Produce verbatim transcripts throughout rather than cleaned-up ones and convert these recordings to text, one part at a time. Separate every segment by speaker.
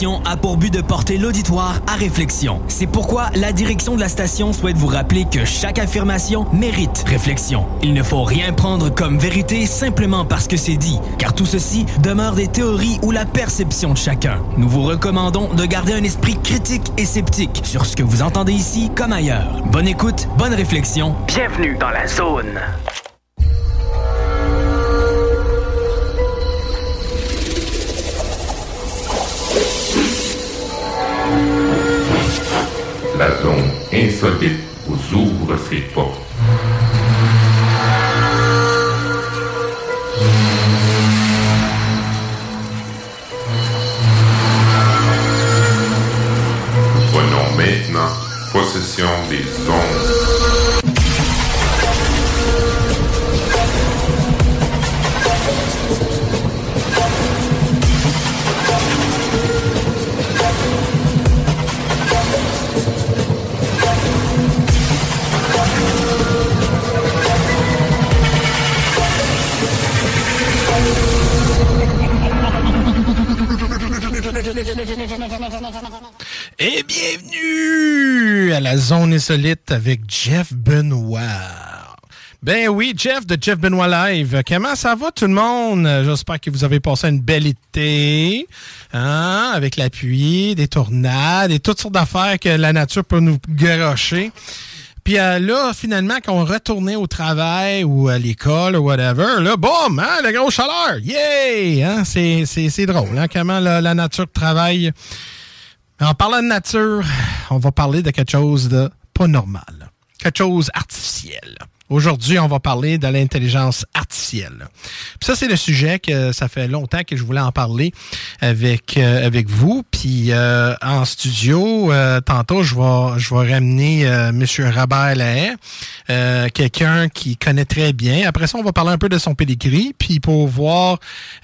Speaker 1: émission a pour but de porter l'auditoire à réflexion. C'est pourquoi la direction de la station souhaite vous rappeler que chaque affirmation mérite réflexion. Il ne faut rien prendre comme vérité simplement parce que c'est dit, car tout ceci demeure des théories ou la perception de chacun. Nous vous recommandons de garder un esprit critique et sceptique sur ce que vous entendez ici comme ailleurs. Bonne écoute, bonne réflexion. Bienvenue dans la zone.
Speaker 2: La zone insolite vous ouvre ses portes. Prenons maintenant possession des ondes.
Speaker 3: Et bienvenue à la zone insolite avec Jeff Benoît. Ben oui, Jeff de Jeff Benoît Live. Comment ça va tout le monde? J'espère que vous avez passé une belle été, hein, avec la pluie, des tornades et toutes sortes d'affaires que la nature peut nous garocher. Puis euh, là, finalement, quand on retournait au travail ou à l'école ou whatever, là, boum, hein, la grosse chaleur, yay! Hein, c'est, c'est, c'est drôle, hein, comment la, la nature travaille. En parlant de nature, on va parler de quelque chose de pas normal, quelque chose artificiel. Aujourd'hui, on va parler de l'intelligence artificielle. Puis ça, c'est le sujet que ça fait longtemps que je voulais en parler avec euh, avec vous. Puis euh, en studio, euh, tantôt, je vais je vais ramener euh, M. Robert Lahaye, euh, quelqu'un qui connaît très bien. Après ça, on va parler un peu de son pedigree, puis pour voir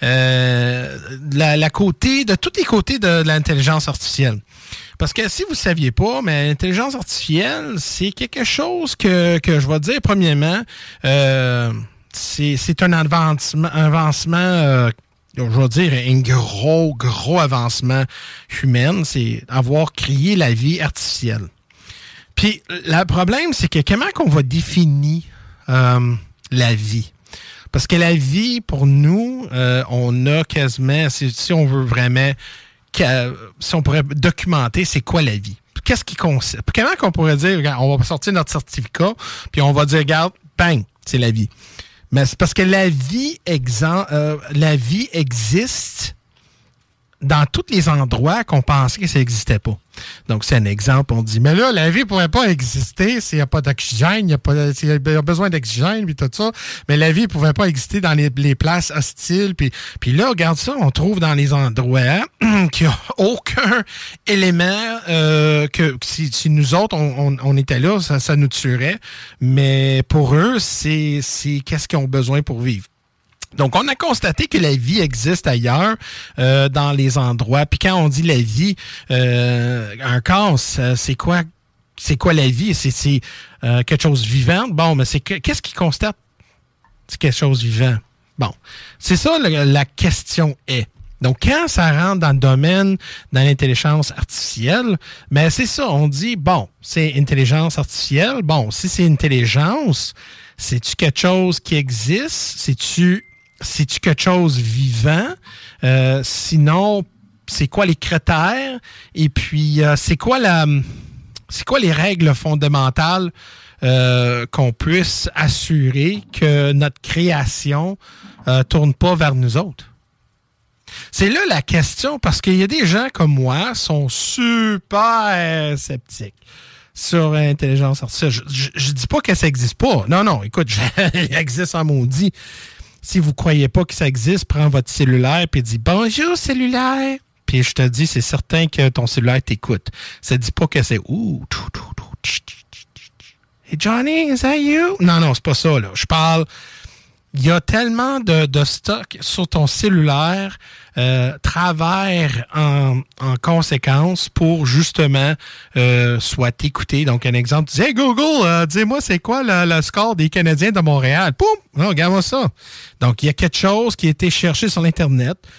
Speaker 3: euh, la, la côté, de tous les côtés de, de l'intelligence artificielle. Parce que si vous ne saviez pas, mais l'intelligence artificielle, c'est quelque chose que, que je vais dire premièrement, euh, c'est, c'est un avancement, avancement euh, je vais dire un gros, gros avancement humain, c'est avoir créé la vie artificielle. Puis le problème, c'est que comment qu'on va définir euh, la vie? Parce que la vie, pour nous, euh, on a quasiment, si, si on veut vraiment... si on pourrait documenter, c'est quoi la vie? Qu'est-ce qui consiste? Comment qu'on pourrait dire, regarde, on va sortir notre certificat, puis on va dire, regarde, bang, c'est la vie. Mais c'est parce que la vie, exen- euh, la vie existe dans tous les endroits qu'on pensait que ça n'existait pas. Donc, c'est un exemple. On dit, mais là, la vie ne pourrait pas exister s'il n'y a pas d'oxygène, il n'y a pas, s'il y a besoin d'oxygène, puis tout ça. Mais la vie ne pouvait pas exister dans les, les places hostiles. Puis, puis là, regarde ça, on trouve dans les endroits qu'il n'y a aucun élément euh, que si, si nous autres, on, on, on était là, ça, ça nous tuerait. Mais pour eux, c'est, c'est qu'est-ce qu'ils ont besoin pour vivre. Donc, on a constaté que la vie existe ailleurs, euh, dans les endroits. Puis quand on dit la vie, euh, un corps, c'est quoi, c'est quoi la vie? C'est, c'est euh, quelque chose de vivant? Bon, mais c'est que, qu'est-ce qui constate c'est quelque chose de vivant? Bon, c'est ça le, la question est. Donc, quand ça rentre dans le domaine de l'intelligence artificielle, ben c'est ça, on dit, bon, c'est intelligence artificielle. Bon, si c'est intelligence, c'est-tu quelque chose qui existe? C'est-tu C'est-tu quelque chose vivant? Euh, sinon, c'est quoi les critères? Et puis, euh, c'est quoi la, c'est quoi les règles fondamentales euh, qu'on puisse assurer que notre création euh, tourne pas vers nous autres? C'est là la question, parce qu'il y a des gens comme moi qui sont super sceptiques sur l'intelligence artificielle. Je, je, je dis pas que ça existe pas. Non, non, écoute, il existe en maudit. Si vous ne croyez pas que ça existe, prends votre cellulaire et dis « Bonjour, cellulaire ». Puis je te dis, c'est certain que ton cellulaire t'écoute. Ça ne dit pas que c'est « Ouh, tout, tout, tout, tch, tch, tch, tch. Hey Johnny, is that you? » Non, non, c'est pas ça, là. Je parle... Il y a tellement de, de stock sur ton cellulaire, euh, travers en, en conséquence pour justement euh, soit t'écouter. Donc, un exemple, tu dis « Hey Google, euh, dis-moi c'est quoi le, le score des Canadiens de Montréal? » Poum! Non, regarde-moi ça. Donc, il y a quelque chose qui a été cherché sur l'Internet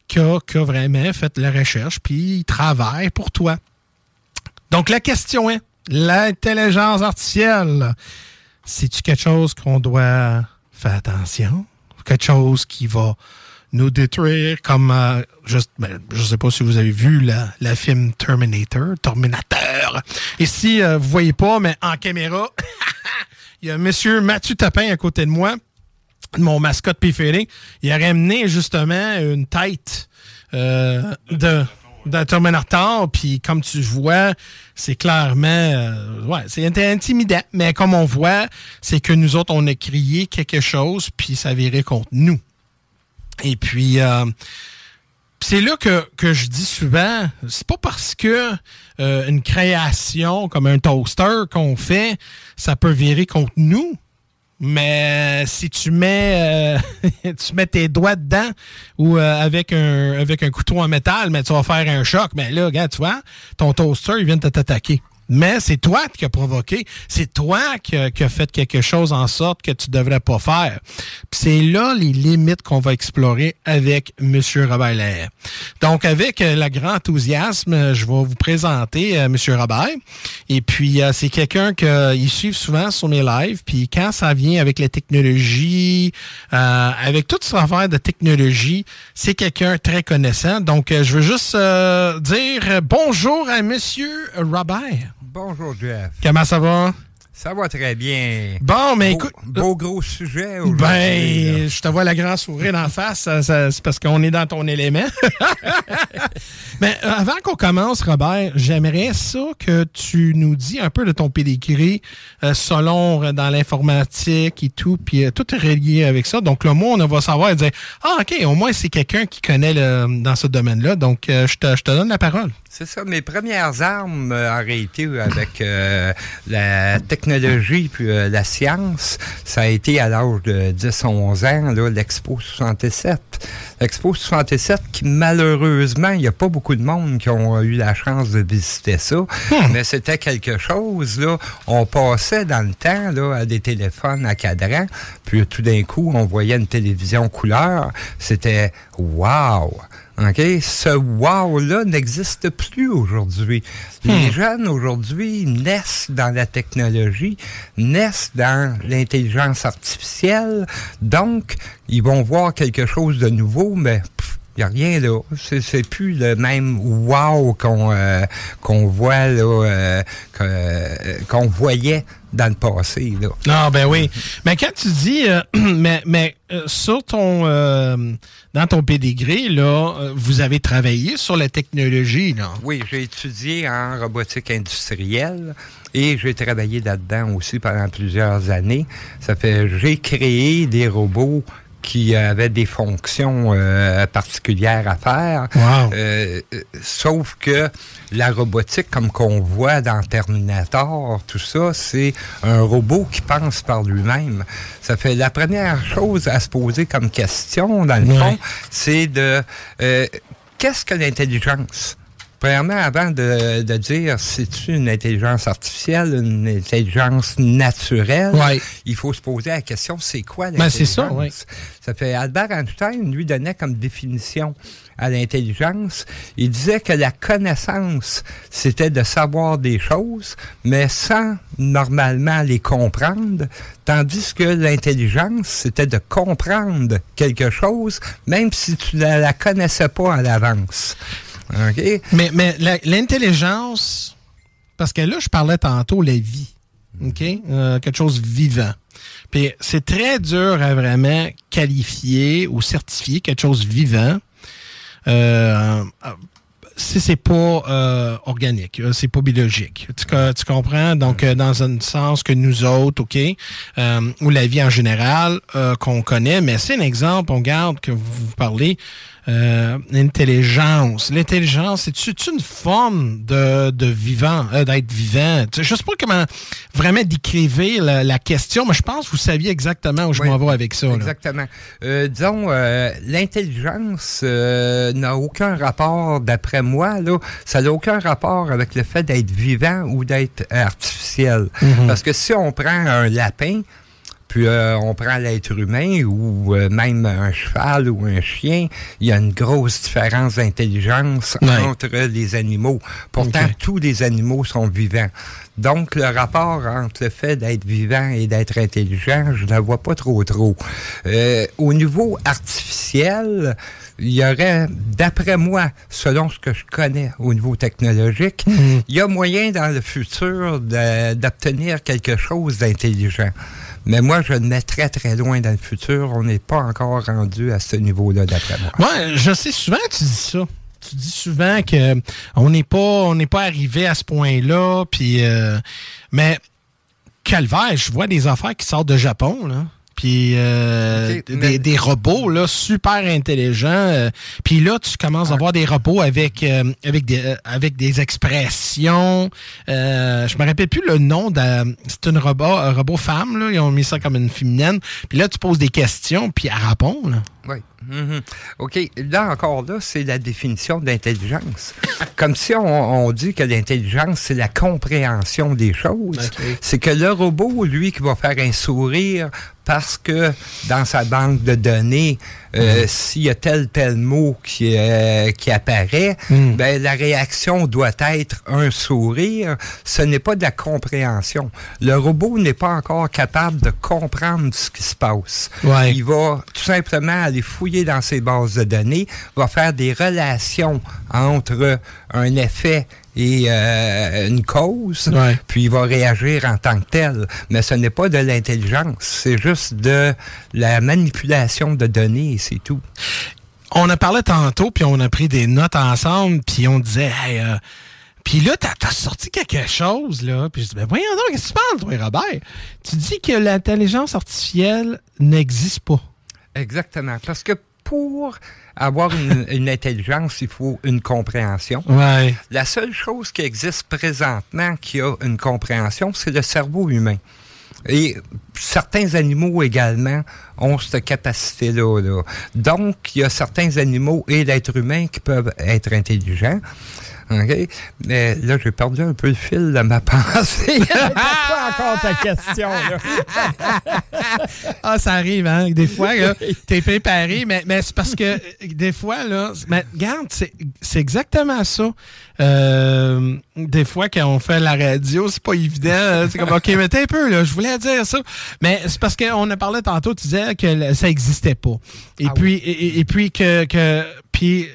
Speaker 3: qui a, qui a vraiment fait la recherche, puis il travaille pour toi. Donc, la question est, l'intelligence artificielle, c'est-tu quelque chose qu'on doit faire attention? Quelque chose qui va nous détruire comme... Euh, juste, ben, je ne sais pas si vous avez vu la, la film Terminator, Terminator. Ici, euh, vous ne voyez pas, mais en caméra, il y a M. Mathieu Tapin à côté de moi, mon mascotte préféré. Il a ramené justement une tête euh, de... d'un Terminator, puis comme tu vois, c'est clairement... Euh, ouais, c'est intimidant, mais comme on voit, c'est que nous autres, on a crié quelque chose, puis ça virait contre nous. Et puis, euh, c'est là que, que je dis souvent, c'est pas parce que euh, une création comme un toaster qu'on fait, ça peut virer contre nous. Mais si tu mets euh, tu mets tes doigts dedans ou euh, avec un avec un couteau en métal, mais tu vas faire un choc, mais là, regarde, tu vois, ton toaster, il vient de t'attaquer. Mais c'est toi qui as provoqué. C'est toi qui a, qui a fait quelque chose en sorte que tu devrais pas faire. Puis c'est là les limites qu'on va explorer avec M. Robert Lahaye. Donc, avec euh, le grand enthousiasme, je vais vous présenter euh, M. Robert. Et puis, euh, c'est quelqu'un qu'il suit souvent sur mes lives. Puis quand ça vient avec la technologie, euh, avec toute cette affaire de technologie, c'est quelqu'un très connaissant. Donc, euh, je veux juste euh, dire bonjour à M. Robert.
Speaker 4: Bonjour, Jeff.
Speaker 3: Comment ça va?
Speaker 4: Ça va très bien.
Speaker 3: Bon, mais
Speaker 4: beau,
Speaker 3: écoute...
Speaker 4: Beau gros sujet aujourd'hui.
Speaker 3: Ben,
Speaker 4: là.
Speaker 3: je te vois la grande sourire d'en face. Ça, ça, c'est parce qu'on est dans ton élément. Mais euh, avant qu'on commence, Robert, j'aimerais ça que tu nous dis un peu de ton pédigré euh, selon euh, dans l'informatique et tout, puis euh, tout est relié avec ça. Donc là, moi, on va savoir et dire, ah, OK, au moins, c'est quelqu'un qui connaît le, dans ce domaine-là. Donc, euh, je, te, je te donne la parole.
Speaker 4: C'est ça. Mes premières armes, euh, en réalité, avec euh, la technologie puis euh, la science, ça a été à l'âge de dix à onze ans, là, l'Expo soixante-sept. L'Expo soixante-sept, qui malheureusement, il n'y a pas beaucoup de monde qui ont eu la chance de visiter ça, hmm. mais c'était quelque chose, là. On passait dans le temps, là, à des téléphones à cadran, puis tout d'un coup, on voyait une télévision couleur. C'était « wow ». OK? Ce wow-là n'existe plus aujourd'hui. Hmm. Les jeunes, aujourd'hui, naissent dans la technologie, naissent dans l'intelligence artificielle. Donc, ils vont voir quelque chose de nouveau, mais il n'y a rien là. C'est, c'est plus le même wow qu'on, euh, qu'on voit, là, euh, que, euh, qu'on voyait dans le passé, là.
Speaker 3: Non, ben oui. Mais quand tu dis, euh, mais, mais euh, sur ton, euh, dans ton pédigré, là, euh, vous avez travaillé sur la technologie, là.
Speaker 4: Oui, j'ai étudié en robotique industrielle et j'ai travaillé là-dedans aussi pendant plusieurs années. Ça fait, j'ai créé des robots qui avaient des fonctions euh, particulières à faire.
Speaker 3: Wow.
Speaker 4: Euh, euh, sauf que la robotique, comme qu'on voit dans Terminator, tout ça, c'est un robot qui pense par lui-même. Ça fait la première chose à se poser comme question, dans le ouais. fond, c'est de euh, qu'est-ce que l'intelligence? Premièrement, avant de, de dire c'est-tu une intelligence artificielle, une intelligence naturelle,
Speaker 3: ouais.
Speaker 4: il faut se poser la question, c'est quoi l'intelligence?
Speaker 3: Ben, c'est ça, oui.
Speaker 4: Ça fait Albert Einstein, lui, donnait comme définition à l'intelligence, il disait que la connaissance, c'était de savoir des choses, mais sans normalement les comprendre, tandis que l'intelligence, c'était de comprendre quelque chose, même si tu ne la, la connaissais pas à l'avance. Okay.
Speaker 3: Mais, mais la, l'intelligence, parce que là, je parlais tantôt la vie, OK? Euh, quelque chose de vivant. Puis c'est très dur à vraiment qualifier ou certifier quelque chose de vivant euh, si c'est pas euh, organique, c'est pas biologique. Tu, tu comprends? Donc, euh, dans un sens que nous autres, OK, euh, ou la vie en général, euh, qu'on connaît, mais c'est un exemple, on garde que vous, vous parlez, Euh, l'intelligence. L'intelligence, c'est-tu une forme de, de vivant, euh, d'être vivant? Je ne sais pas comment vraiment décrire la, la question, mais je pense que vous saviez exactement où je oui, m'en vais avec ça.
Speaker 4: Exactement. Euh, disons, euh, l'intelligence euh, n'a aucun rapport, d'après moi, là, ça n'a aucun rapport avec le fait d'être vivant ou d'être artificiel. Mm-hmm. Parce que si on prend un lapin, Puis euh, on prend l'être humain ou euh, même un cheval ou un chien, il y a une grosse différence d'intelligence
Speaker 3: ouais.
Speaker 4: entre les animaux. Pourtant, okay. tous les animaux sont vivants. Donc, le rapport entre le fait d'être vivant et d'être intelligent, je ne la vois pas trop trop. Euh, au niveau artificiel, il y aurait, d'après moi, selon ce que je connais au niveau technologique, mmh. il y a moyen dans le futur de, d'obtenir quelque chose d'intelligent. Mais moi, je le mets très, très loin dans le futur. On n'est pas encore rendu à ce niveau-là, d'après moi.
Speaker 3: Moi, je sais souvent que tu dis ça. Tu dis souvent que on n'est pas, on n'est pas arrivé à ce point-là. Puis, euh, mais calvaire, je vois des affaires qui sortent de Japon, là. Puis euh, okay, des, mais... des robots là super intelligents. Euh, puis là, tu commences ah. à voir des robots avec euh, avec des euh, avec des expressions. Euh, je me rappelle plus le nom de. C'est une robot, un robot femme là. Ils ont mis ça comme une féminine. Puis là, tu poses des questions, puis elle répond là.
Speaker 4: Oui. Mm-hmm. OK. Là, encore là, c'est la définition d'intelligence. Comme si on, on dit que l'intelligence, c'est la compréhension des choses. Okay. C'est que le robot, lui, qui va faire un sourire parce que dans sa banque de données, euh, mm. s'il y a tel tel mot qui, euh, qui apparaît, mm. ben la réaction doit être un sourire. Ce n'est pas de la compréhension. Le robot n'est pas encore capable de comprendre ce qui se passe.
Speaker 3: Ouais.
Speaker 4: Il va tout simplement aller fouiller dans ses bases de données, va faire des relations entre un effet et euh, une cause,
Speaker 3: ouais.
Speaker 4: puis il va réagir en tant que tel. Mais ce n'est pas de l'intelligence, c'est juste de la manipulation de données et c'est tout.
Speaker 3: On a parlé tantôt, puis on a pris des notes ensemble, puis on disait, hey, euh, puis là, t'as, t'as sorti quelque chose, là, puis je dis, ben voyons donc, qu'est-ce que tu parles, toi, Robert? Tu dis que l'intelligence artificielle n'existe pas.
Speaker 4: Exactement, parce que pour avoir une, une intelligence, il faut une compréhension.
Speaker 3: Ouais.
Speaker 4: La seule chose qui existe présentement qui a une compréhension, c'est le cerveau humain. Et certains animaux également ont cette capacité-là. Là. Donc, il y a certains animaux et l'être humain qui peuvent être intelligents. OK? Mais là, j'ai perdu un peu le fil de ma pensée. C'est pas encore ta question, là?
Speaker 3: Ah, ça arrive, hein? Des fois, là, t'es préparé, mais, mais c'est parce que des fois, là, mais regarde, c'est, c'est exactement ça. Euh, des fois, quand on fait la radio, c'est pas évident. C'est comme, OK, mais t'es un peu, là, je voulais dire ça. Mais c'est parce qu'on a parlé tantôt, tu disais que ça existait pas. Et ah puis, oui. et, et puis que, que puis,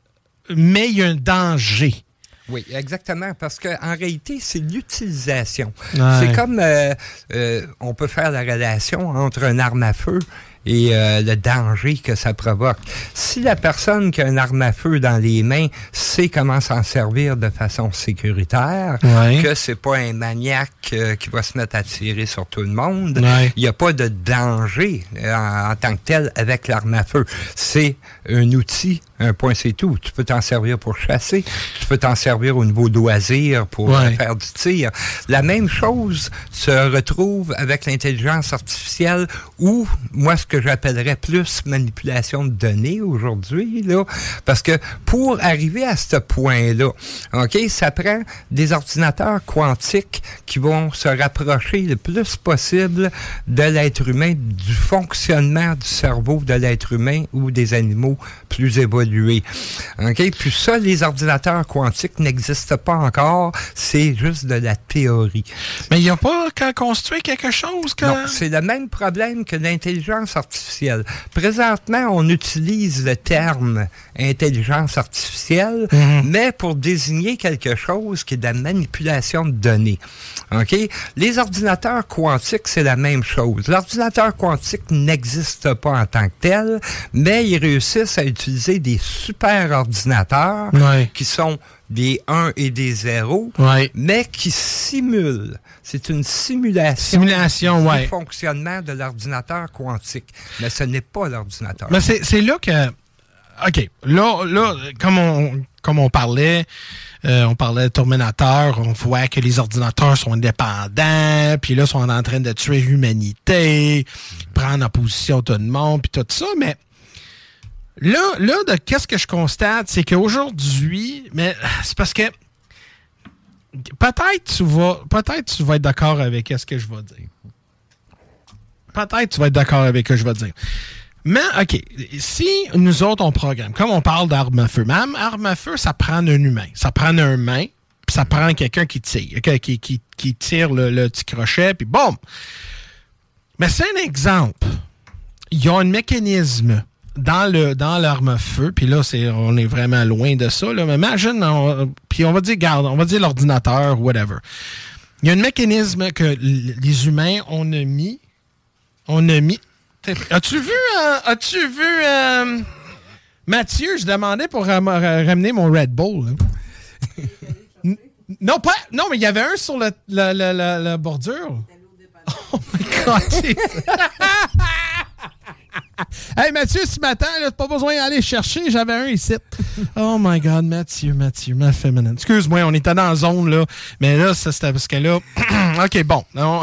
Speaker 3: mais il y a un danger.
Speaker 4: Oui, exactement, parce qu'en réalité, c'est l'utilisation.
Speaker 3: Ouais.
Speaker 4: C'est comme, euh, euh, on peut faire la relation entre une arme à feu et euh, le danger que ça provoque. Si la personne qui a une arme à feu dans les mains sait comment s'en servir de façon sécuritaire,
Speaker 3: ouais.
Speaker 4: que c'est pas un maniaque euh, qui va se mettre à tirer sur tout le monde, il
Speaker 3: ouais.
Speaker 4: n'y a pas de danger en, en tant que tel avec l'arme à feu. C'est un outil, un point c'est tout. Tu peux t'en servir pour chasser, tu peux t'en servir au niveau loisir pour
Speaker 3: ouais.
Speaker 4: faire du tir. La même chose se retrouve avec l'intelligence artificielle où, moi, ce que j'appellerais plus manipulation de données aujourd'hui, là, parce que pour arriver à ce point-là, OK, ça prend des ordinateurs quantiques qui vont se rapprocher le plus possible de l'être humain, du fonctionnement du cerveau de l'être humain ou des animaux plus évolués. OK? Puis ça, les ordinateurs quantiques n'existent pas encore, c'est juste de la théorie.
Speaker 3: Mais il n'y a pas qu'à construire quelque chose que...
Speaker 4: Non, c'est le même problème que l'intelligence artificielle. Présentement, on utilise le terme intelligence artificielle, mm-hmm. mais pour désigner quelque chose qui est de la manipulation de données. OK? Les ordinateurs quantiques, c'est la même chose. L'ordinateur quantique n'existe pas en tant que tel, mais ils réussissent à utiliser des super ordinateurs
Speaker 3: ouais.
Speaker 4: qui sont des un et des zéro,
Speaker 3: ouais.
Speaker 4: mais qui simulent. C'est une simulation,
Speaker 3: simulation
Speaker 4: du
Speaker 3: ouais.
Speaker 4: fonctionnement de l'ordinateur quantique. Mais ce n'est pas l'ordinateur.
Speaker 3: Mais c'est, c'est là que... OK. Là, là comme, on, comme on parlait, euh, on parlait de Terminator, on voit que les ordinateurs sont indépendants, puis là, sont en train de tuer l'humanité, prendre en position tout le monde, puis tout ça, mais... Là, là, de qu'est-ce que je constate, c'est qu'aujourd'hui, mais c'est parce que peut-être tu vas, peut-être tu vas être d'accord avec ce que je vais dire. peut-être tu vas être d'accord avec ce que je vais te dire. Mais, OK, si nous autres, on programme, comme on parle d'armes à feu, même arme à feu, ça prend un humain. Ça prend un main, puis ça prend quelqu'un qui tire, qui, qui, qui tire le, le petit crochet, puis boum! Mais c'est un exemple. Il y a un mécanisme dans le dans l'arme à feu, puis là, c'est, on est vraiment loin de ça, là, mais imagine, on, puis on va dire, garde, on va dire l'ordinateur, whatever. Il y a un mécanisme que les humains, on a mis, on a mis... As-tu vu, euh, as-tu vu, euh, Mathieu, je demandais pour ram- ramener mon Red Bull. N- non, pas, non, mais il y avait un sur le, la, la, la, la bordure. Oh my God! Hey, Mathieu, ce matin, là, t'as pas besoin d'aller chercher, j'avais un ici. Oh my God, Mathieu, Mathieu, ma féminine. Excuse-moi, on était dans la zone, là, mais là, ça, c'était parce que là... OK, bon. On...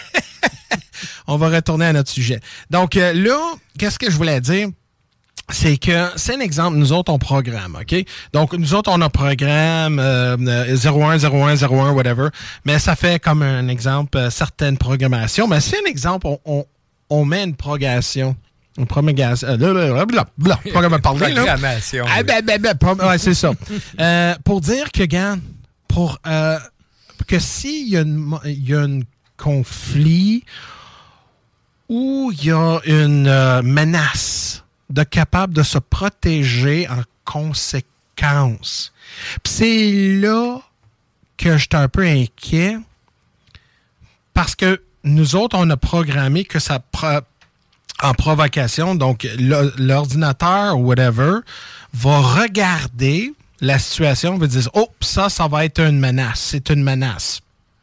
Speaker 3: On va retourner à notre sujet. Donc euh, là, qu'est-ce que je voulais dire? C'est que, c'est un exemple, nous autres, on programme, OK? Donc, nous autres, on a programme euh, zéro un, zéro un, zéro un, whatever, mais ça fait comme un exemple euh, certaines programmations. Mais c'est un exemple, on, on, on met une progression. Une promulgation. Euh, blablabla, bla, programme parler, là.
Speaker 4: Programmation.
Speaker 3: Ah, ben, ben, ben, prom- ouais, c'est ça. euh, pour dire que, regarde, pour, euh, que s'il y a une, il y a un conflit où il y a une euh, menace de capable de se protéger en conséquence. Puis c'est là que j'étais un peu inquiet parce que nous autres, on a programmé que ça pro- en provocation, donc l'ordinateur ou whatever va regarder la situation, va dire « Oh, ça, ça va être une menace. C'est une menace. »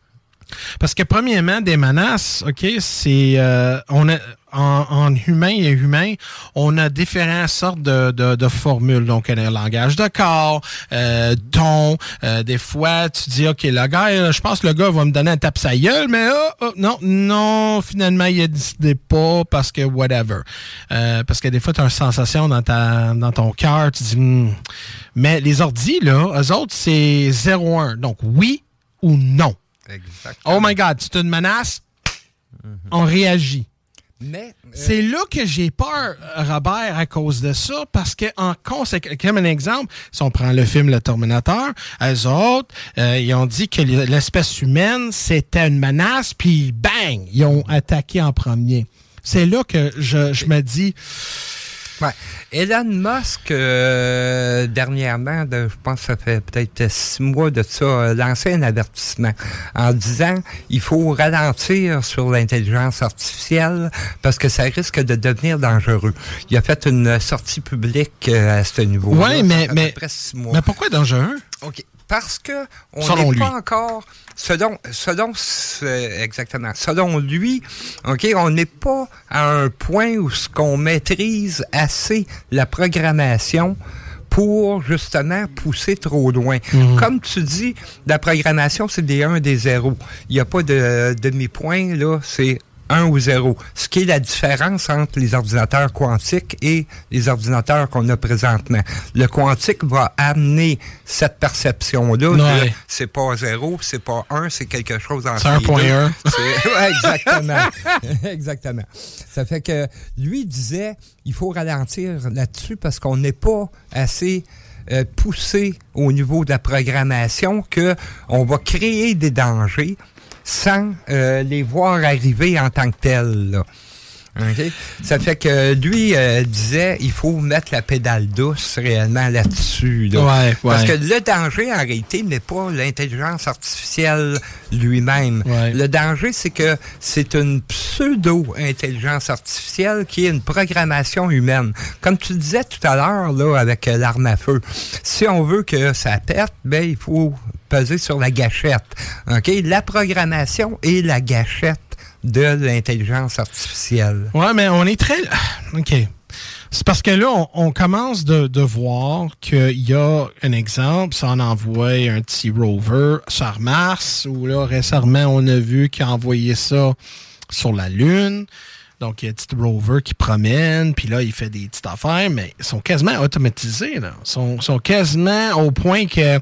Speaker 3: Parce que, premièrement, des menaces, OK, c'est... Euh, on a, en, en humain et humain, on a différentes sortes de, de, de formules. Donc, il y a le langage de corps, euh, ton. Euh, des fois, tu dis, OK, le gars, je pense que le gars va me donner un tape sa gueule, mais oh, oh, non, non, finalement, il a décidé pas parce que whatever. Euh, parce que des fois, tu as une sensation dans, ta, dans ton cœur, tu dis... Hmm. Mais les ordis, là, eux autres, c'est zéro un. Donc, oui ou non.
Speaker 4: Exactement.
Speaker 3: Oh my God, c'est une menace, mm-hmm. On réagit.
Speaker 4: Mais euh...
Speaker 3: c'est là que j'ai peur, Robert, à cause de ça, parce que en conséquence, comme un exemple, si on prend le film Le Terminator, eux autres, euh, ils ont dit que l'espèce humaine, c'était une menace, puis bang, ils ont attaqué en premier. C'est là que je, je me dis...
Speaker 4: Ouais. Elon Musk, euh, dernièrement, de, je pense que ça fait peut-être six mois de ça, a lancé un avertissement en disant il faut ralentir sur l'intelligence artificielle parce que ça risque de devenir dangereux. Il a fait une sortie publique euh, à ce niveau-là.
Speaker 3: Oui, mais, mais,
Speaker 4: à peu près six mois.
Speaker 3: Mais pourquoi dangereux?
Speaker 4: OK. Parce que on n'est pas encore, selon, selon, exactement, selon lui, OK, on n'est pas à un point où ce qu'on maîtrise assez la programmation pour, justement, pousser trop loin. Mmh. Comme tu dis, la programmation, c'est des un, des zéro. Il n'y a pas de demi-point, là, c'est un ou zéro. Ce qui est la différence entre les ordinateurs quantiques et les ordinateurs qu'on a présentement. Le quantique va amener cette perception-là
Speaker 3: ouais.
Speaker 4: de c'est pas zéro, c'est pas un, c'est quelque chose en
Speaker 3: c'est un point un.
Speaker 4: Ouais, exactement. Exactement. Ça fait que lui disait, il faut ralentir là-dessus parce qu'on n'est pas assez euh, poussé au niveau de la programmation que on va créer des dangers sans euh, les voir arriver en tant que tels. Là. Okay? Ça fait que lui euh, disait il faut mettre la pédale douce réellement là-dessus. Là.
Speaker 3: Ouais, ouais.
Speaker 4: Parce que le danger, en réalité, n'est pas l'intelligence artificielle lui-même.
Speaker 3: Ouais.
Speaker 4: Le danger, c'est que c'est une pseudo-intelligence artificielle qui est une programmation humaine. Comme tu disais tout à l'heure là, avec euh, l'arme à feu, si on veut que ça pète, ben il faut peser sur la gâchette. Okay? La programmation et la gâchette de l'intelligence artificielle.
Speaker 3: Oui, mais on est très... OK. C'est parce que là, on, on commence de, de voir qu'il y a un exemple, ça on envoie un petit rover sur Mars, où là, récemment, on a vu qu'il a envoyé ça sur la Lune. Donc, il y a un petit rover qui promène, puis là, il fait des petites affaires, mais ils sont quasiment automatisés, là. Ils sont, sont quasiment au point que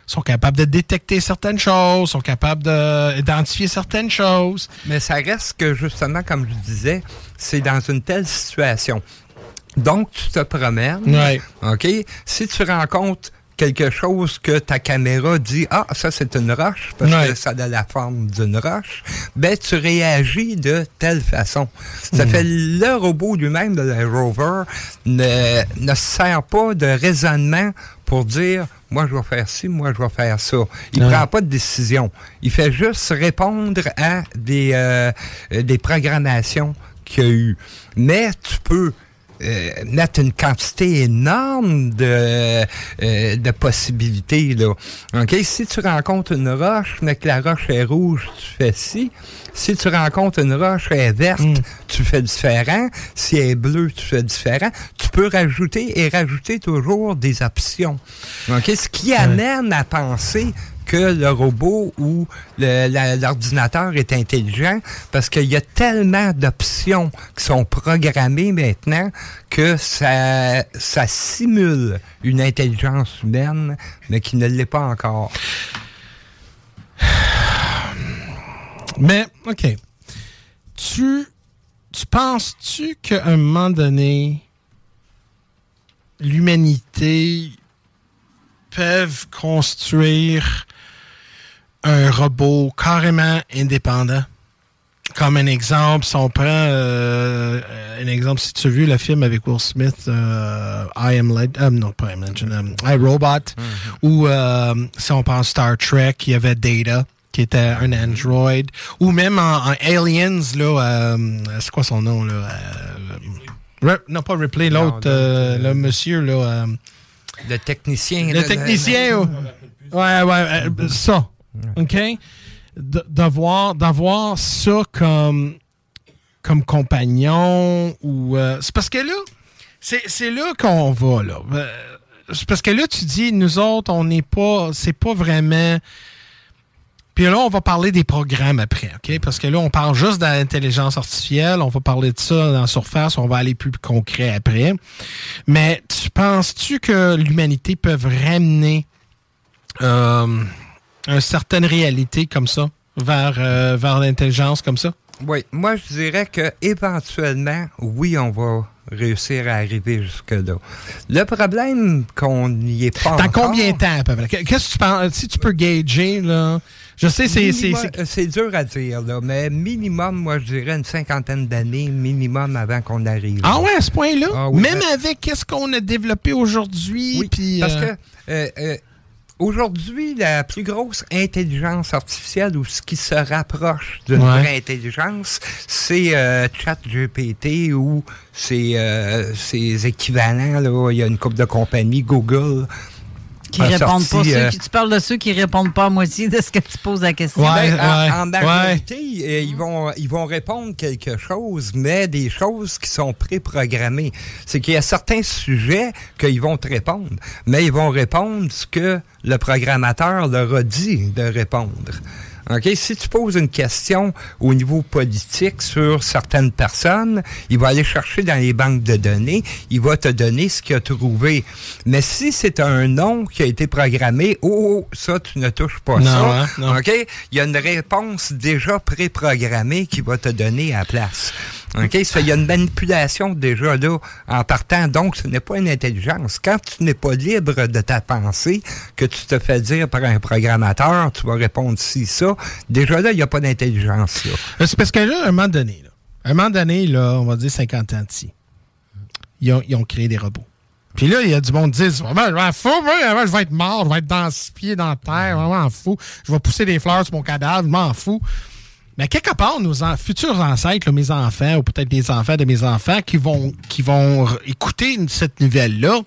Speaker 3: sont capables de détecter certaines choses, sont capables d'identifier certaines choses.
Speaker 4: Mais ça reste que, justement, comme je disais, c'est dans une telle situation. Donc, tu te promènes,
Speaker 3: ouais.
Speaker 4: OK? Si tu rencontres quelque chose que ta caméra dit « Ah, ça, c'est une roche, parce ouais. que ça a la forme d'une roche », ben tu réagis de telle façon. Ça mmh. fait le robot lui-même de la rover ne, ne sert pas de raisonnement pour dire « Moi, je vais faire ci, moi, je vais faire ça ». Il ne prend pas de décision. Il fait juste répondre à des, euh, des programmations qu'il y a eu. Mais tu peux Euh, mettre une quantité énorme de, euh, de possibilités, là. OK? Si tu rencontres une roche, mais que la roche est rouge, tu fais ci. Si tu rencontres une roche, elle est verte, mm. tu fais différent. Si elle est bleue, tu fais différent. Tu peux rajouter et rajouter toujours des options. OK? Ce qui amène à penser que le robot ou le, la, l'ordinateur est intelligent parce qu'il y a tellement d'options qui sont programmées maintenant que ça, ça simule une intelligence humaine, mais qui ne l'est pas encore.
Speaker 3: Mais, OK. Tu, tu penses-tu qu'à un moment donné, l'humanité peut construire un robot carrément indépendant? Comme un exemple, si on prend euh, un exemple, si tu as vu le film avec Will Smith, euh, I Am Legend, euh, non pas I Am Legend, um, I, Robot, mm-hmm. ou euh, si on pense Star Trek, il y avait Data, qui était un android, ou même en, en Aliens, là, euh, c'est quoi son nom, là? Euh, Rip, non, pas Ripley, l'autre, non, euh, le monsieur, là. Euh,
Speaker 4: le technicien.
Speaker 3: Le
Speaker 4: là,
Speaker 3: technicien, le... ouais, ouais, euh, ça. OK? D- d'avoir, d'avoir ça comme, comme compagnon ou... Euh, c'est parce que là, c'est, c'est là qu'on va, là. Euh, c'est parce que là, tu dis, nous autres, on n'est pas... C'est pas vraiment... Puis là, on va parler des programmes après, OK? Parce que là, on parle juste de l'intelligence artificielle. On va parler de ça dans la surface. On va aller plus concret après. Mais tu penses-tu que l'humanité peut ramener... Euh, une certaine réalité comme ça, vers, euh, vers l'intelligence comme ça?
Speaker 4: Oui, moi je dirais que éventuellement, oui, on va réussir à arriver jusque-là. Le problème qu'on n'y est pas
Speaker 3: Dans
Speaker 4: encore...
Speaker 3: combien de temps à peu près? Qu'est-ce que tu penses? Si tu peux gager, là... Je sais, c'est...
Speaker 4: Minimum,
Speaker 3: c'est, c'est...
Speaker 4: c'est dur à dire, là, mais minimum, moi je dirais une cinquantaine d'années minimum avant qu'on arrive.
Speaker 3: Ah ouais, à ce point-là?
Speaker 4: Ah, oui,
Speaker 3: Même
Speaker 4: mais...
Speaker 3: avec qu'est-ce qu'on a développé aujourd'hui?
Speaker 4: Oui,
Speaker 3: pis,
Speaker 4: parce
Speaker 3: euh...
Speaker 4: que... Euh, euh, Aujourd'hui, la plus grosse intelligence artificielle ou ce qui se rapproche d'une ouais. vraie intelligence, c'est euh, ChatGPT ou ses, euh, ses équivalents. Là, il y a une couple de compagnies, Google.
Speaker 5: Qui répondent sorti, pas. Euh... Ceux qui, tu parles de ceux qui répondent pas à moitié de ce que tu poses la question.
Speaker 3: Ouais,
Speaker 4: ben,
Speaker 3: ouais,
Speaker 4: en, en majorité,
Speaker 3: ouais.
Speaker 4: euh, ils, vont, ils vont répondre quelque chose, mais des choses qui sont préprogrammées. C'est qu'il y a certains sujets qu'ils vont te répondre, mais ils vont répondre ce que le programmateur leur a dit de répondre. OK? Si tu poses une question au niveau politique sur certaines personnes, il va aller chercher dans les banques de données, il va te donner ce qu'il a trouvé. Mais si c'est un nom qui a été programmé, oh, ça, tu ne touches pas
Speaker 3: non,
Speaker 4: ça.
Speaker 3: Hein, non.
Speaker 4: OK? Il y a une réponse déjà préprogrammée qui va te donner à la place. OK? Ça, il y a une manipulation déjà là en partant. Donc, ce n'est pas une intelligence. Quand tu n'es pas libre de ta pensée, que tu te fais dire par un programmateur, tu vas répondre ci, ça, déjà là, il n'y a pas d'intelligence. Là.
Speaker 3: C'est parce que là, à un moment donné, là, à un moment donné, là, on va dire cinquante ans d'ici, ils ont, ils ont créé des robots. Puis là, il y a du monde qui dit, je vais fou, moi, je vais être mort, je vais être dans six pieds dans la terre, je m'en fous. Je vais pousser des fleurs sur mon cadavre, je m'en fous. Mais quelque part, nos en, futurs ancêtres, là, mes enfants, ou peut-être des enfants de mes enfants, qui vont, qui vont écouter cette nouvelle-là,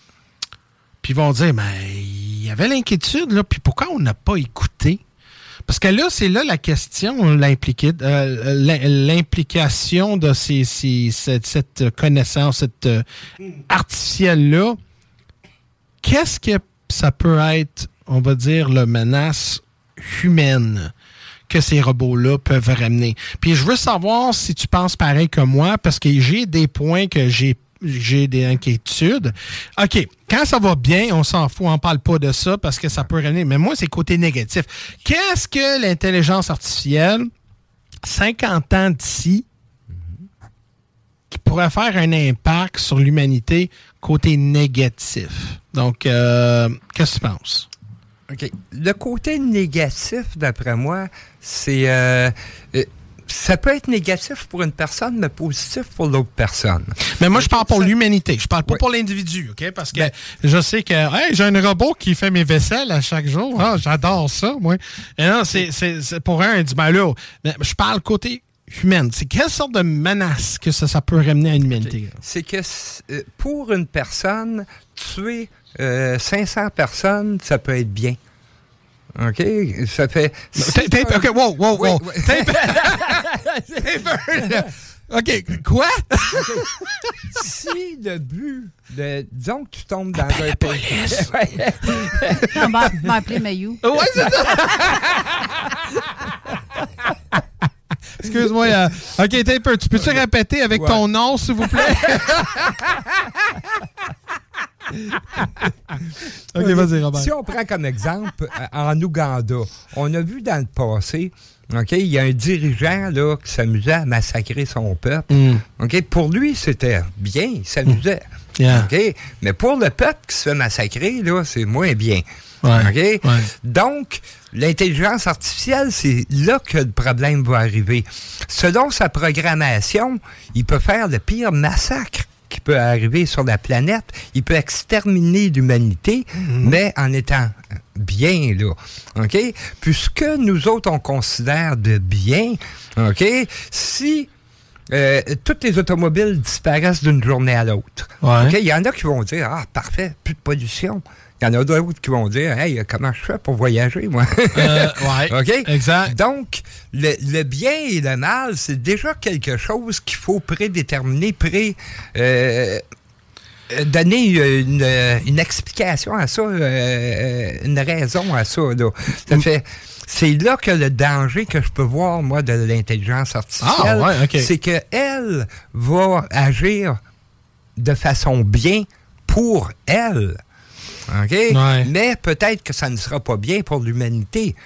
Speaker 3: puis vont dire, mais il y avait l'inquiétude, là, puis pourquoi on n'a pas écouté? Parce que là, c'est là la question, l'impliqué, euh, l'implication de ces, ces, cette, cette connaissance, cette euh, artificielle-là. Qu'est-ce que ça peut être, on va dire, la menace humaine que ces robots-là peuvent ramener? Puis je veux savoir si tu penses pareil que moi, parce que j'ai des points que j'ai j'ai des inquiétudes. OK, quand ça va bien, on s'en fout, on ne parle pas de ça parce que ça peut ramener. Mais moi, c'est côté négatif. Qu'est-ce que l'intelligence artificielle, cinquante ans d'ici, qui pourrait faire un impact sur l'humanité côté négatif? Donc, euh, qu'est-ce que tu penses?
Speaker 4: OK. Le côté négatif, d'après moi, c'est... Euh, euh, ça peut être négatif pour une personne, mais positif pour l'autre personne.
Speaker 3: Mais moi, je parle pour l'humanité. Je parle pas oui. pour l'individu, OK? Parce que ben, je sais que hey, j'ai un robot qui fait mes vaisselles à chaque jour. Ah, j'adore ça, moi. Et non, c'est, c'est, c'est pour un, il dit, ben là, je parle côté humaine. C'est quelle sorte de menace que ça, ça peut ramener à l'humanité?
Speaker 4: Okay. C'est que euh, pour une personne, tuer euh, cinq cents personnes, ça peut être bien. OK? Ça fait...
Speaker 3: Si t'es, t'es, OK, wow, wow, wow. Oui, oui. T'es, OK, quoi? Okay.
Speaker 4: Si le but de... Disons que tu tombes dans
Speaker 3: appelle
Speaker 4: un...
Speaker 3: la police.
Speaker 5: On va m'appeler Mayou.
Speaker 3: Ouais, c'est ça. Excuse-moi. Euh, OK, t'es un peu. Tu peux-tu répéter avec ouais. ton nom, s'il vous plaît? OK, vas-y, Robert.
Speaker 4: Si on prend comme exemple, en Ouganda, on a vu dans le passé, OK, il y a un dirigeant là, qui s'amusait à massacrer son peuple. Mm. OK, pour lui, c'était bien, il s'amusait. Mm. Yeah. OK, mais pour le peuple qui se fait massacrer, là, c'est moins bien.
Speaker 3: Ouais.
Speaker 4: OK?
Speaker 3: Ouais.
Speaker 4: Donc, l'intelligence artificielle, c'est là que le problème va arriver. Selon sa programmation, il peut faire le pire massacre qui peut arriver sur la planète. Il peut exterminer l'humanité, mm-hmm. mais en étant bien, là. OK? Puis ce que nous autres, on considère de bien, OK? Si euh, toutes les automobiles disparaissent d'une journée à l'autre, ouais. OK? Il y en a qui vont dire, ah, parfait, plus de pollution. Il y en a d'autres qui vont dire, hey, comment je fais pour voyager, moi?
Speaker 3: euh, oui,
Speaker 4: OK?
Speaker 3: Exact.
Speaker 4: Donc, le, le bien et le mal, c'est déjà quelque chose qu'il faut prédéterminer, pré... Euh, donner une, une explication à ça, euh, une raison à ça. Là. Ça fait... C'est là que le danger que je peux voir, moi, de l'intelligence artificielle,
Speaker 3: ah, ouais, okay.
Speaker 4: c'est qu'elle va agir de façon bien pour elle. OK?
Speaker 3: Ouais.
Speaker 4: Mais peut-être que ça ne sera pas bien pour l'humanité.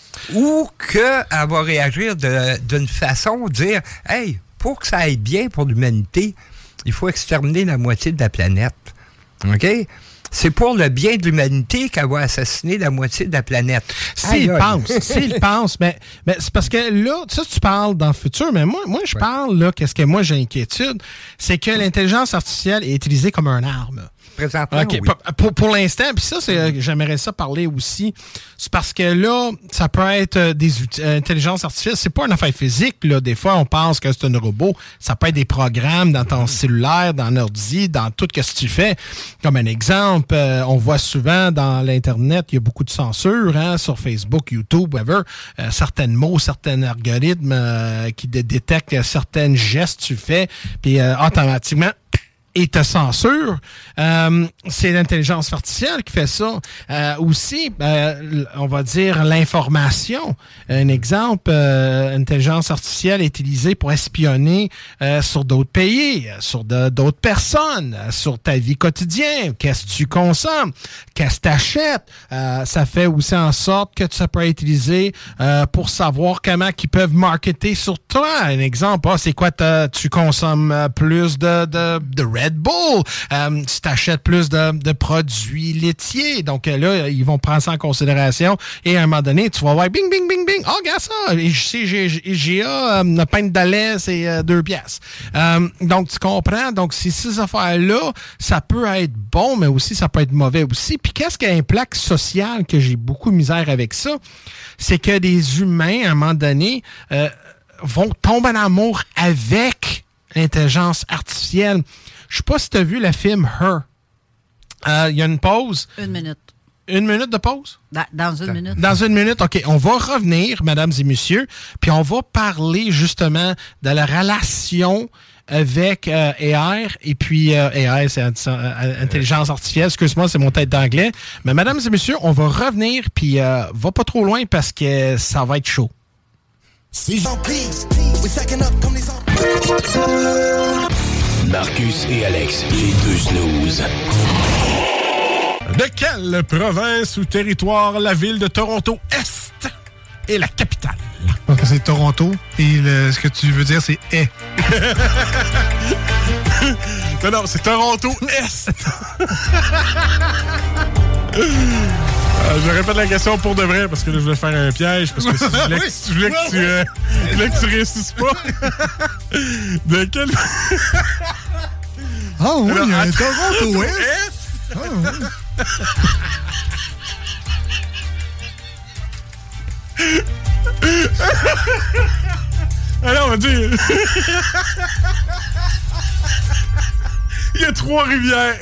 Speaker 4: Ou qu'elle va réagir de, d'une façon, dire, hey, pour que ça aille bien pour l'humanité, il faut exterminer la moitié de la planète. OK? C'est pour le bien de l'humanité qu'elle va assassiner la moitié de la planète.
Speaker 3: S'il pense, s'il pense, mais, mais c'est parce que là, ça, tu parles dans le futur, mais moi, moi je ouais. parle, là, qu'est-ce que moi j'ai inquiétude, c'est que l'intelligence artificielle est utilisée comme une arme.
Speaker 4: Présentement,
Speaker 3: okay.
Speaker 4: oui.
Speaker 3: Pour, pour, pour l'instant, puis ça, c'est, j'aimerais ça parler aussi, c'est parce que là, ça peut être des outils, euh, intelligence artificielle, c'est pas une affaire physique, là. Des fois, on pense que c'est un robot. Ça peut être des programmes dans ton cellulaire, dans l'ordi, dans tout ce que tu fais. Comme un exemple, euh, on voit souvent dans l'Internet, il y a beaucoup de censure, hein, sur Facebook, YouTube, whatever, euh, certains mots, certains algorithmes euh, qui d- détectent certains gestes que tu fais, puis euh, automatiquement, et te censure. Euh, c'est l'intelligence artificielle qui fait ça. Euh, aussi, euh, on va dire l'information. Un exemple, euh, l'intelligence artificielle est utilisée pour espionner euh, sur d'autres pays, sur de, d'autres personnes, sur ta vie quotidienne. Qu'est-ce que tu consommes? Qu'est-ce que tu achètes? Euh, ça fait aussi en sorte que ça peut être utilisé euh, pour savoir comment ils peuvent marketer sur toi. Un exemple, ah, c'est quoi ta, tu consommes plus de, de, de Red Bull, euh, si tu achètes plus de, de produits laitiers. Donc là, ils vont prendre ça en considération et à un moment donné, tu vas voir bing, bing, bing, bing. Oh, regarde ça. Et si j'ai j'ai euh, une pinte de lait, c'est euh, deux piastres. Euh, donc, tu comprends? Donc, c'est ces affaires-là, ça peut être bon, mais aussi, ça peut être mauvais aussi. Puis, qu'est-ce qu'il y a un plaque social que j'ai beaucoup de misère avec ça? C'est que des humains, à un moment donné, euh, vont tomber en amour avec l'intelligence artificielle. Je sais pas si tu as vu le film Her. Il euh, y a une pause.
Speaker 5: Une minute.
Speaker 3: Une minute de pause?
Speaker 5: Dans, dans une minute.
Speaker 3: Dans une minute, OK. On va revenir, mesdames et messieurs, puis on va parler justement de la relation avec euh, A R, et puis euh, A R, c'est euh, intelligence artificielle, excuse-moi, c'est mon tête d'anglais. Mais mesdames et messieurs, on va revenir, puis euh, va pas trop loin parce que ça va être chaud.
Speaker 1: Marcus et Alex, les deux snooze.
Speaker 3: De quelle province ou territoire la ville de Toronto-Est est la capitale?
Speaker 6: Donc, c'est Toronto et le, ce que tu veux dire, c'est « est ».
Speaker 3: Non, non, c'est Toronto-Est. euh, je répète la question pour de vrai parce que là, je voulais faire un piège parce que si je voulais que, je voulais que tu, euh, je voulais que tu réussisses pas. De quelle...
Speaker 6: Ah oui,
Speaker 3: Alors,
Speaker 6: il y a un
Speaker 3: à
Speaker 6: Toronto-Est. Ah oui.
Speaker 3: Alors, on va dire... Il y a Trois-Rivières.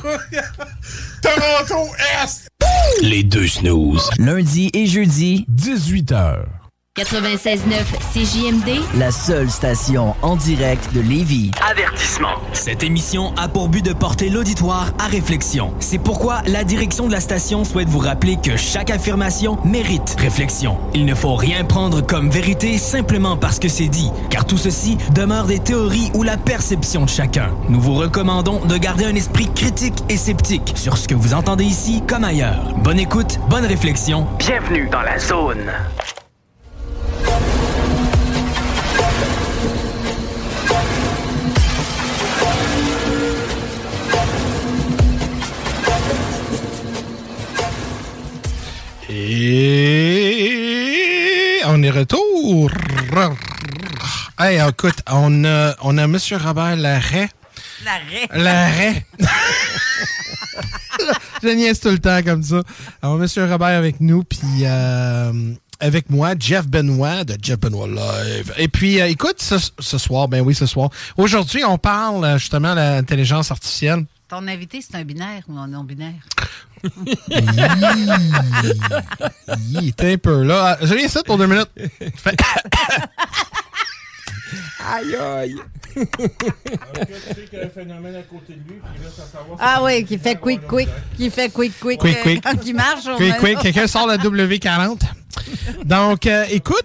Speaker 3: Toronto-Est.
Speaker 1: Les deux snooze.
Speaker 7: Lundi et jeudi,
Speaker 1: dix-huit heures.
Speaker 8: quatre-vingt-seize neuf C J M D,
Speaker 7: la seule station en direct de Lévis.
Speaker 1: Avertissement. Cette émission a pour but de porter l'auditoire à réflexion. C'est pourquoi la direction de la station souhaite vous rappeler que chaque affirmation mérite réflexion. Il ne faut rien prendre comme vérité simplement parce que c'est dit, car tout ceci demeure des théories ou la perception de chacun. Nous vous recommandons de garder un esprit critique et sceptique sur ce que vous entendez ici comme ailleurs. Bonne écoute, bonne réflexion. Bienvenue dans la zone.
Speaker 3: Et on est retour. Hey, écoute, on a, on a M. Robert Larrey.
Speaker 5: Larrey.
Speaker 3: Larrey. Je niaise tout le temps comme ça. Alors, M. Robert avec nous, puis euh, avec moi, Jeff Benoit de Jeff Benoit Live. Et puis, euh, écoute, ce, ce soir, ben oui, ce soir. Aujourd'hui, on parle justement de l'intelligence artificielle.
Speaker 5: Ton invité, c'est un binaire ou un non-binaire?
Speaker 3: Il était un peu là. Je viens ici pour deux minutes. Fait...
Speaker 4: Aïe, aïe.
Speaker 5: Ah oui, qui fait quick, quick. Qui fait quick, quick.
Speaker 3: Quick,
Speaker 5: euh,
Speaker 3: quick.
Speaker 5: Quand il marche, on
Speaker 3: Quick,
Speaker 5: a...
Speaker 3: quick. Quelqu'un sort la W quarante. Donc, euh, écoute.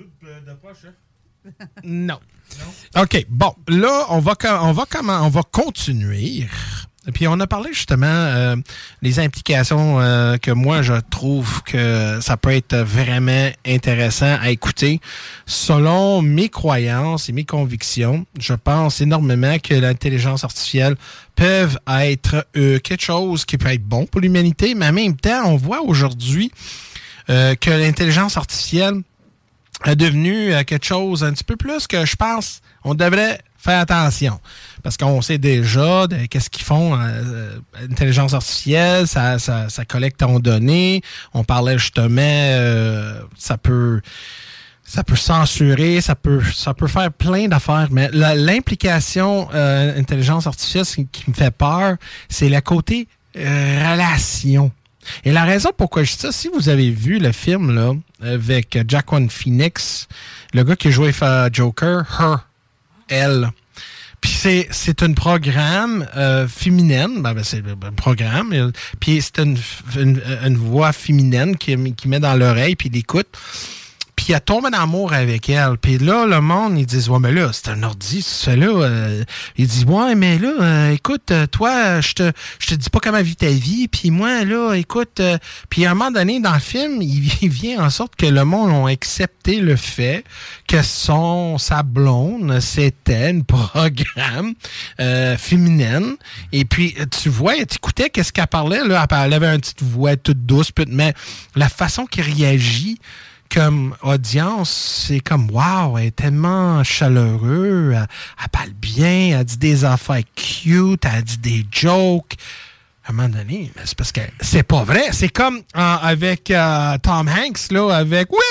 Speaker 3: Non. OK, bon, là, on va, on va, comment, on va continuer. Et puis, on a parlé justement euh, des implications euh, que moi, je trouve que ça peut être vraiment intéressant à écouter. Selon mes croyances et mes convictions, je pense énormément que l'intelligence artificielle peut être euh, quelque chose qui peut être bon pour l'humanité, mais en même temps, on voit aujourd'hui euh, que l'intelligence artificielle est devenu euh, quelque chose un petit peu plus que je pense on devrait faire attention. Parce qu'on sait déjà de, qu'est-ce qu'ils font, euh, l'intelligence artificielle, ça, ça, ça collecte ton données. On parlait justement, euh, ça peut ça peut censurer, ça peut ça peut faire plein d'affaires, mais la, l'implication euh, intelligence artificielle, ce qui me fait peur, c'est le côté euh, relation. Et la raison pourquoi je dis ça, si vous avez vu le film là avec Joaquin Phoenix, le gars qui jouait Joker, Her, elle. Puis c'est c'est une programme euh, féminine, ben, ben c'est un programme, puis c'est une, une, une voix féminine qui, qui met dans l'oreille, puis il écoute. Puis elle tombe en amour avec elle. Puis là, le monde, ils disent, ouais, mais là, c'est un ordi, c'est ça là. Euh, il dit, ouais, mais là, euh, écoute, toi, je te je te dis pas comment vivre ta vie. Puis moi, là, écoute, euh, puis à un moment donné, dans le film, il, il vient en sorte que le monde a accepté le fait que son, sa blonde, c'était une programme euh, féminine. Et puis, tu vois, tu écoutais qu'est-ce qu'elle parlait, là. Elle avait une petite voix toute douce, mais la façon qu'il réagit, comme audience, c'est comme, wow, elle est tellement chaleureuse, elle, elle parle bien, elle dit des affaires cute, elle dit des jokes. À un moment donné, c'est parce que c'est pas vrai. C'est comme euh, avec euh, Tom Hanks, là, avec Wilson!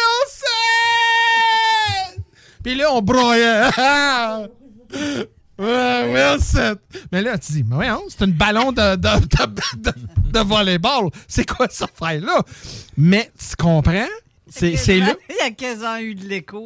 Speaker 3: Puis là, on broyait. Ouais, Wilson! Mais là, tu dis, mais voyons, c'est une ballon de, de, de, de, de volleyball. C'est quoi cette affaire-là? Mais tu comprends? C'est, c'est là.
Speaker 5: Il y a quinze ans eu de l'écho.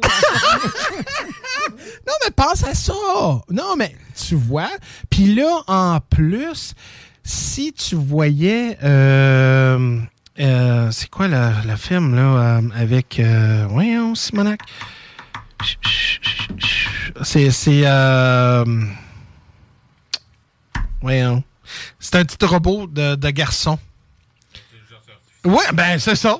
Speaker 3: Non, mais pense à ça. Non, mais tu vois. Puis là, en plus, si tu voyais. Euh, euh, c'est quoi le, le film, là, euh, avec. Euh, voyons, Simonac. C'est. c'est euh, Voyons. C'est un petit robot de, de garçon. Ouais, ben c'est ça.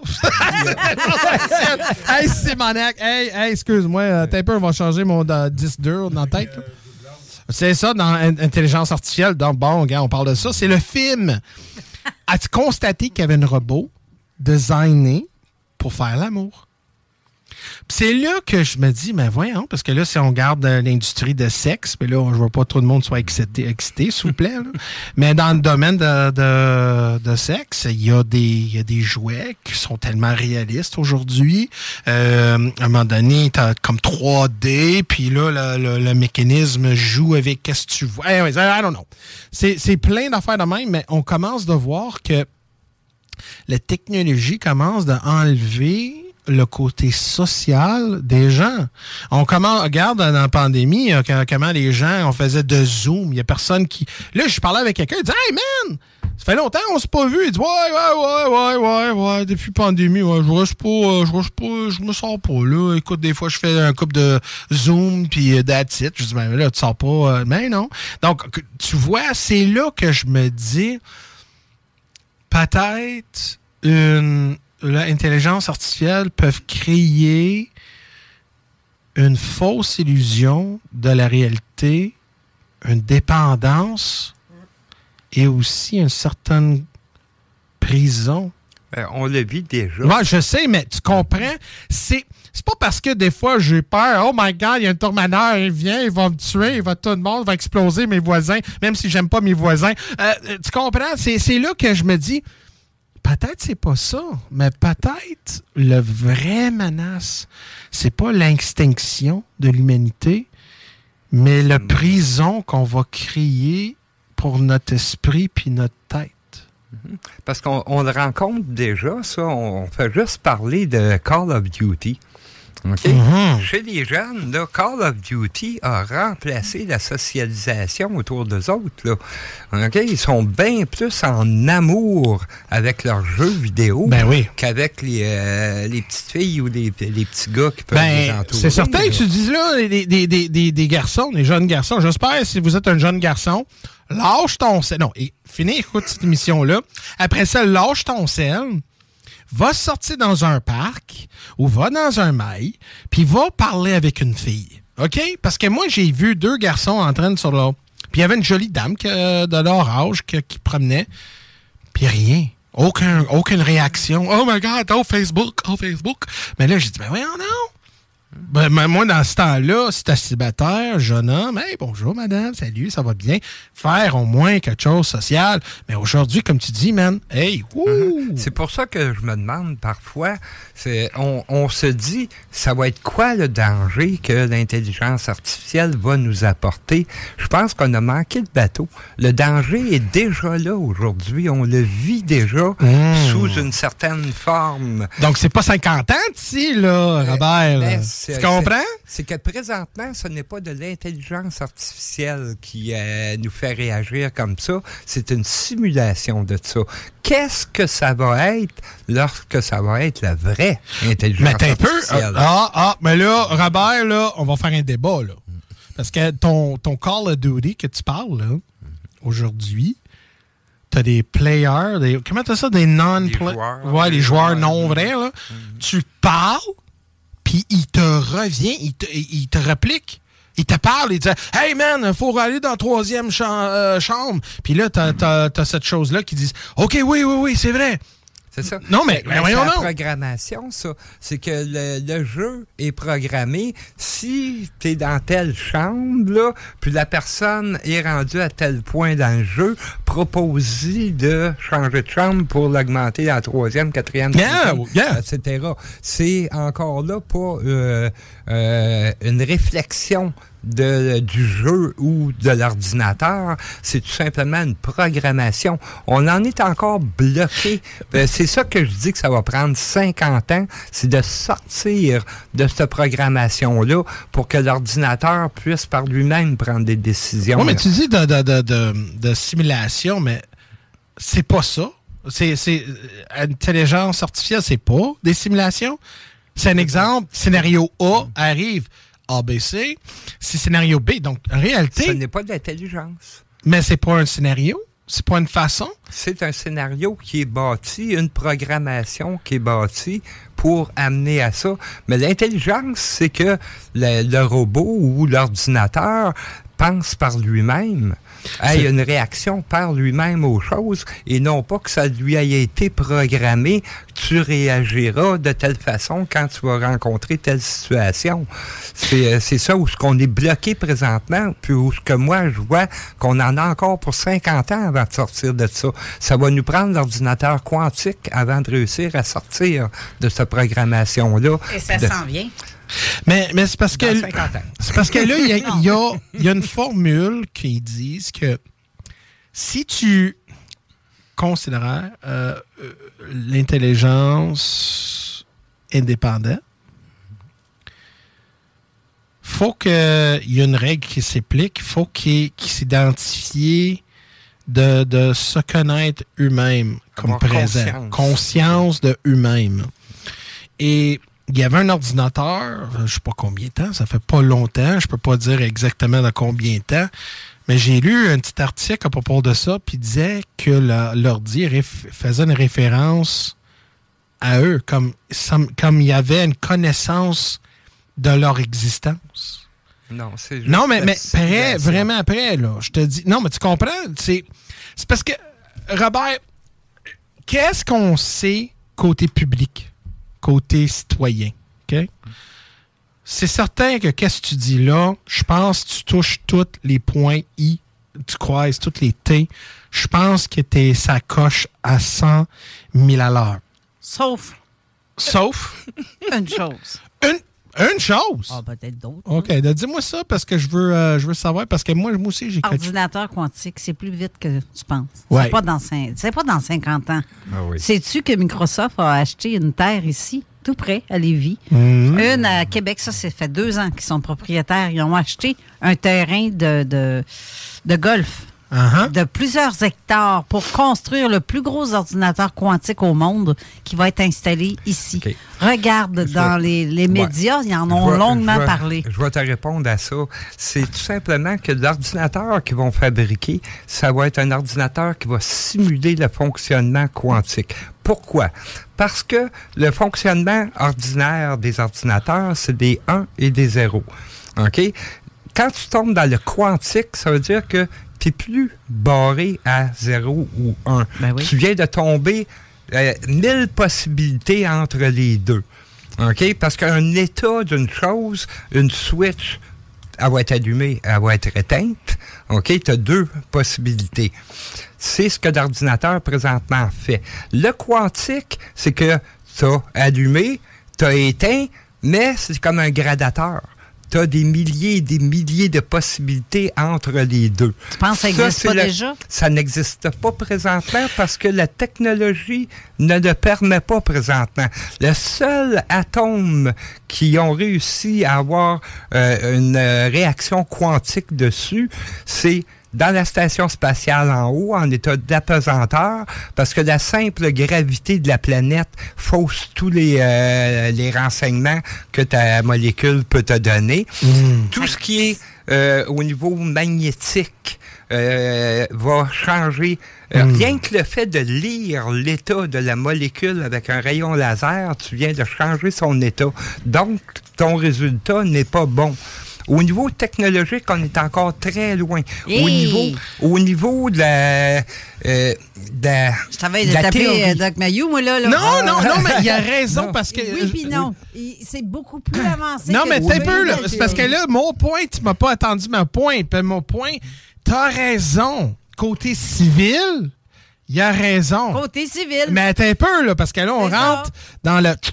Speaker 3: Hey, c'est Monac. Hey, hey, excuse-moi. Euh, T'as un peu, on va changer mon euh, disque dur dans la tête. Là. C'est ça, dans Intelligence artificielle. Donc, bon, regarde, on parle de ça. C'est le film. As-tu constaté qu'il y avait un robot designé pour faire l'amour? Puis c'est là que je me dis, mais voyons, parce que là, si on regarde l'industrie de sexe, puis là, je veux pas que tout le monde soit excité, excité s'il vous plaît, là. Mais dans le domaine de, de, de sexe, il y a des, il y a des jouets qui sont tellement réalistes aujourd'hui. Euh, à un moment donné, t'as comme trois D, puis là, le, le, le mécanisme joue avec qu'est-ce que tu vois. Anyways, I don't know. C'est, c'est plein d'affaires de même, mais on commence de voir que la technologie commence d'enlever le côté social des gens. On commence, regarde dans la pandémie, comment les gens, on faisait de Zoom. Il n'y a personne qui... Là, je parlais avec quelqu'un, il dit « Hey man, ça fait longtemps qu'on ne s'est pas vu. » Il dit « Ouais, ouais, ouais, ouais, ouais, ouais, depuis la pandémie, ouais, je reste pas, je reste pas, je me sors pas, là. Écoute, des fois, je fais un couple de Zoom, puis that's it. » Je dis « Ben là, tu sors pas. » Mais non. Donc, tu vois, c'est là que je me dis, peut-être une... l'intelligence artificielle peut créer une fausse illusion de la réalité, une dépendance et aussi une certaine prison.
Speaker 4: Ben, on le vit déjà.
Speaker 3: Moi, je sais, mais tu comprends, c'est... C'est pas parce que des fois j'ai peur, oh my God, il y a un tourmeneur, il vient, il va me tuer, il va tout le monde va exploser mes voisins, même si j'aime pas mes voisins. Euh, tu comprends? C'est, c'est là que je me dis, peut-être c'est pas ça, mais peut-être le vrai menace, c'est pas l'extinction de l'humanité, mais la prison qu'on va créer pour notre esprit puis notre tête.
Speaker 4: Parce qu'on on le rencontre déjà, ça. On fait juste parler de Call of Duty. Okay? Mm-hmm. Chez les jeunes, là, Call of Duty a remplacé la socialisation autour d'eux autres. Là. Okay? Ils sont bien plus en amour avec leurs jeux vidéo
Speaker 3: ben oui.
Speaker 4: qu'avec les, euh, les petites filles ou les, les petits gars qui peuvent
Speaker 3: ben,
Speaker 4: les entourer.
Speaker 3: C'est certain que tu dis là, des, des, des, des, des garçons, des jeunes garçons. J'espère, si vous êtes un jeune garçon, lâche ton sel. Non, et finis, écoute cette émission-là. Après ça, lâche ton sel. Va sortir dans un parc ou va dans un mail, puis va parler avec une fille. OK? Parce que moi, j'ai vu deux garçons en train de sur l'eau. Puis il y avait une jolie dame que, de leur âge que, qui promenait. Puis rien. Aucun, aucune réaction. Oh my God, oh Facebook, oh Facebook. Mais là, j'ai dit, ben voyons non. Ben, moi, dans ce temps-là, si t'es célibataire, jeune homme, hey, bonjour madame, salut, ça va bien. Faire au moins quelque chose de social. Mais aujourd'hui, comme tu dis, man, hey, wouh!
Speaker 4: Uh-huh. C'est pour ça que je me demande parfois, c'est, on, on se dit, ça va être quoi le danger que l'intelligence artificielle va nous apporter? Je pense qu'on a manqué de bateau. Le danger est déjà là aujourd'hui. On le vit déjà mmh. sous une certaine forme.
Speaker 3: Donc, c'est pas cinquante ans d'ici, là, Robert. Là. Tu comprends?
Speaker 4: C'est, c'est que présentement, ce n'est pas de l'intelligence artificielle qui euh, nous fait réagir comme ça. C'est une simulation de ça. Qu'est-ce que ça va être lorsque ça va être la vraie intelligence
Speaker 3: mais t'es
Speaker 4: artificielle?
Speaker 3: Un peu, ah, ah, mais là, Robert, là, on va faire un débat, là. Parce que ton, ton Call of Duty que tu parles, là, aujourd'hui, t'as des players, des, comment t'as ça, des non-players? Ouais, des joueurs non vrais, là. Mm-hmm. Tu parles, puis il te revient, il te, il te réplique. Il te parle, il te dit « Hey man, il faut aller dans la troisième cha- euh, chambre. » Puis là, t'as, t'as, t'as cette chose-là qui dit « OK, oui, oui, oui, c'est vrai. »
Speaker 4: C'est ça.
Speaker 3: Non, mais, mais, mais voyons
Speaker 4: la
Speaker 3: non.
Speaker 4: programmation, ça. C'est que le, le jeu est programmé. Si tu es dans telle chambre, là, puis la personne est rendue à tel point dans le jeu, propose-y de changer de chambre pour l'augmenter à la troisième, quatrième,
Speaker 3: yeah, yeah.
Speaker 4: et cetera. C'est encore là pas euh, euh, une réflexion de, du jeu ou de l'ordinateur, c'est tout simplement une programmation. On en est encore bloqué. Euh, c'est ça que je dis que ça va prendre cinquante ans, c'est de sortir de cette programmation-là pour que l'ordinateur puisse par lui-même prendre des décisions.
Speaker 3: Oui, mais tu dis de, de, de, de, de simulation, mais c'est pas ça. C'est, c'est intelligence artificielle, c'est pas des simulations. C'est un exemple. Scénario A arrive. A B C, c'est scénario B. Donc, en réalité...
Speaker 4: Ce n'est pas de l'intelligence.
Speaker 3: Mais c'est pas un scénario? C'est pas une façon?
Speaker 4: C'est un scénario qui est bâti, une programmation qui est bâtie pour amener à ça. Mais l'intelligence, c'est que le, le robot ou l'ordinateur pense par lui-même, a une réaction par lui-même aux choses et non pas que ça lui ait été programmé, tu réagiras de telle façon quand tu vas rencontrer telle situation. C'est, c'est ça où ce qu'on est bloqué présentement, puis où ce que moi je vois qu'on en a encore pour cinquante ans avant de sortir de ça. Ça va nous prendre l'ordinateur quantique avant de réussir à sortir de cette programmation-là.
Speaker 5: Et ça
Speaker 4: de...
Speaker 5: s'en vient.
Speaker 3: Mais, mais c'est parce que c'est parce que là, il y a, y, a, y a une formule qui dit que si tu considères euh, l'intelligence indépendante, faut qu'il y ait une règle qui s'applique, il faut qu'il, qu'il s'identifie de, de se connaître eux-mêmes comme présent. Conscience. Conscience de eux-mêmes. Et il y avait un ordinateur, je ne sais pas combien de temps, ça fait pas longtemps, je peux pas dire exactement dans combien de temps, mais j'ai lu un petit article à propos de ça, puis il disait que la, l'ordi réf- faisait une référence à eux, comme, comme il y avait une connaissance de leur existence.
Speaker 4: Non, c'est juste
Speaker 3: Non, mais, mais prêt, vraiment après, là, je te dis... Non, mais tu comprends? C'est, c'est parce que, Robert, qu'est-ce qu'on sait côté public? Côté citoyen, OK? C'est certain que qu'est-ce que tu dis là, je pense que tu touches tous les points I, tu croises tous les T. Je pense que t'es ça coche à cent mille à l'heure.
Speaker 5: Sauf.
Speaker 3: Sauf.
Speaker 5: Une chose.
Speaker 3: Une, une chose?
Speaker 5: Ah, peut-être d'autres.
Speaker 3: OK, hein? Dis-moi ça parce que je veux, euh, je veux savoir, parce que moi, moi aussi, j'ai...
Speaker 5: Ordinateur quantique, c'est plus vite que tu penses.
Speaker 3: Ouais.
Speaker 5: C'est pas dans, c'est pas dans cinquante ans.
Speaker 4: Ah oui.
Speaker 5: Sais-tu que Microsoft a acheté une terre ici, tout près, à Lévis?
Speaker 3: Mm-hmm.
Speaker 5: Une à Québec, ça, ça fait deux ans qu'ils sont propriétaires. Ils ont acheté un terrain de, de, de golf. Uh-huh. De plusieurs hectares pour construire le plus gros ordinateur quantique au monde qui va être installé ici. Okay. Regarde je dans vais, les, les médias, ouais, ils en ont vais, longuement
Speaker 4: vais,
Speaker 5: parlé.
Speaker 4: Je vais te répondre à ça. C'est tout simplement que l'ordinateur qu'ils vont fabriquer, ça va être un ordinateur qui va simuler le fonctionnement quantique. Pourquoi? Parce que le fonctionnement ordinaire des ordinateurs, c'est des un et des zéro. OK? Quand tu tombes dans le quantique, ça veut dire que tu n'es plus barré à zéro ou un.
Speaker 5: Ben oui.
Speaker 4: Tu viens de tomber euh, mille possibilités entre les deux. OK? Parce qu'un état d'une chose, une switch, elle va être allumée, elle va être éteinte. OK? Tu as deux possibilités. C'est ce que l'ordinateur présentement fait. Le quantique, c'est que tu as allumé, tu as éteint, mais c'est comme un gradateur. Tu as des milliers et des milliers de possibilités entre les deux.
Speaker 5: Tu penses que ça n'existe pas
Speaker 4: le,
Speaker 5: déjà?
Speaker 4: Ça n'existe pas présentement parce que la technologie ne le permet pas présentement. Le seul atome qui ont réussi à avoir euh, une euh, réaction quantique dessus, c'est dans la station spatiale en haut, en état d'apesanteur, parce que la simple gravité de la planète fausse tous les, euh, les renseignements que ta molécule peut te donner. Mmh. Tout ce qui est euh, au niveau magnétique euh, va changer. Euh, mmh. Rien que le fait de lire l'état de la molécule avec un rayon laser, tu viens de changer son état. Donc, ton résultat n'est pas bon. Au niveau technologique, on est encore très loin.
Speaker 5: Hey.
Speaker 4: Au niveau, au niveau de la, euh, de la,
Speaker 5: je t'avais de taper euh, Doc Mayou, moi, là. là.
Speaker 3: Non, ah. non, non, mais il a raison non. parce que...
Speaker 5: Oui, puis non. Oui. C'est beaucoup plus avancé.
Speaker 3: Non,
Speaker 5: que
Speaker 3: mais t'es un peu, là. C'est parce que là, mon point, tu m'as pas attendu mon point. Puis mon point, t'as raison. Côté civil, il a raison.
Speaker 5: Côté civil.
Speaker 3: Mais t'es un peu, là, parce que là, on c'est rentre ça. Dans le...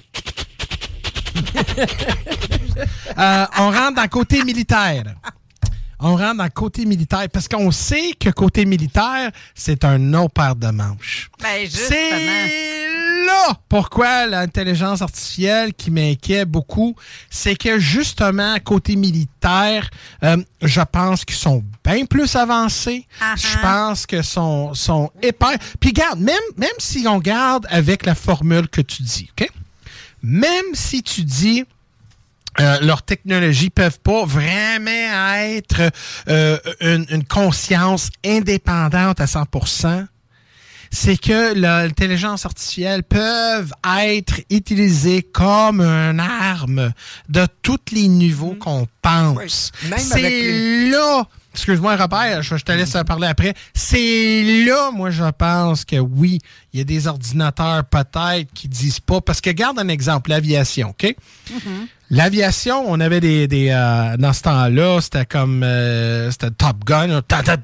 Speaker 3: euh, on rentre dans le côté militaire. On rentre dans le côté militaire parce qu'on sait que côté militaire, c'est un autre paire de manches.
Speaker 5: Ben, justement.
Speaker 3: C'est là pourquoi l'intelligence artificielle qui m'inquiète beaucoup, c'est que justement, côté militaire, euh, je pense qu'ils sont bien plus avancés. Uh-huh. Je pense que sont, sont épais. Puis regarde, même, même si on garde avec la formule que tu dis, OK? Même si tu dis euh, leur technologie peuvent pas vraiment être euh, une, une conscience indépendante à cent pour cent, c'est que l'intelligence artificielle peut être utilisée comme une arme de tous les niveaux mmh. qu'on pense. Oui, c'est les... là... Excuse-moi, Robert, je, je te laisse parler après. C'est là, moi, je pense que oui, il y a des ordinateurs peut-être qui disent pas. Parce que, garde un exemple, l'aviation, OK? Mm-hmm. L'aviation, on avait des... des euh, dans ce temps-là, c'était comme... Euh, c'était Top Gun.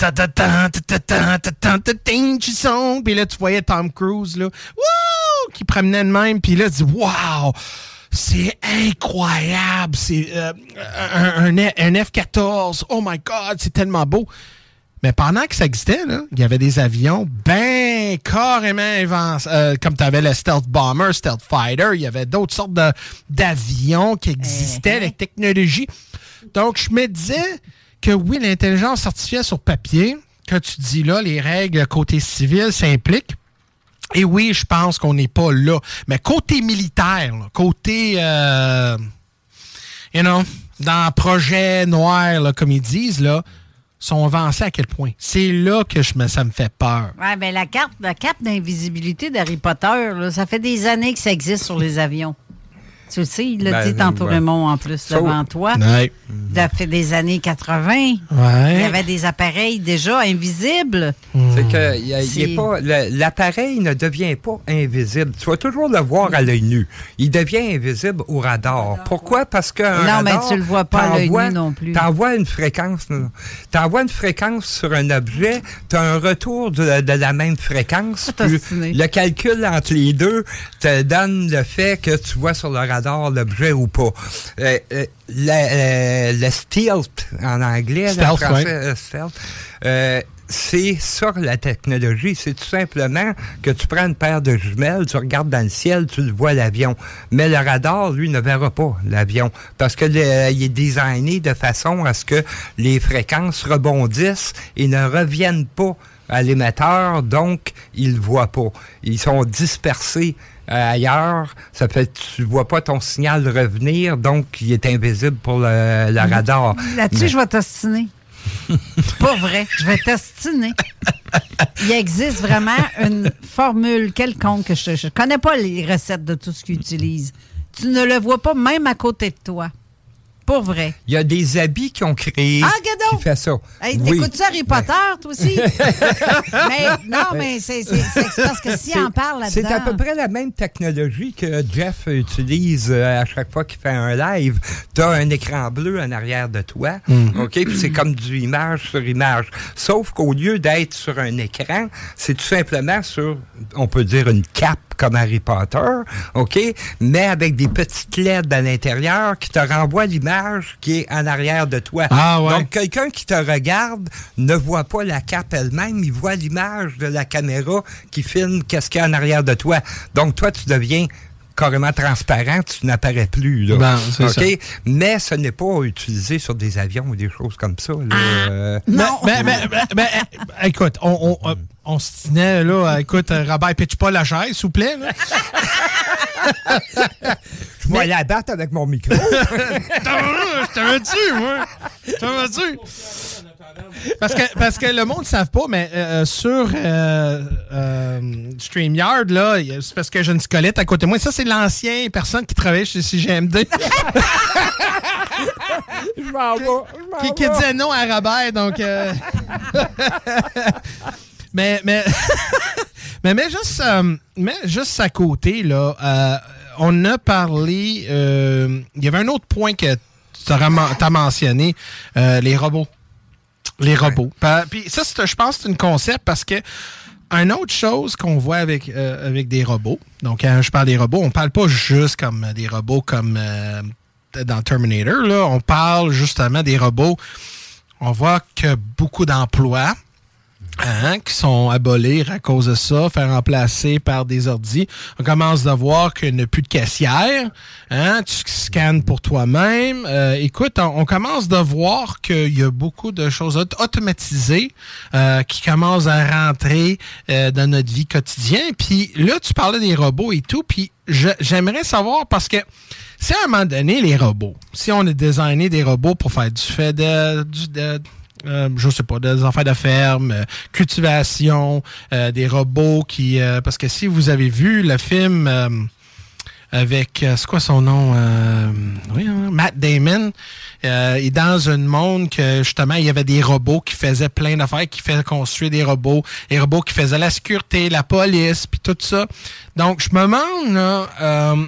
Speaker 3: Puis là, tu voyais Tom Cruise, là, wouh, qui promenait de même. Puis là, tu dis, wow! C'est incroyable. C'est euh, un, un, un F quatorze. Oh my God, c'est tellement beau. Mais pendant que ça existait, là, il y avait des avions ben carrément inventés. Euh, comme tu avais le Stealth Bomber, Stealth Fighter, il y avait d'autres sortes de, d'avions qui existaient, les technologies. Donc, je me disais que oui, l'intelligence artificielle sur papier, que tu dis là, les règles côté civil s'impliquent. Et oui, je pense qu'on n'est pas là. Mais côté militaire, là, côté, euh, you know, dans projet noir, là, comme ils disent, là, sont avancés à quel point? C'est là que je me, ça me fait peur.
Speaker 5: Oui, bien la carte, la cape d'invisibilité d'Harry Potter, là, ça fait des années que ça existe sur les avions. Tu le sais, il l'a ben, dit tantôt, ouais. Raymond, en plus, so, devant toi. Ouais. Ça fait des années quatre-vingts. Ouais. Il y avait des appareils déjà invisibles.
Speaker 4: C'est que y a, y a pas, le, l'appareil ne devient pas invisible. Tu vas toujours le voir à l'œil nu. Il devient invisible au radar. Pourquoi? Parce qu'un
Speaker 5: non,
Speaker 4: radar...
Speaker 5: mais tu le vois pas à l'œil nu non plus.
Speaker 4: Tu envoies une fréquence. Tu envoies une fréquence sur un objet, tu as un retour de, de la même fréquence. Le calcul entre les deux te donne le fait que tu vois sur le radar l'objet ou pas. Euh, euh, le, euh, le stealth, en anglais, stealth, en français, ouais. euh, stealth, euh, c'est ça la technologie. C'est tout simplement que tu prends une paire de jumelles, tu regardes dans le ciel, tu le vois l'avion. Mais le radar, lui, ne verra pas l'avion parce que le, il est designé de façon à ce que les fréquences rebondissent et ne reviennent pas à l'émetteur, donc ils ne le voient pas. Ils sont dispersés Euh, ailleurs, ça fait tu vois pas ton signal revenir, donc il est invisible pour le, le radar.
Speaker 5: Là-dessus, mais... je vais t'ostiner. Pas vrai, je vais t'ostiner. Il existe vraiment une formule quelconque que je ne connais pas les recettes de tout ce qu'ils utilisent. Tu ne le vois pas même à côté de toi. Pour vrai.
Speaker 4: Il y a des habits qui ont créé
Speaker 5: ah,
Speaker 4: qui fait ça.
Speaker 5: Hey, oui. T'écoutes-tu Harry Potter, toi aussi? mais, non, mais c'est, c'est, c'est parce que si on parle là-dedans...
Speaker 4: C'est à peu près la même technologie que Jeff utilise à chaque fois qu'il fait un live. Tu as un écran bleu en arrière de toi, mm. OK? Puis c'est comme du image sur image. Sauf qu'au lieu d'être sur un écran, c'est tout simplement sur, on peut dire, une cape comme Harry Potter, OK? Mais avec des petites L E D à l'intérieur qui te renvoient l'image qui est en arrière de toi.
Speaker 3: Ah, ouais.
Speaker 4: Donc, quelqu'un qui te regarde ne voit pas la cape elle-même, il voit l'image de la caméra qui filme qu'est-ce qu'il y a en arrière de toi. Donc, toi, tu deviens carrément transparent, tu n'apparais plus. Là.
Speaker 3: Ben, c'est
Speaker 4: okay? Ça. Mais ce n'est pas utilisé sur des avions ou des choses comme ça. Là.
Speaker 5: Ah, euh... Non!
Speaker 3: Ben, ben, ben, ben, ben, écoute, on, on, on se tenait là. Écoute, Robert, pitch pas la chaise, s'il vous plaît. Là.
Speaker 4: Je vais la battre avec mon micro.
Speaker 3: Je t'avais dit, moi. Je t'avais dit. Parce que, parce que le monde ne savent pas, mais euh, sur euh, euh, StreamYard, là, c'est parce que j'ai une squelette à côté de moi. Ça, c'est l'ancien personne qui travaille chez C G M D.
Speaker 4: Je m'en vais.
Speaker 3: Qui, qui disait non à Robert, donc... Euh... mais, mais, mais, mais, juste, euh, mais juste à côté, là, euh, on a parlé... Euh, il y avait un autre point que tu as mentionné, euh, les robots. Les robots. Ouais. Puis ça, c'est, je pense que c'est un concept parce que une autre chose qu'on voit avec, euh, avec des robots, donc quand je parle des robots, on parle pas juste comme des robots comme euh, dans Terminator, là, on parle justement des robots, on voit que beaucoup d'emplois hein, qui sont abolir à cause de ça, faire remplacer par des ordis. On commence à voir qu'il n'y a plus de caissière. Hein, tu scannes pour toi-même. Euh, écoute, on, on commence à voir qu'il y a beaucoup de choses aut- automatisées euh, qui commencent à rentrer euh, dans notre vie quotidienne. Puis là, tu parlais des robots et tout, puis je, j'aimerais savoir, parce que si à un moment donné, les robots, si on a designé des robots pour faire du fait de... Du, de Euh, je sais pas, des affaires de ferme, euh, cultivation, euh, des robots qui... Euh, parce que si vous avez vu le film euh, avec... Euh, c'est quoi son nom? Euh, oui, hein, Matt Damon. Euh, il est dans un monde que, justement, il y avait des robots qui faisaient plein d'affaires, qui faisaient construire des robots, des robots qui faisaient la sécurité, la police, puis tout ça. Donc, je me demande, là... Euh,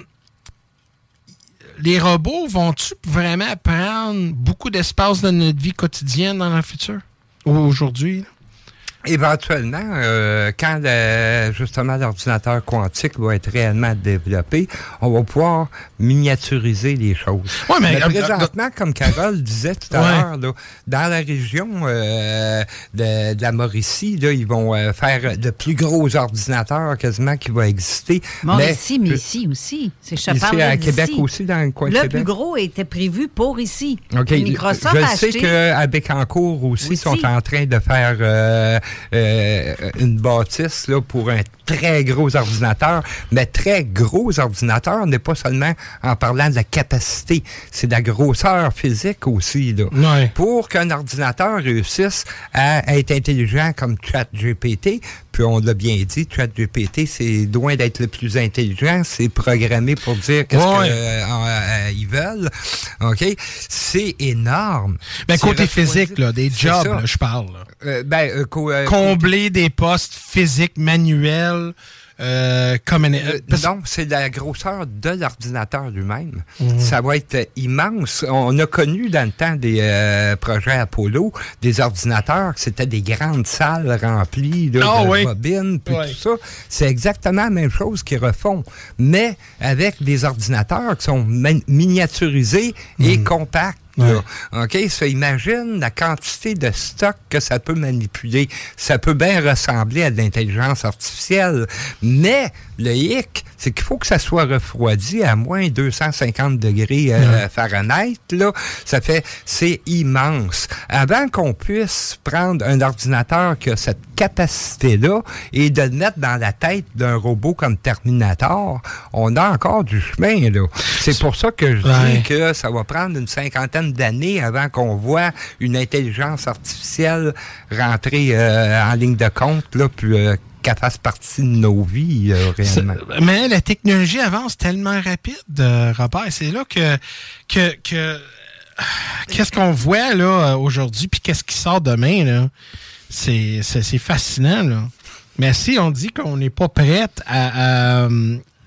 Speaker 3: les robots vont-tu vraiment prendre beaucoup d'espace dans notre vie quotidienne dans le futur? Ou aujourd'hui?
Speaker 4: Éventuellement, euh, quand le, justement l'ordinateur quantique va être réellement développé, on va pouvoir miniaturiser les choses. Ouais, mais, mais présentement, euh, comme Carole disait tout à ouais. l'heure, là, dans la région euh, de, de la Mauricie, là, ils vont euh, faire de plus gros ordinateurs quasiment qui vont exister.
Speaker 5: Mauricie, mais, mais ici aussi. C'est je
Speaker 4: Ici à Québec aussi, dans le coin
Speaker 5: le
Speaker 4: de Québec.
Speaker 5: Le plus gros était prévu pour ici.
Speaker 4: Okay.
Speaker 5: Microsoft
Speaker 4: je
Speaker 5: a
Speaker 4: sais
Speaker 5: acheté...
Speaker 4: qu'à Bécancour aussi, aussi sont en train de faire... Euh, Euh, une bâtisse là, pour un très gros ordinateur, mais très gros ordinateur n'est pas seulement en parlant de la capacité, c'est de la grosseur physique aussi. Là.
Speaker 3: Ouais.
Speaker 4: Pour qu'un ordinateur réussisse à être intelligent comme ChatGPT, puis on l'a bien dit, ChatGPT, c'est loin d'être le plus intelligent, c'est programmé pour dire qu'est-ce ouais. qu'ils euh, veulent. OK? C'est énorme.
Speaker 3: Ben, côté physique, là, des jobs, là, je parle. Là.
Speaker 4: Euh, ben, euh, co- euh,
Speaker 3: Combler des postes physiques, manuels, euh, comme... Une...
Speaker 4: Euh, non, c'est la grosseur de l'ordinateur lui-même. Mmh. Ça va être immense. On a connu dans le temps des euh, projets Apollo, des ordinateurs, que c'était des grandes salles remplies là, oh, de oui. bobines, puis oui. tout ça. C'est exactement la même chose qu'ils refont, mais avec des ordinateurs qui sont man- miniaturisés mmh. et compacts. Ouais. OK? Ça, imagine la quantité de stock que ça peut manipuler. Ça peut bien ressembler à de l'intelligence artificielle. Mais le hic, c'est qu'il faut que ça soit refroidi à moins deux cent cinquante degrés euh, ouais. Fahrenheit. Là. Ça fait, c'est immense. Avant qu'on puisse prendre un ordinateur qui a cette capacité-là et de le mettre dans la tête d'un robot comme Terminator, on a encore du chemin. Là. C'est pour ça que je ouais. dis que ça va prendre une cinquantaine d'années avant qu'on voit une intelligence artificielle rentrer euh, en ligne de compte, là, puis euh, qu'elle fasse partie de nos vies, euh, réellement.
Speaker 3: C'est, mais la technologie avance tellement rapide, euh, Robert. C'est là que... que, que qu'est-ce qu'on voit là aujourd'hui, puis qu'est-ce qui sort demain, là? C'est, c'est, c'est fascinant, là. Mais si on dit qu'on n'est pas prête à, à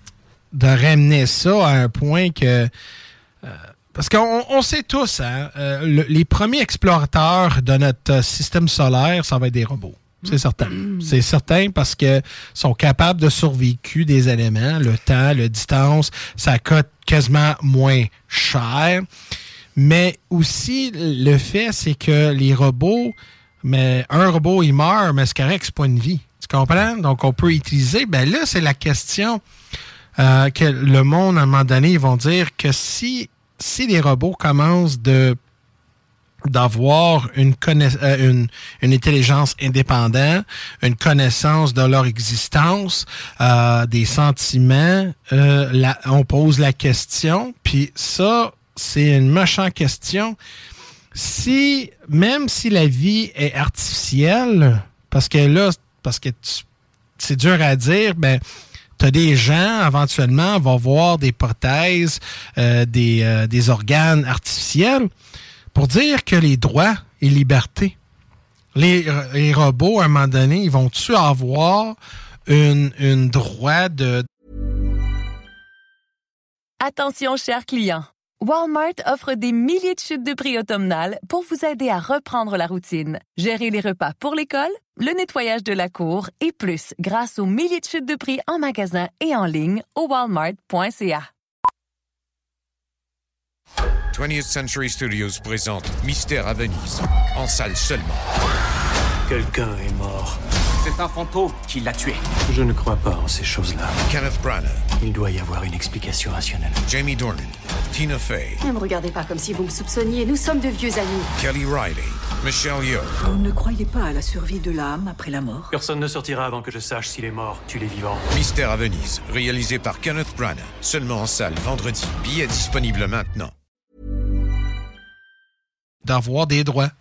Speaker 3: de ramener ça à un point que... Euh, parce qu'on on sait tous, hein, euh, le, les premiers explorateurs de notre euh, système solaire, ça va être des robots. C'est certain. C'est certain parce que sont capables de survivre des éléments, le temps, la distance, ça coûte quasiment moins cher. Mais aussi, le fait, c'est que les robots, mais un robot, il meurt, mais c'est correct, c'est pas une vie. Tu comprends? Donc, on peut utiliser. Ben là, c'est la question euh, que le monde, à un moment donné, ils vont dire que si si les robots commencent de d'avoir une, connaiss- euh, une, une intelligence indépendante, une connaissance de leur existence, euh, des sentiments, euh, la, on pose la question, puis ça, c'est une méchante question. Si, même si la vie est artificielle, parce que là, parce que tu, c'est dur à dire, ben, tu as des gens, éventuellement, vont voir des prothèses, euh, des, euh, des organes artificiels, pour dire que les droits et libertés, les, les robots, à un moment donné, ils vont-tu avoir une, une droit de...
Speaker 9: Attention, chers clients. Walmart offre des milliers de chutes de prix automnales pour vous aider à reprendre la routine, gérer les repas pour l'école, le nettoyage de la cour et plus grâce aux milliers de chutes de prix en magasin et en ligne au walmart point c a.
Speaker 10: twentieth Century Studios présente Mystère à Venise, en salle seulement.
Speaker 11: Quelqu'un est mort.
Speaker 12: C'est un fantôme qui l'a tué.
Speaker 11: Je ne crois pas en ces choses-là.
Speaker 10: Kenneth Branagh.
Speaker 11: Il doit y avoir une explication rationnelle.
Speaker 10: Jamie Dornan. Tina Fey.
Speaker 13: Ne me regardez pas comme si vous me soupçonniez. Nous sommes de vieux amis.
Speaker 10: Kelly Riley. Michelle Yeoh.
Speaker 13: Vous ne croyez pas à la survie de l'âme après la mort?
Speaker 11: Personne ne sortira avant que je sache s'il est mort, tu les vivants.
Speaker 10: Mystère à Venise, réalisé par Kenneth Branagh. Seulement en salle vendredi. Billets disponibles maintenant.
Speaker 3: D'avoir des droits.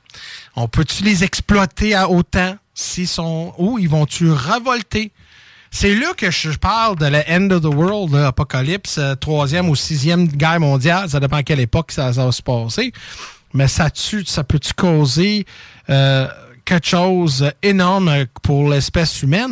Speaker 3: On peut-tu les exploiter à autant s'ils sont... Ou ils vont-tu révolter? C'est là que je parle de la end of the world, là, apocalypse, euh, troisième ou sixième guerre mondiale. Ça dépend à quelle époque ça, ça va se passer. Mais ça, tue, ça peut-tu causer euh, quelque chose d'énorme pour l'espèce humaine?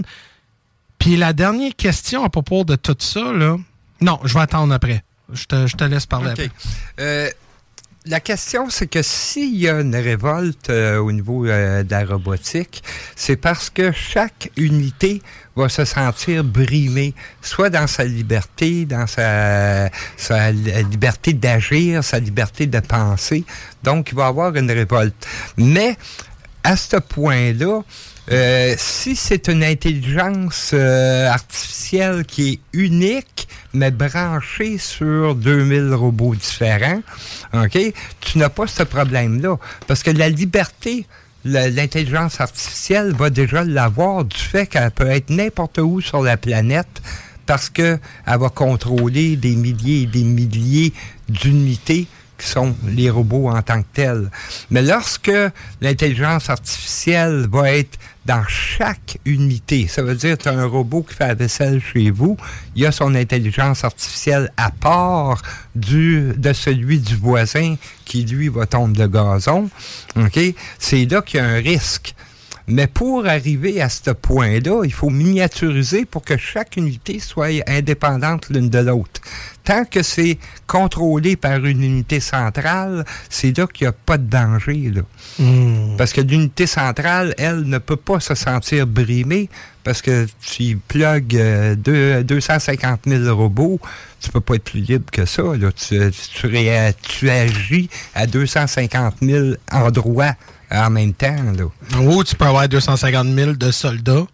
Speaker 3: Puis la dernière question à propos de tout ça, là... Non, je vais attendre après. Je te, je te laisse parler
Speaker 4: okay.
Speaker 3: après.
Speaker 4: Euh, la question, c'est que s'il y a une révolte euh, au niveau euh, de la robotique, c'est parce que chaque unité va se sentir brimée, soit dans sa liberté, dans sa, sa liberté d'agir, sa liberté de penser. Donc, il va y avoir une révolte. Mais, à ce point-là, Euh, si c'est une intelligence euh, artificielle qui est unique, mais branchée sur deux mille robots différents, OK, tu n'as pas ce problème-là. Parce que la liberté, la, l'intelligence artificielle va déjà l'avoir du fait qu'elle peut être n'importe où sur la planète parce qu'elle va contrôler des milliers et des milliers d'unités qui sont les robots en tant que tels. Mais lorsque l'intelligence artificielle va être dans chaque unité, ça veut dire que tu as un robot qui fait la vaisselle chez vous, il y a son intelligence artificielle à part du, de celui du voisin qui, lui, va tomber de gazon. OK? C'est là qu'il y a un risque. Mais pour arriver à ce point-là, il faut miniaturiser pour que chaque unité soit indépendante l'une de l'autre. Tant que c'est contrôlé par une unité centrale, c'est là qu'il n'y a pas de danger, là. Mmh. Parce que l'unité centrale, elle, ne peut pas se sentir brimée parce que tu plugues euh, deux, deux cent cinquante mille robots, tu peux pas être plus libre que ça, là. Tu, tu, ré, tu agis à deux cent cinquante mille endroits en même temps, là.
Speaker 3: Ou tu peux avoir deux cent cinquante mille de soldats.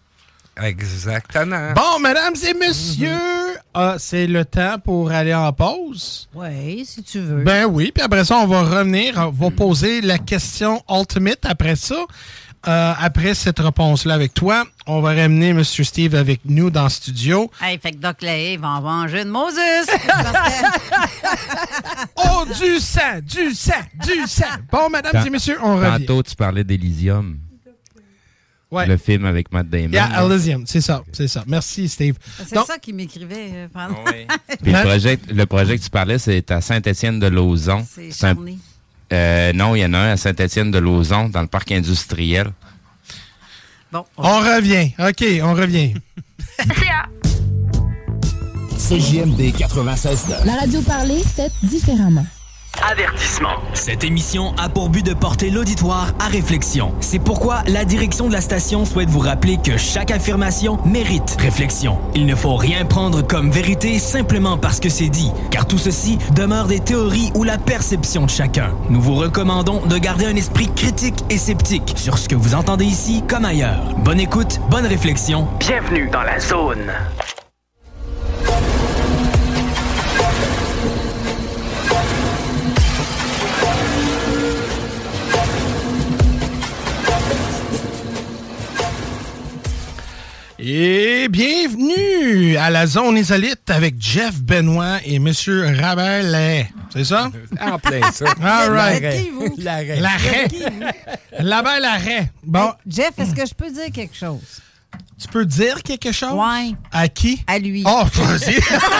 Speaker 4: Exactement.
Speaker 3: Bon, mesdames et messieurs, mm-hmm. ah, c'est le temps pour aller en pause.
Speaker 5: Oui, si tu veux.
Speaker 3: Ben oui, puis après ça, on va revenir, on va poser la question ultimate après ça. Euh, après cette réponse-là avec toi, on va ramener M. Steve avec nous dans le studio.
Speaker 5: Hey, fait que Doc Lahey va en manger de Moses.
Speaker 3: Oh, du sang, du sang, du sang. Bon, mesdames Quand, et messieurs, on revient.
Speaker 14: Tantôt, tu parlais d'Elysium.
Speaker 3: Ouais.
Speaker 14: Le film avec Matt Damon.
Speaker 3: Yeah, Elysium, c'est ça, c'est ça. Merci, Steve.
Speaker 5: C'est Donc, ça qu'il m'écrivait euh, pendant.
Speaker 14: Oui. Puis le projet, le projet que tu parlais, c'est à Saint-Étienne-de-Lauzon.
Speaker 5: C'est, c'est Charny.
Speaker 14: Un, euh, non, il y en a un à Saint-Étienne-de-Lauzon, dans le parc industriel.
Speaker 5: Bon.
Speaker 3: On, on revient. OK, on revient.
Speaker 15: C J M D quatre-vingt-seize neuf.
Speaker 16: La radio parlée, faite différemment.
Speaker 1: Avertissement. Cette émission a pour but de porter l'auditoire à réflexion. C'est pourquoi la direction de la station souhaite vous rappeler que chaque affirmation mérite réflexion. Il ne faut rien prendre comme vérité simplement parce que c'est dit, car tout ceci demeure des théories ou la perception de chacun. Nous vous recommandons de garder un esprit critique et sceptique sur ce que vous entendez ici comme ailleurs. Bonne écoute, bonne réflexion. Bienvenue dans la zone.
Speaker 3: Et bienvenue à la zone insolite avec Jeff Benoît et M. Rabelais. C'est ça?
Speaker 4: En plein ça.
Speaker 3: All right.
Speaker 5: Qui, vous?
Speaker 4: L'arrêt.
Speaker 3: L'arrêt. Là-bas, l'arrêt. Bon.
Speaker 5: Hey, Jeff, est-ce que je peux dire quelque chose?
Speaker 3: Tu peux dire quelque chose?
Speaker 5: Oui.
Speaker 3: À qui?
Speaker 5: À lui.
Speaker 3: Oh, vas-y.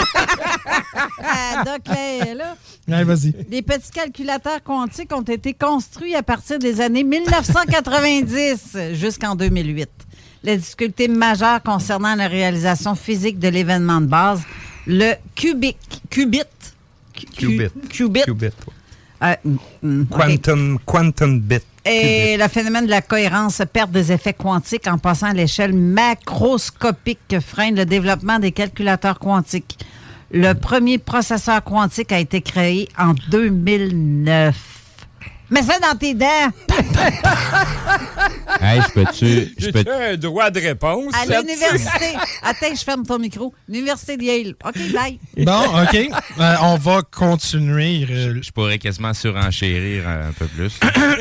Speaker 5: À Doc Lahey, là.
Speaker 3: Ouais, vas-y.
Speaker 5: Des petits calculateurs quantiques ont été construits à partir des années dix-neuf cent quatre-vingt-dix jusqu'en deux mille huit. Les difficultés majeures concernant la réalisation physique de l'événement de base, le qubit. Qubit.
Speaker 4: Qubit.
Speaker 5: Qubit.
Speaker 4: Qubit.
Speaker 5: Euh, mm,
Speaker 4: quantum,
Speaker 5: okay.
Speaker 4: quantum bit.
Speaker 5: Et le phénomène de la cohérence perd des effets quantiques en passant à l'échelle macroscopique que freine le développement des calculateurs quantiques. Le premier processeur quantique a été créé en deux mille neuf. Mets ça dans tes dents.
Speaker 14: Hey, je peux-tu... Je peux...
Speaker 4: J'ai un droit de réponse.
Speaker 5: À l'université. Attends, je ferme ton micro. L'université de Yale. OK, bye.
Speaker 3: Bon, OK. Euh, on va continuer.
Speaker 14: Je, je pourrais quasiment surenchérir un peu plus.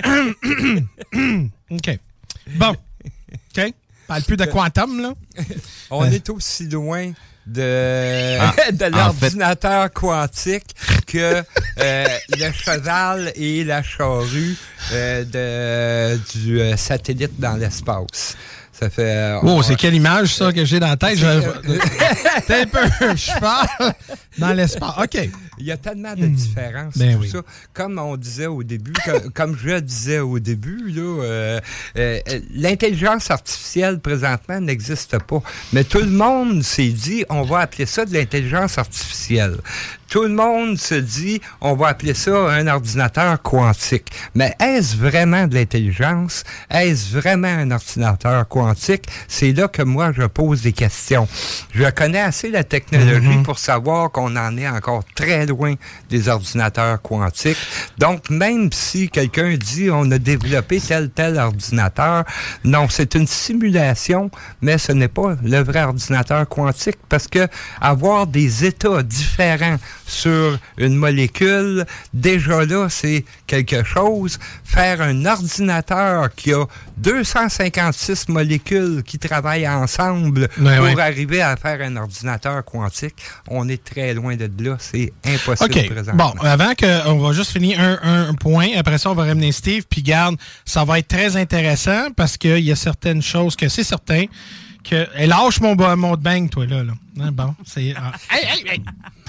Speaker 3: OK. Bon. OK. Parle plus de quantum, là.
Speaker 4: On
Speaker 3: euh.
Speaker 4: est aussi loin de,
Speaker 14: ah,
Speaker 4: de l'ordinateur fait... quantique que euh, le cheval et la charrue euh, de, du euh, satellite dans l'espace. Ça fait... Euh,
Speaker 3: oh,
Speaker 4: on...
Speaker 3: c'est quelle image, ça, que j'ai dans la tête? T'es un peu un cheval dans l'espace. OK.
Speaker 4: Il y a tellement de différences.
Speaker 3: Ben
Speaker 4: tout
Speaker 3: oui.
Speaker 4: ça. Comme on disait au début, comme, comme je disais au début, là, euh, euh, l'intelligence artificielle, présentement, n'existe pas. Mais tout le monde s'est dit, on va appeler ça de l'intelligence artificielle. Tout le monde se dit, on va appeler ça un ordinateur quantique. Mais est-ce vraiment de l'intelligence? Est-ce vraiment un ordinateur quantique? C'est là que moi, je pose des questions. Je connais assez la technologie mm-hmm. pour savoir qu'on en est encore très loin des ordinateurs quantiques. Donc, même si quelqu'un dit, on a développé tel, tel ordinateur, non, c'est une simulation, mais ce n'est pas le vrai ordinateur quantique parce que avoir des états différents sur une molécule, déjà là, c'est quelque chose. Faire un ordinateur qui a deux cent cinquante-six molécules qui travaillent ensemble
Speaker 3: ouais,
Speaker 4: pour
Speaker 3: ouais.
Speaker 4: arriver à faire un ordinateur quantique, on est très loin de là. C'est impossible
Speaker 3: okay.
Speaker 4: présentement.
Speaker 3: Bon, avant que, on va juste finir un, un point. Après ça, on va ramener Steve. Puis garde, ça va être très intéressant parce qu'il y a certaines choses que c'est certain que... Hey, lâche mon, mon bang, toi, là. là. Hein, bon, c'est... Ah. Hey, hey, hey!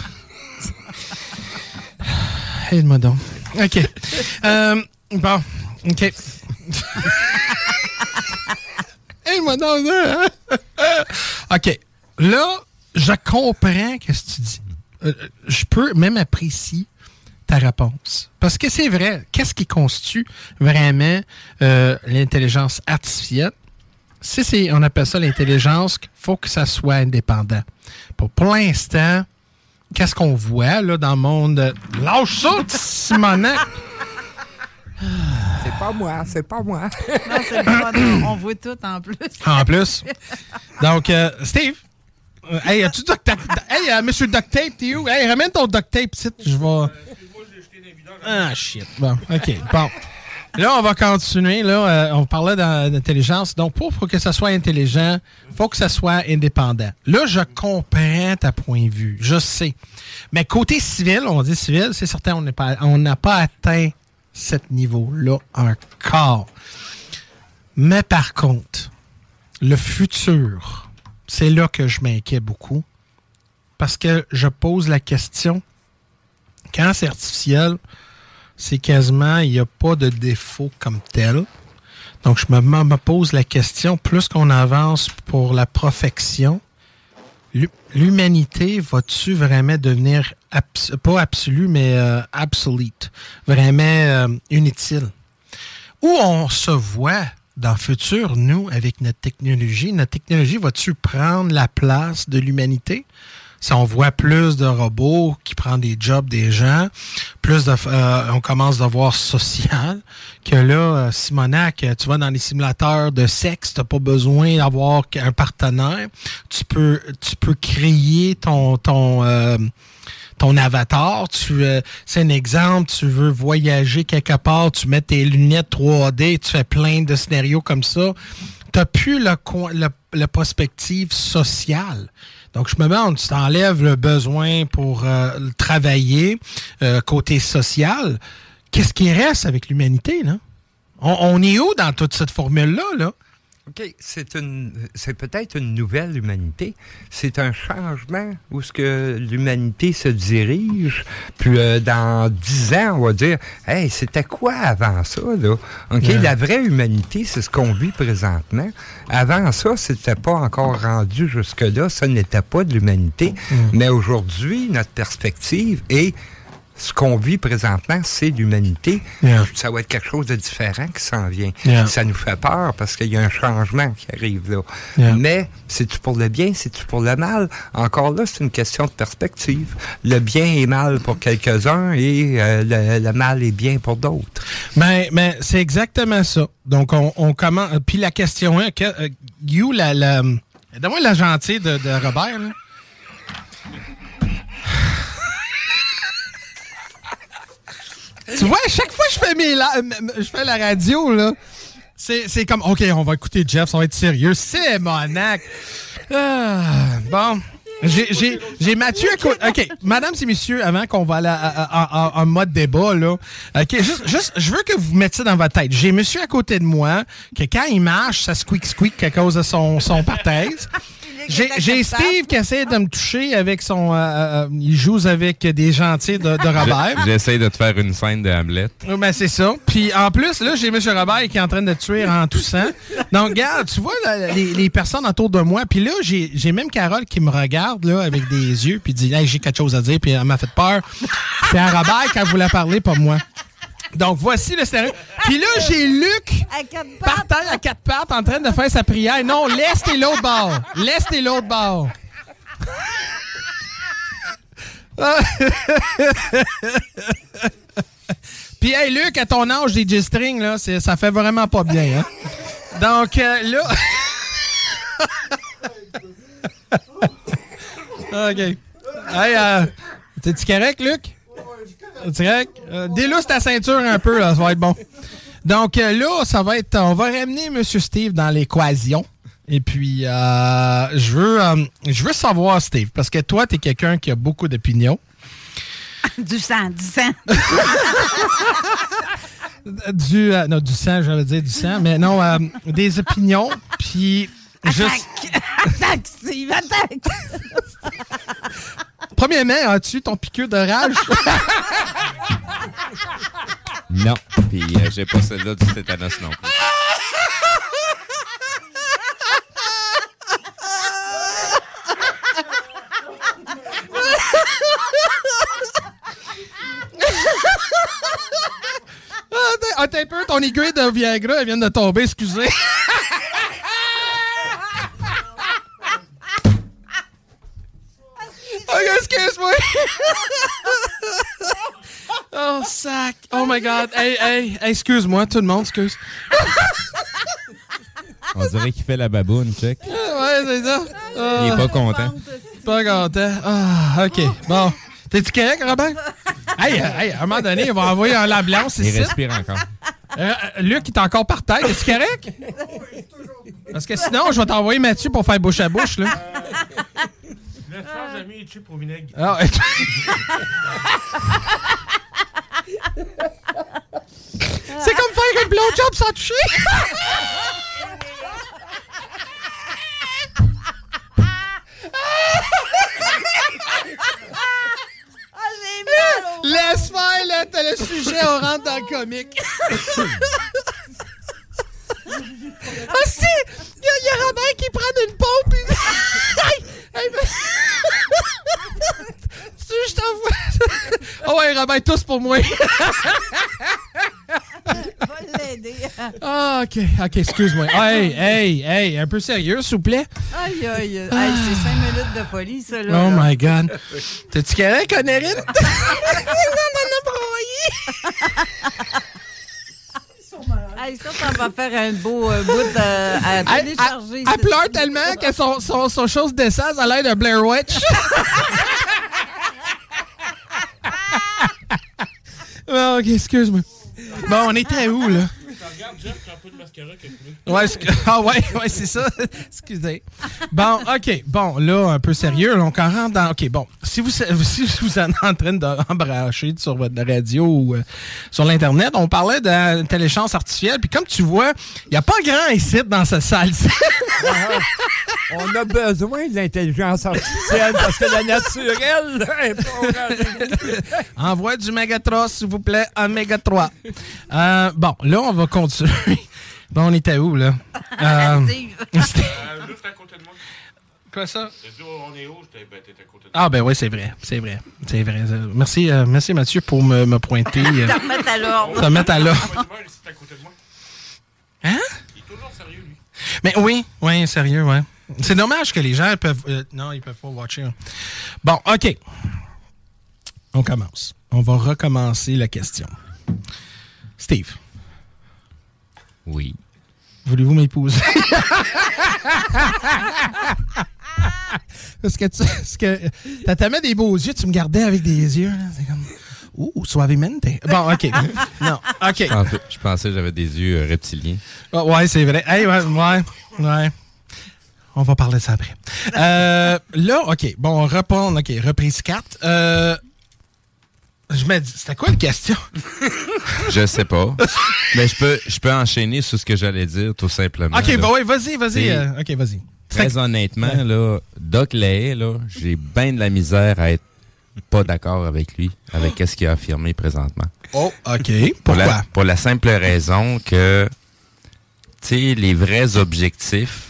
Speaker 3: Aide-moi donc. OK. Euh, bon, OK. Aide-moi donc. Hein? OK. Là, je comprends ce que tu dis. Euh, je peux même apprécier ta réponse. Parce que c'est vrai, qu'est-ce qui constitue vraiment euh, l'intelligence artificielle? Si c'est, on appelle ça l'intelligence, il faut que ça soit indépendant. Pour, pour l'instant, qu'est-ce qu'on voit là, dans le monde? Lâche ça, Simonac!
Speaker 4: C'est pas moi, c'est pas moi.
Speaker 5: Non, c'est pas nous. On voit tout en plus.
Speaker 3: En plus. Donc, euh, Steve, euh, hey, as-tu duct tape? Hey, euh, monsieur Duct Tape, t'es où? Hey, ramène ton Duct Tape, ici. Je vais. Ah, shit. Bon, OK. Bon. Là, on va continuer. Là, euh, on parlait d'intelligence. Donc, pour, pour que ça soit intelligent, il faut que ça soit indépendant. Là, je comprends ta point de vue. Je sais. Mais côté civil, on dit civil, c'est certain, on n'est pas, on n'a pas atteint ce niveau-là encore. Mais par contre, le futur, c'est là que je m'inquiète beaucoup. Parce que je pose la question, quand c'est artificiel, c'est quasiment, il n'y a pas de défaut comme tel. Donc, je me, me pose la question, plus qu'on avance pour la perfection, l'humanité va-tu vraiment devenir, abs- pas absolue, mais euh, obsolete, vraiment euh, inutile? Où on se voit dans le futur, nous, avec notre technologie, notre technologie va-tu prendre la place de l'humanité? Si on voit plus de robots qui prennent des jobs des gens, plus de, euh, on commence à voir social, que là, euh, Simonac, tu vas dans les simulateurs de sexe, t'as pas besoin d'avoir un partenaire. Tu peux, tu peux créer ton, ton, euh, ton avatar. Tu, euh, c'est un exemple, tu veux voyager quelque part, tu mets tes lunettes trois D, tu fais plein de scénarios comme ça. T'as plus le, le, le perspective sociale. Donc, je me demande, tu t'enlèves le besoin pour euh, travailler euh, côté social. Qu'est-ce qui reste avec l'humanité, là? On, on est où dans toute cette formule-là, là?
Speaker 4: OK, c'est une, c'est peut-être une nouvelle humanité. C'est un changement où ce que l'humanité se dirige. Puis euh, dans dix ans, on va dire, hey, c'était quoi avant ça, là? OK, yeah. La vraie humanité, c'est ce qu'on vit présentement. Avant ça, c'était pas encore rendu jusque-là. Ça n'était pas de l'humanité. Mm. Mais aujourd'hui, notre perspective est ce qu'on vit présentement, c'est l'humanité.
Speaker 3: Yeah.
Speaker 4: Ça va être quelque chose de différent qui s'en vient.
Speaker 3: Yeah.
Speaker 4: Ça nous fait peur parce qu'il y a un changement qui arrive là.
Speaker 3: Yeah.
Speaker 4: Mais c'est-tu pour le bien, c'est-tu pour le mal? Encore là, c'est une question de perspective. Le bien est mal pour quelques-uns et euh, le, le mal est bien pour d'autres.
Speaker 3: Ben, ben c'est exactement ça. Donc, on, on commence... Puis la question est, que, euh, you, la... la donne-moi la gentille de, de Robert, là. Tu vois, à chaque fois que je fais mes la... je fais la radio, là, c'est, c'est comme, OK, on va écouter Jeff, ça va être sérieux. C'est monac. Ah, bon. J'ai, j'ai, j'ai Mathieu à côté. OK, madame et messieurs, avant qu'on va aller en mode débat, là, OK, juste, juste, je veux que vous mettiez dans votre tête. J'ai monsieur à côté de moi, que quand il marche, ça squeak squeak à cause de son, son parthèse. J'ai, j'ai Steve qui essaie de me toucher avec son... Euh, euh, il joue avec des gentils de, de Robert.
Speaker 14: J'essaie de te faire une scène de Hamlet.
Speaker 3: Oui, ben c'est ça. Puis en plus, là, j'ai M. Robert qui est en train de tuer en toussant. Donc, regarde, tu vois là, les, les personnes autour de moi. Puis là, j'ai, j'ai même Carole qui me regarde là, avec des yeux puis dit hey, « j'ai quelque chose à dire », puis elle m'a fait peur. C'est à Robert quand vous la parlez, pas moi. Donc, voici le scénario. Puis là, j'ai Luc par terre à quatre pattes en train de faire sa prière. Non, l'est et l'autre bord. L'est et l'autre bord. Puis, hey, Luc, à ton âge des G-strings, là, c'est, ça fait vraiment pas bien. Hein? Donc, euh, là... OK. Hey, euh, t'es-tu correct, Luc? Direct. Euh, délousse ta ceinture un peu, là, ça va être bon. Donc euh, là, ça va être. On va ramener M. Steve dans l'équation. Et puis, euh, je veux euh, je veux savoir, Steve, parce que toi, tu es quelqu'un qui a beaucoup d'opinions.
Speaker 5: Du sang, du sang.
Speaker 3: du, euh, non, du sang, j'allais dire du sang, mais non, euh, des opinions. Puis.
Speaker 5: Attaque!
Speaker 3: Juste...
Speaker 5: Attaque, Steve, attaque!
Speaker 3: Premièrement, as-tu ton piqûre de rage?
Speaker 14: Non. Puis euh, j'ai pas celle-là du tétanos non plus.
Speaker 3: Ah, t'as un peu, ton aiguille de Viagra, elle vient de tomber, excusez. OK, excuse-moi. Oh, sac. Oh, my God. Hey, hey, hey, excuse-moi, tout le monde, excuse.
Speaker 14: On dirait qu'il fait la baboune, check.
Speaker 3: Ouais, c'est ça. Uh,
Speaker 14: Il est pas content.
Speaker 3: Pas content. Ah, OK. Bon. T'es-tu correct, Robert? Hey, hey, à un moment donné, il va envoyer un l'ambulance ici.
Speaker 14: Il respire encore.
Speaker 3: Euh, Luc, il est encore par terre. Es-tu correct? Parce que sinon, je vais t'envoyer Mathieu pour faire bouche à bouche, là.
Speaker 6: Le soir, j'ai mis chips au vinaigre.
Speaker 3: Ah, c'est comme faire une blowjob sans toucher. Laisse faire, là, t'as le sujet, on rentre dans le comique. Ah si! Il y, y a Robert qui prend une pompe et... hey, hey, mais... tu je t'envoie... Oh ouais, Robert, tous pour moi.
Speaker 5: Va l'aider.
Speaker 3: Ah, OK, OK, excuse-moi. Hey, hey, hey, un peu sérieux, s'il vous plaît.
Speaker 5: Aïe, aïe, aïe. Ah. Hey, c'est cinq minutes de folie, ça, là.
Speaker 3: Oh
Speaker 5: là.
Speaker 3: my God. T'es-tu correct, Connerine? Non, non, non, broyé.
Speaker 5: Hey, ça, ça va faire un beau euh, bout euh, à télécharger.
Speaker 3: Elle, elle, elle pleure tellement que son, son, son chose d'essence a l'air de Blair Witch. Oh, OK, excuse-moi. Bon, on était où, là?
Speaker 6: Regarde Jeff qui a un peu de mascara qui a coulé.
Speaker 3: Ouais, ah ouais, ouais, c'est ça. Excusez. Bon, OK. Bon, là, un peu sérieux. Là, on rentre dans... OK, bon. Si vous, si vous êtes en train d'embracher sur votre radio ou euh, sur l'Internet, on parlait d'intelligence artificielle. Puis comme tu vois, il n'y a pas grand ici dans cette salle-ci.
Speaker 4: On a besoin de l'intelligence artificielle parce que la naturelle est pas...
Speaker 3: Envoie du méga trois, s'il vous plaît, un méga trois. Euh, bon, là, on va continuer. Bon, on était où, là? Euh,
Speaker 6: Juste à côté de moi.
Speaker 3: Quoi ça?
Speaker 14: T'as dit on est où? Ben, t'étais à côté de
Speaker 3: Ah ben oui, c'est vrai. C'est vrai. C'est vrai. Merci, euh, merci Mathieu pour me, me pointer. Euh,
Speaker 5: Te remettre à l'ordre.
Speaker 3: Te remettre à l'ordre. Hein?
Speaker 14: Il est toujours sérieux, lui.
Speaker 3: Mais oui, oui, sérieux, ouais. C'est dommage que les gens peuvent... Euh, non, ils peuvent pas watcher. Hein. Bon, OK. On commence. On va recommencer la question. Steve.
Speaker 14: Oui.
Speaker 3: Voulez-vous m'épouser? Parce que tu parce que, t'attendais des beaux yeux, tu me gardais avec des yeux. Là. C'est comme... Ouh, suavemente. Bon, OK. Non, OK.
Speaker 14: Je pensais, je pensais que j'avais des yeux euh, reptiliens.
Speaker 3: Oh, ouais, c'est vrai. Hey, ouais, ouais, ouais. On va parler de ça après. Euh, là, OK. Bon, on répond. OK, reprise quatre. Euh, je me dis, c'était quoi la question?
Speaker 14: Je sais pas. Mais je peux, je peux enchaîner sur ce que j'allais dire, tout simplement.
Speaker 3: OK,
Speaker 14: là.
Speaker 3: bah ouais, vas-y, vas-y. Euh, OK, vas-y.
Speaker 14: Très honnêtement, ouais. là, Doc Lahaye, là, j'ai bien de la misère à être pas d'accord avec lui, avec ce qu'il a affirmé présentement.
Speaker 3: Oh, OK. Pourquoi?
Speaker 14: Pour la, pour la simple raison que, tu sais, les vrais objectifs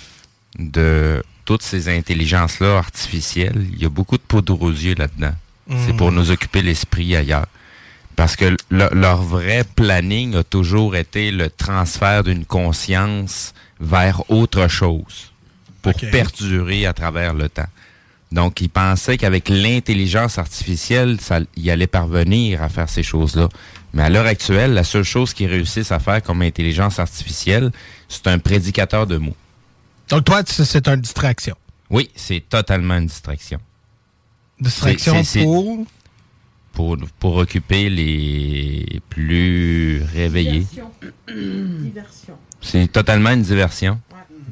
Speaker 14: de toutes ces intelligences-là artificielles, il y a beaucoup de poudre aux yeux là-dedans. Mmh. C'est pour nous occuper l'esprit ailleurs. Parce que le, leur vrai planning a toujours été le transfert d'une conscience vers autre chose pour okay. perdurer à travers le temps. Donc, ils pensaient qu'avec l'intelligence artificielle, ça, ils allaient parvenir à faire ces choses-là. Mais à l'heure actuelle, la seule chose qu'ils réussissent à faire comme intelligence artificielle, c'est un prédicateur de mots.
Speaker 3: Donc, toi, c'est une distraction?
Speaker 14: Oui, c'est totalement une distraction.
Speaker 3: Distraction c'est, c'est, pour?
Speaker 14: pour? Pour occuper les plus réveillés.
Speaker 5: Diversion. Diversion.
Speaker 14: C'est totalement une diversion.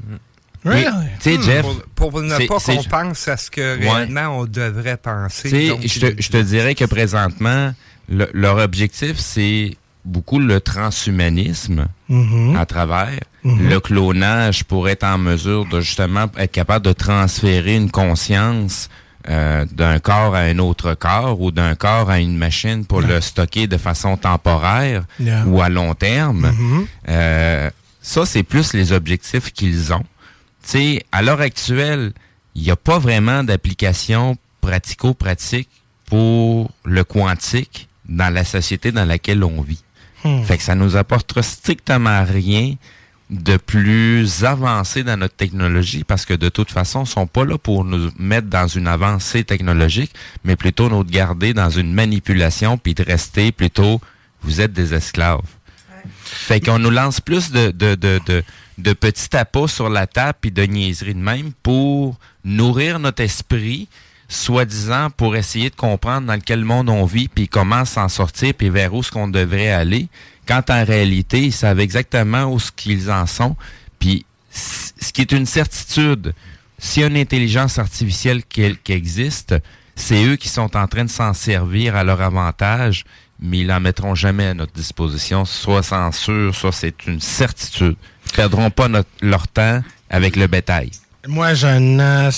Speaker 3: Ouais.
Speaker 14: Tu sais, Jeff...
Speaker 4: Pour, pour ne pas qu'on pense à ce que réellement ouais. on devrait penser.
Speaker 14: Tu sais, je te, je te dirais que présentement, le, leur objectif, c'est beaucoup le transhumanisme mm-hmm. à travers. Mm-hmm. Le clonage pour être en mesure de justement être capable de transférer une conscience euh, d'un corps à un autre corps ou d'un corps à une machine pour yeah. le stocker de façon temporaire yeah. ou à long terme. Mm-hmm. Euh, ça, c'est plus les objectifs qu'ils ont. Tu sais, à l'heure actuelle, il n'y a pas vraiment d'application pratico-pratique pour le quantique dans la société dans laquelle on vit. Hmm. Fait que ça nous apportera strictement rien de plus avancé dans notre technologie parce que de toute façon, ils ne sont pas là pour nous mettre dans une avancée technologique, mais plutôt nous garder dans une manipulation puis de rester plutôt, vous êtes des esclaves. Ouais. Fait qu'on nous lance plus de... de, de, de de petits tapas sur la table puis de niaiseries de même pour nourrir notre esprit, soi-disant pour essayer de comprendre dans quel monde on vit puis comment s'en sortir puis vers où est-ce qu'on devrait aller, quand en réalité, ils savent exactement où ce qu'ils en sont. Puis ce qui est une certitude, s'il y a une intelligence artificielle qui, qui existe, c'est eux qui sont en train de s'en servir à leur avantage, mais ils n'en mettront jamais à notre disposition, soit sans sûr, soit c'est une certitude. Ils ne perdront pas notre, leur temps avec le bétail.
Speaker 3: Moi, j'ai un...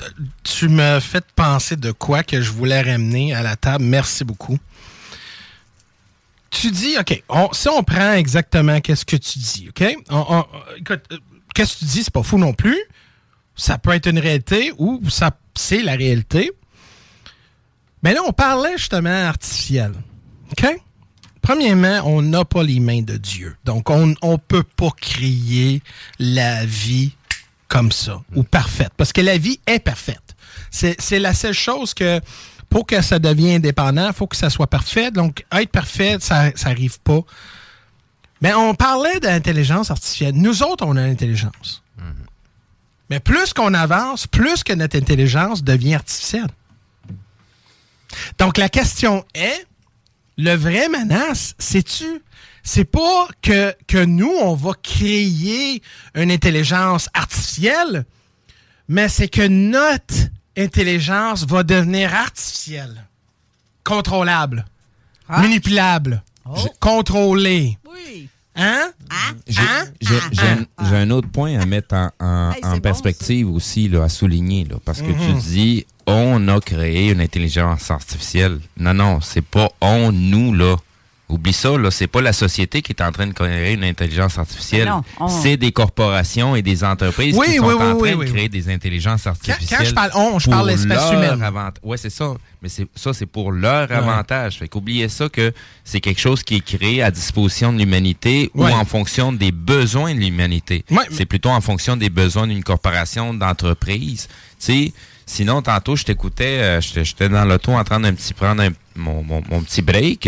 Speaker 3: Tu me fais penser de quoi que je voulais ramener à la table. Merci beaucoup. Tu dis, OK, on, si on prend exactement qu'est-ce que tu dis, OK? On, on, écoute, qu'est-ce que tu dis, c'est pas fou non plus. Ça peut être une réalité ou ça c'est la réalité. Mais là, on parlait justement artificiel. OK? Premièrement, on n'a pas les mains de Dieu. Donc, on ne peut pas créer la vie comme ça, ou parfaite. Parce que la vie est parfaite. C'est, c'est la seule chose que, pour que ça devienne indépendant, il faut que ça soit parfait. Donc, être parfait, ça n'arrive pas. Mais on parlait d'intelligence artificielle. Nous autres, on a l'intelligence. Mm-hmm. Mais plus qu'on avance, plus que notre intelligence devient artificielle. Donc, la question est, le vrai menace, c'est-tu? C'est pas que, que nous, on va créer une intelligence artificielle, mais c'est que notre intelligence va devenir artificielle, contrôlable, ah. manipulable, oh. contrôlée. Oui. Hein?
Speaker 14: Ah. J'ai, hein? j'ai, j'ai, ah. un, j'ai un autre point à mettre en, en, hey, en perspective bon, aussi, là, à souligner, là, parce que mm-hmm. tu dis... On a créé une intelligence artificielle. Non, non, c'est pas on, nous, là. Oublie ça, là, c'est pas la société qui est en train de créer une intelligence artificielle.
Speaker 5: Non, on...
Speaker 14: C'est des corporations et des entreprises
Speaker 3: oui,
Speaker 14: qui sont
Speaker 3: oui,
Speaker 14: en
Speaker 3: oui,
Speaker 14: train
Speaker 3: oui,
Speaker 14: de
Speaker 3: oui,
Speaker 14: créer
Speaker 3: oui.
Speaker 14: des intelligences artificielles.
Speaker 3: Quand, quand je parle on, je parle l'espèce humaine.
Speaker 14: Avant... Oui, c'est ça. Mais c'est, ça, c'est pour leur
Speaker 3: ouais.
Speaker 14: avantage. Fait qu'oubliez ça que c'est quelque chose qui est créé à disposition de l'humanité
Speaker 3: ouais.
Speaker 14: ou en fonction des besoins de l'humanité.
Speaker 3: Ouais,
Speaker 14: c'est mais... plutôt en fonction des besoins d'une corporation, d'entreprise. Tu sais, sinon, tantôt, je t'écoutais, euh, j'étais, j'étais dans l'auto en train d'un petit prendre un, mon, mon, mon petit break.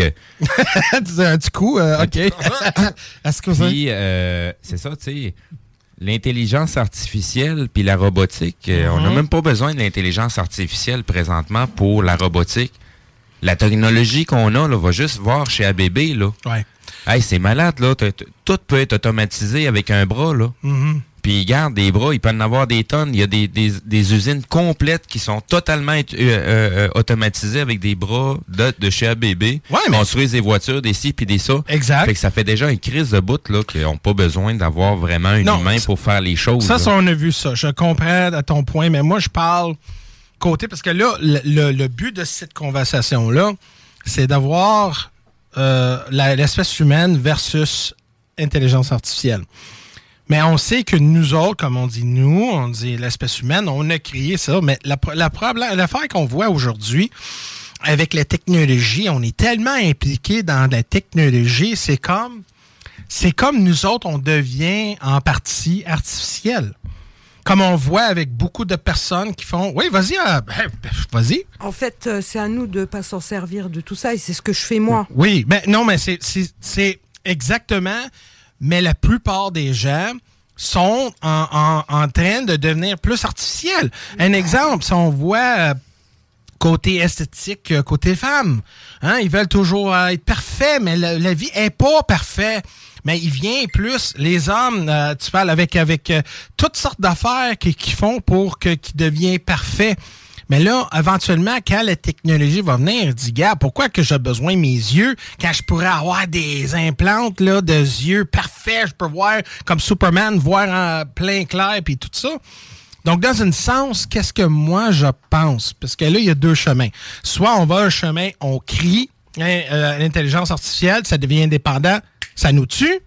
Speaker 3: un petit coup, euh, OK. Est-ce que vous
Speaker 14: Puis, euh, c'est ça, tu sais, l'intelligence artificielle puis la robotique, euh, mm-hmm. on n'a même pas besoin de l'intelligence artificielle présentement pour la robotique. La technologie qu'on a, là, va juste voir chez A B B, là.
Speaker 3: Ouais.
Speaker 14: Hey, c'est malade, là. T'as, t'as, tout peut être automatisé avec un bras, là.
Speaker 3: Mm-hmm.
Speaker 14: Puis, regarde, des bras, ils peuvent en avoir des tonnes. Il y a des, des, des usines complètes qui sont totalement euh, euh, automatisées avec des bras de, de chez A B B.
Speaker 3: Ouais, mais...
Speaker 14: construisent des voitures, des ci puis des ça.
Speaker 3: Exact.
Speaker 14: Fait que ça fait déjà une crise de bout, là, qu'ils n'ont pas besoin d'avoir vraiment un non, humain pour faire les choses.
Speaker 3: Ça,
Speaker 14: là.
Speaker 3: ça, on a vu ça. Je comprends à ton point, mais moi, je parle côté... Parce que là, le, le, le but de cette conversation-là, c'est d'avoir euh, la, l'espèce humaine versus intelligence artificielle. Mais on sait que nous autres, comme on dit nous, on dit l'espèce humaine, on a créé ça. Mais la, la problème, l'affaire qu'on voit aujourd'hui avec la technologie, on est tellement impliqués dans la technologie, c'est comme, c'est comme nous autres, on devient en partie artificiel. Comme on voit avec beaucoup de personnes qui font... Oui, vas-y, euh, ben, vas-y.
Speaker 17: En fait, euh, c'est à nous de ne pas s'en servir de tout ça et c'est ce que je fais moi.
Speaker 3: Oui, mais non, mais c'est, c'est, c'est exactement... Mais la plupart des gens sont en, en, en train de devenir plus artificiels. Un exemple, si on voit euh, côté esthétique, euh, côté femme, hein, ils veulent toujours euh, être parfaits, mais la, la vie est pas parfaite. Mais il vient plus, les hommes, euh, tu parles avec, avec euh, toutes sortes d'affaires qu'ils qui font pour que, qu'ils deviennent parfaits. Mais là, éventuellement, quand la technologie va venir, il dit, gars, pourquoi que j'ai besoin de mes yeux quand je pourrais avoir des implantes là, de yeux parfaits, je peux voir comme Superman, voir en plein clair puis tout ça. Donc, dans un sens, qu'est-ce que moi je pense? Parce que là, il y a deux chemins. Soit on va un chemin, on crie, hein, euh, l'intelligence artificielle, ça devient indépendant, ça nous tue.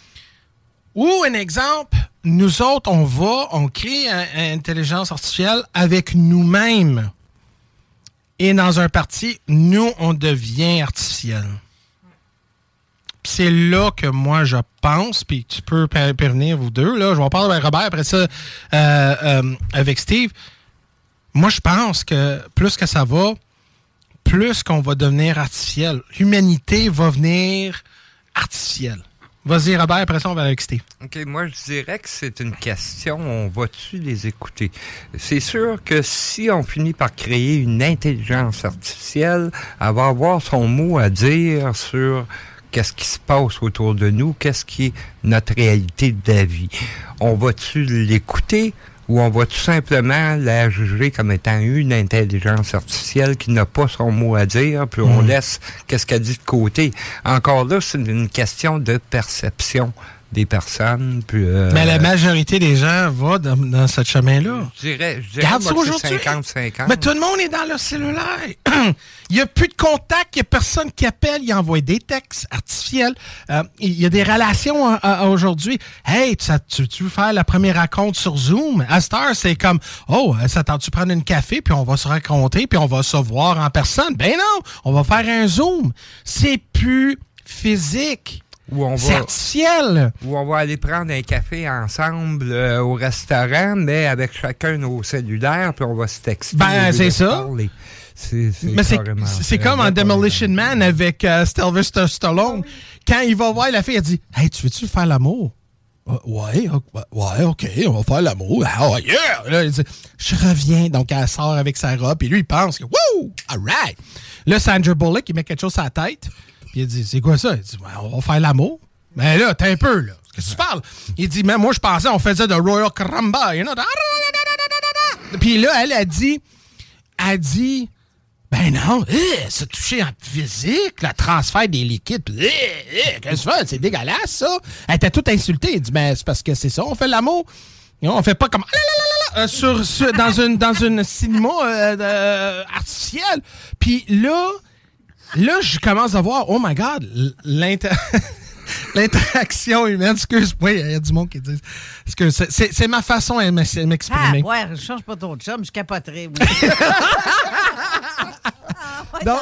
Speaker 3: Ou un exemple, nous autres, on va, on crée une intelligence artificielle avec nous-mêmes. Et dans un parti, nous, on devient artificiel. Puis c'est là que moi, je pense, puis tu peux prévenir vous deux, là, je vais en parler avec Robert, après ça, euh, euh, avec Steve. Moi, je pense que plus que ça va, plus qu'on va devenir artificiel. L'humanité va venir artificielle. Vas-y, Robert, après ça, on va avec Steve.
Speaker 4: OK, moi, je dirais que c'est une question, on va-tu les écouter? C'est sûr que si on finit par créer une intelligence artificielle, elle va avoir son mot à dire sur qu'est-ce qui se passe autour de nous, qu'est-ce qui est notre réalité de la vie. On va-tu l'écouter? Ou on va tout simplement la juger comme étant une intelligence artificielle qui n'a pas son mot à dire, puis on mmh. laisse qu'est-ce qu'elle dit de côté. Encore là, c'est une question de perception des personnes. Puis, euh,
Speaker 3: mais la majorité des gens va dans, dans ce chemin-là.
Speaker 4: Je dirais, je dirais moi, que c'est cinquante cinquante.
Speaker 3: Mais tout le monde est dans le cellulaire. Il n'y a plus de contact, il n'y a personne qui appelle, il envoie des textes artificiels. Euh, il y a des relations euh, euh, aujourd'hui. Hey, tu, tu, tu veux faire la première rencontre sur Zoom? À cette heure, c'est comme, oh, ça tente-tu prendre une café, puis on va se rencontrer, puis on va se voir en personne? Ben non, on va faire un Zoom. C'est plus physique.
Speaker 4: Où on
Speaker 3: c'est
Speaker 4: va,
Speaker 3: artificiel.
Speaker 4: Où on va aller prendre un café ensemble euh, au restaurant, mais avec chacun nos cellulaires, puis on va se texter.
Speaker 3: Ben, c'est ça.
Speaker 4: C'est, c'est
Speaker 3: mais c'est, c'est comme en Demolition Man avec euh, Sylvester Stallone. Oui. Quand il va voir la fille, elle dit « Hey, tu veux-tu faire l'amour? Uh, » Ouais, ouais, OK, on va faire l'amour. Oh, yeah! Là, il dit « Je reviens. » Donc, elle sort avec sa robe, et lui, il pense que « Wouh! All right! » Là, Sandra Bullock, il met quelque chose sur la tête. Puis il dit, c'est quoi ça? Il dit, ben, on va faire l'amour. Mais là, t'es un peu, là. Qu'est-ce que tu parles? Il dit, mais moi, je pensais, on faisait de Royal Caramba, you know? Puis là, elle a dit, elle dit, ben non, eh, se toucher en physique, le transfert des liquides, pis, eh, eh, qu'est-ce que tu fais? C'est dégueulasse, ça. Elle était toute insultée. Elle dit, ben, c'est parce que c'est ça, on fait l'amour. On fait pas comme euh, sur, sur, dans une dans une cinéma euh, euh, artificielle. Puis là, là, je commence à voir, oh my God, l'inter... l'interaction humaine, excuse-moi, il y a du monde qui dit. Excuse, c'est, c'est, c'est ma façon de m'exprimer.
Speaker 5: Ah, ouais, je change pas trop de chum, je capoterais. Oui. ah,
Speaker 3: donc,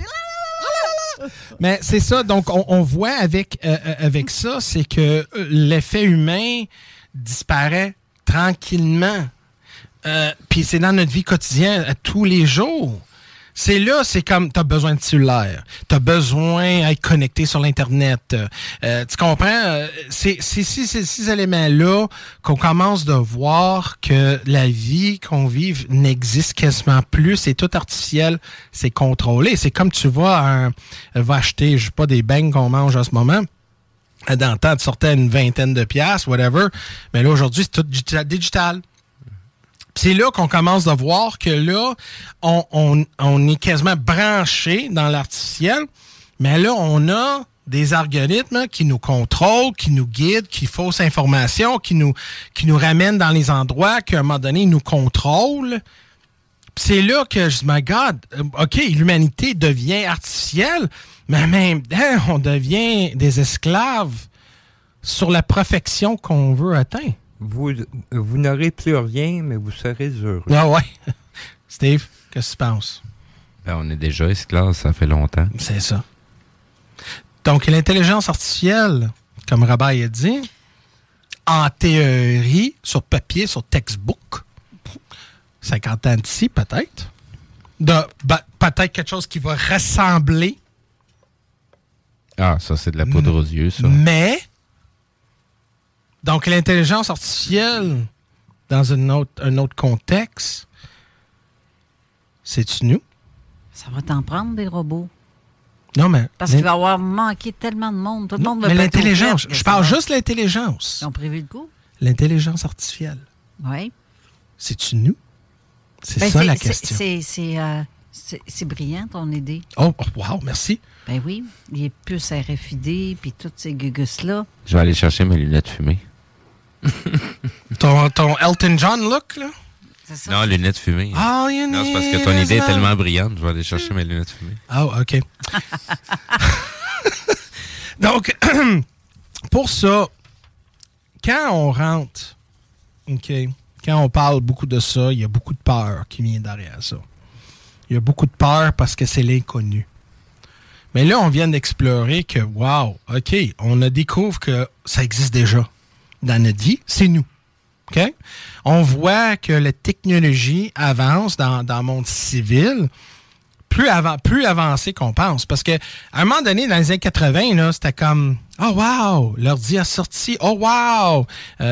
Speaker 3: mais c'est ça, donc on, on voit avec, euh, avec ça, c'est que l'effet humain disparaît tranquillement. Euh, Puis c'est dans notre vie quotidienne, à tous les jours. C'est là, c'est comme, t'as besoin de cellulaire, t'as besoin d'être connecté sur l'Internet. Euh, tu comprends? C'est, c'est, c'est, c'est ces éléments-là qu'on commence de voir que la vie qu'on vive n'existe quasiment plus. C'est tout artificiel, c'est contrôlé. C'est comme tu vas, un, va acheter, je sais pas, des beignes qu'on mange en ce moment. Dans le temps, tu sortais une vingtaine de piastres, whatever. Mais là, aujourd'hui, c'est tout digital. C'est là qu'on commence à voir que là, on, on, on est quasiment branché dans l'artificiel, mais là, on a des algorithmes qui nous contrôlent, qui nous guident, qui faussent informations, qui nous, qui nous ramènent dans les endroits qu'à un moment donné, ils nous contrôlent. Puis c'est là que je dis, my God, OK, l'humanité devient artificielle, mais même hein, on devient des esclaves sur la perfection qu'on veut atteindre.
Speaker 4: Vous, vous n'aurez plus rien, mais vous serez heureux.
Speaker 3: Ah ouais. Steve, qu'est-ce que tu penses?
Speaker 14: Ben, on est déjà esclaves, ça fait longtemps.
Speaker 3: C'est ça. Donc, l'intelligence artificielle, comme Robert a dit, en théorie, sur papier, sur textbook, cinquante ans d'ici, peut-être, de, ben, peut-être quelque chose qui va ressembler.
Speaker 14: Ah, ça, c'est de la poudre aux yeux, ça.
Speaker 3: Mais... Donc, l'intelligence artificielle, dans une autre, un autre contexte, c'est-tu nous?
Speaker 5: Ça va t'en prendre, des robots.
Speaker 3: Non, mais...
Speaker 5: Parce qu'il va y avoir manqué tellement de monde. Tout le monde va
Speaker 3: mais l'intelligence, je parle juste de l'intelligence.
Speaker 5: Ils ont prévu le coup?
Speaker 3: L'intelligence artificielle.
Speaker 5: Oui.
Speaker 3: C'est-tu nous? C'est
Speaker 5: ben
Speaker 3: ça
Speaker 5: c'est,
Speaker 3: la
Speaker 5: c'est,
Speaker 3: question.
Speaker 5: C'est, c'est, euh, c'est, c'est brillant, ton idée.
Speaker 3: Oh, wow, merci.
Speaker 5: Ben oui, il est plus R F I D, puis toutes ces gugus-là.
Speaker 14: Je vais aller chercher mes lunettes fumées.
Speaker 3: ton, ton Elton John look, là?
Speaker 5: C'est ça?
Speaker 14: Non, lunettes fumées.
Speaker 3: Oh, you
Speaker 14: non, c'est parce que ton idée est tellement brillante, je vais aller chercher mes lunettes fumées.
Speaker 3: Ah, oh, OK. Donc, pour ça, quand on rentre, OK, quand on parle beaucoup de ça, il y a beaucoup de peur qui vient derrière ça. Il y a beaucoup de peur parce que c'est l'inconnu. Mais là, on vient d'explorer que, wow, OK, on a découvert que ça existe déjà dans notre vie, c'est nous. OK? On voit que la technologie avance dans, dans le monde civil plus, avant, plus avancé qu'on pense. Parce que à un moment donné, dans les années quatre-vingts, là, c'était comme « Oh wow! L'ordi a sorti. Oh wow!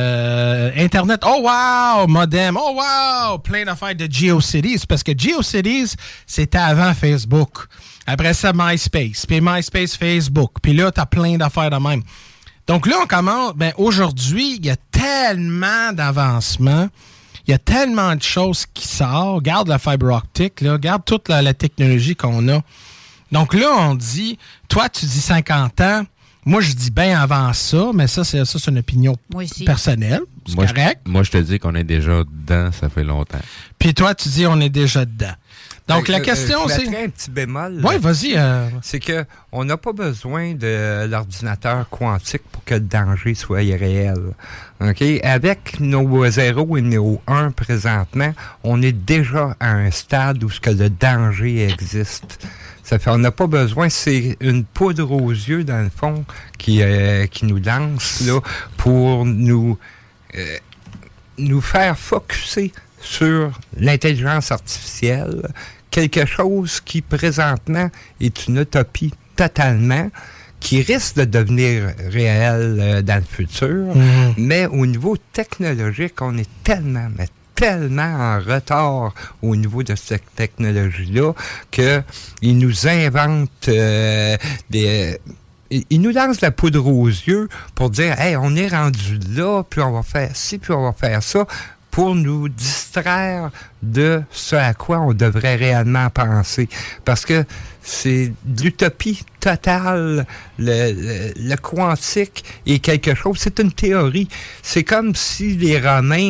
Speaker 3: Euh, Internet. Oh wow! Modem. Oh wow! » Plein d'affaires de GeoCities. Parce que GeoCities, c'était avant Facebook. Après ça, MySpace. Puis MySpace, Facebook. Puis là, t'as plein d'affaires de même. Donc là, on commence, ben aujourd'hui, il y a tellement d'avancements, il y a tellement de choses qui sortent. Regarde la fibre optique, là, regarde toute la, la technologie qu'on a. Donc là, on dit, toi, tu dis cinquante ans, moi, je dis bien avant ça, mais ça, c'est, ça, c'est une opinion personnelle. C'est
Speaker 14: moi,
Speaker 3: correct.
Speaker 14: Je, moi, je te dis qu'on est déjà dedans, ça fait longtemps.
Speaker 3: Puis toi, tu dis on est déjà dedans. Donc, euh, la question,
Speaker 4: euh, je
Speaker 3: c'est...
Speaker 4: un petit bémol.
Speaker 3: Oui, vas-y. Euh...
Speaker 4: C'est qu'on n'a pas besoin de l'ordinateur quantique pour que le danger soit réel. OK? Avec nos zéro et nos un présentement, on est déjà à un stade où ce que le danger existe. Ça fait on n'a pas besoin, c'est une poudre aux yeux, dans le fond, qui, euh, qui nous lance là, pour nous, euh, nous faire focusser sur l'intelligence artificielle, quelque chose qui, présentement, est une utopie totalement, qui risque de devenir réel euh, dans le futur, mmh. mais au niveau technologique, on est tellement, mais tellement en retard au niveau de cette technologie-là qu'ils nous inventent euh, des... Ils nous lancent la poudre aux yeux pour dire « Hey, on est rendu là, puis on va faire ci, puis on va faire ça », pour nous distraire de ce à quoi on devrait réellement penser. Parce que c'est de l'utopie totale. Le, le, le quantique est quelque chose, c'est une théorie. C'est comme si les Romains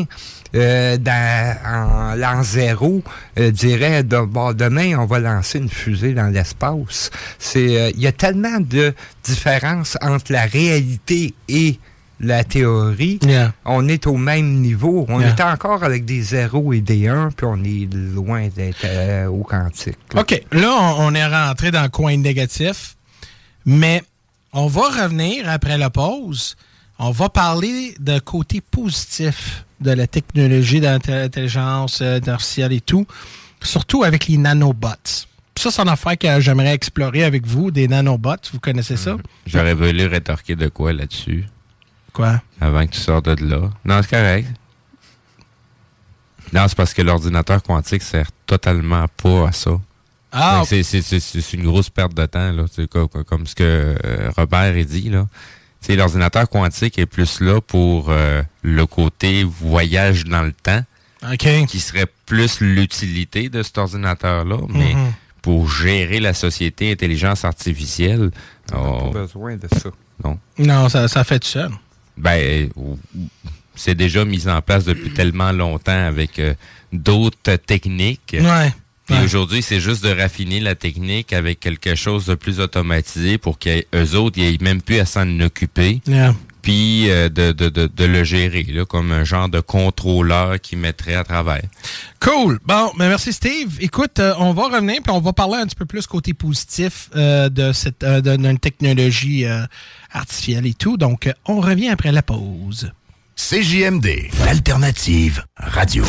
Speaker 4: euh, dans, en l'an zéro, euh, dirait, de, bon, demain, on va lancer une fusée dans l'espace. C'est, euh, il y a tellement de différences entre la réalité et la théorie.
Speaker 3: Yeah.
Speaker 4: On est au même niveau. On
Speaker 3: Yeah.
Speaker 4: est encore avec des zéros et des uns, puis on est loin d'être euh, au quantique. Là.
Speaker 3: OK. Là, on, on est rentré dans le coin négatif, mais on va revenir après la pause. On va parler de côté positif de la technologie d'intelligence artificielle et tout, surtout avec les nanobots. Ça, c'est une affaire que j'aimerais explorer avec vous, des nanobots. Vous connaissez ça?
Speaker 14: J'aurais voulu rétorquer de quoi là-dessus.
Speaker 3: Quoi?
Speaker 14: Avant que tu sortes de là. Non, c'est correct. Non, c'est parce que l'ordinateur quantique sert totalement pas à ça.
Speaker 3: Ah!
Speaker 14: C'est, c'est, c'est, c'est une grosse perte de temps, là. C'est comme, comme ce que euh, Robert a dit, là. T'sais, l'ordinateur quantique est plus là pour euh, le côté voyage dans le temps.
Speaker 3: OK.
Speaker 14: Qui serait plus l'utilité de cet ordinateur-là, mais
Speaker 3: Mm-hmm.
Speaker 14: pour gérer la société intelligence artificielle...
Speaker 4: On n'a
Speaker 14: oh,
Speaker 4: pas besoin de ça.
Speaker 14: Non.
Speaker 3: Non, ça, ça fait tout seul.
Speaker 14: Ben, c'est déjà mis en place depuis tellement longtemps avec euh, d'autres techniques.
Speaker 3: Ouais.
Speaker 14: Puis
Speaker 3: ouais.
Speaker 14: aujourd'hui, c'est juste de raffiner la technique avec quelque chose de plus automatisé pour qu'eux autres, ils aient même plus à s'en occuper.
Speaker 3: Yeah.
Speaker 14: Puis euh, de, de, de, de le gérer, là, comme un genre de contrôleur qui mettrait à travers.
Speaker 3: Cool. Bon, ben merci Steve. Écoute, euh, on va revenir puis on va parler un petit peu plus côté positif euh, de cette euh, de, d'une technologie euh, artificielle et tout. Donc, euh, on revient après la pause.
Speaker 15: C J M D, l'alternative radio.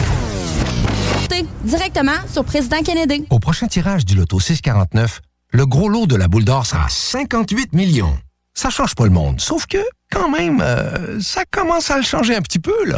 Speaker 18: Directement sur Président Kennedy.
Speaker 19: Au prochain tirage du loto six quarante-neuf, le gros lot de la boule d'or sera cinquante-huit millions. Ça change pas le monde, sauf que, quand même, euh, ça commence à le changer un petit peu, là.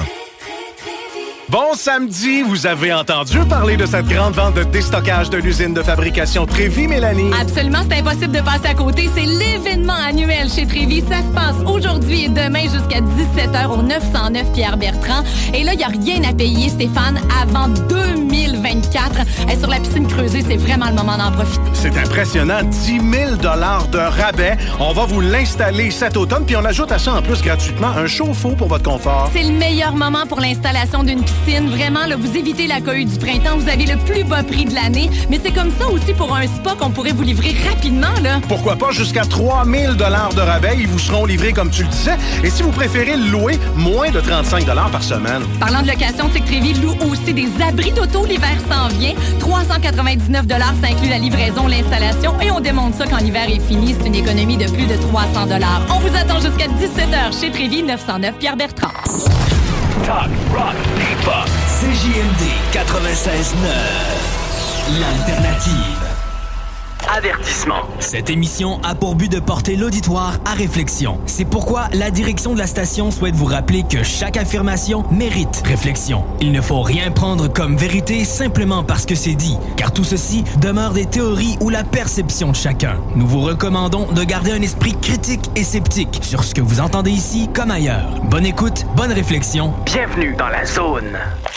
Speaker 20: Bon samedi, vous avez entendu parler de cette grande vente de déstockage de l'usine de fabrication Trévi, Mélanie?
Speaker 21: Absolument, c'est impossible de passer à côté. C'est l'événement annuel chez Trévi. Ça se passe aujourd'hui et demain jusqu'à dix-sept heures au neuf cent neuf Pierre-Bertrand. Et là, il n'y a rien à payer, Stéphane, avant deux mille vingt-quatre. Et sur la piscine creusée, c'est vraiment le moment d'en profiter.
Speaker 20: C'est impressionnant, dix mille dollars de rabais. On va vous l'installer cet automne, puis on ajoute à ça en plus gratuitement un chauffe-eau pour votre confort.
Speaker 21: C'est le meilleur moment pour l'installation d'une piscine. Vraiment, là, vous évitez la cohue du printemps, vous avez le plus bas prix de l'année. Mais c'est comme ça aussi pour un spa qu'on pourrait vous livrer rapidement, là.
Speaker 20: Pourquoi pas jusqu'à trois mille dollars de rabais. Ils vous seront livrés, comme tu le disais. Et si vous préférez le louer, moins de trente-cinq dollars par semaine.
Speaker 21: Parlant de location, Tic Trévi loue aussi des abris d'auto. L'hiver s'en vient. trois cent quatre-vingt-dix-neuf dollars, ça inclut la livraison, l'installation. Et on démontre ça quand l'hiver est fini. C'est une économie de plus de trois cents dollars. On vous attend jusqu'à dix-sept heures chez Trévi, neuf cent neuf Pierre-Bertrand.
Speaker 15: Talk, rock, hip-hop.
Speaker 7: C J M D quatre-vingt-seize neuf. L'alternative.
Speaker 1: Avertissement. Cette émission a pour but de porter l'auditoire à réflexion. C'est pourquoi la direction de la station souhaite vous rappeler que chaque affirmation mérite réflexion. Il ne faut rien prendre comme vérité simplement parce que c'est dit, car tout ceci demeure des théories ou la perception de chacun. Nous vous recommandons de garder un esprit critique et sceptique sur ce que vous entendez ici comme ailleurs. Bonne écoute, bonne réflexion. Bienvenue dans la zone.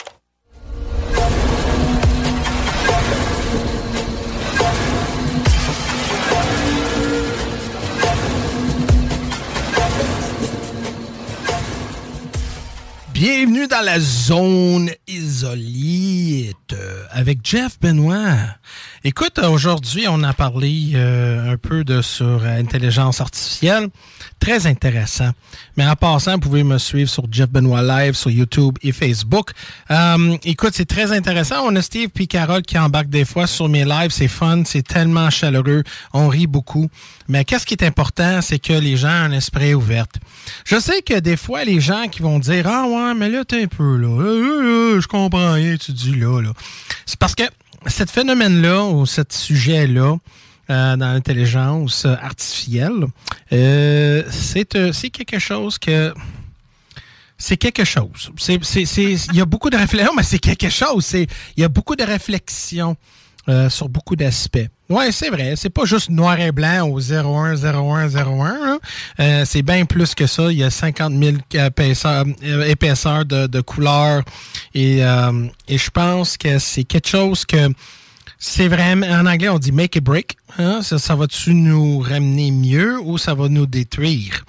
Speaker 3: Bienvenue dans la zone isolite euh, avec Jeff Benoit. Écoute, aujourd'hui, on a parlé euh, un peu de sur euh, intelligence artificielle. Très intéressant. Mais en passant, vous pouvez me suivre sur Jeff Benoit Live, sur YouTube et Facebook. Euh, écoute, c'est très intéressant. On a Steve puis Carole qui embarquent des fois sur mes lives. C'est fun, c'est tellement chaleureux. On rit beaucoup. Mais qu'est-ce qui est important, c'est que les gens ont un esprit ouvert. Je sais que des fois, les gens qui vont dire « Ah ouais, mais là, t'es un peu là. Là, là, là, je comprends rien, tu dis là, là. » C'est parce que ce phénomène-là ou ce sujet-là, Euh, dans l'intelligence artificielle, euh, c'est, euh, c'est quelque chose que... C'est quelque chose. C'est, c'est, c'est, il y a beaucoup de réflexions, mais c'est quelque chose. C'est, il y a beaucoup de réflexions euh, sur beaucoup d'aspects. Ouais, c'est vrai. C'est pas juste noir et blanc au zéro un zéro un zéro un. Euh, c'est bien plus que ça. Il y a cinquante mille épaisseurs, épaisseurs de, de couleurs. Et, euh, et je pense que c'est quelque chose que... C'est vraiment, en anglais, on dit make a break. Hein? Ça, ça va-tu nous ramener mieux ou ça va nous détruire?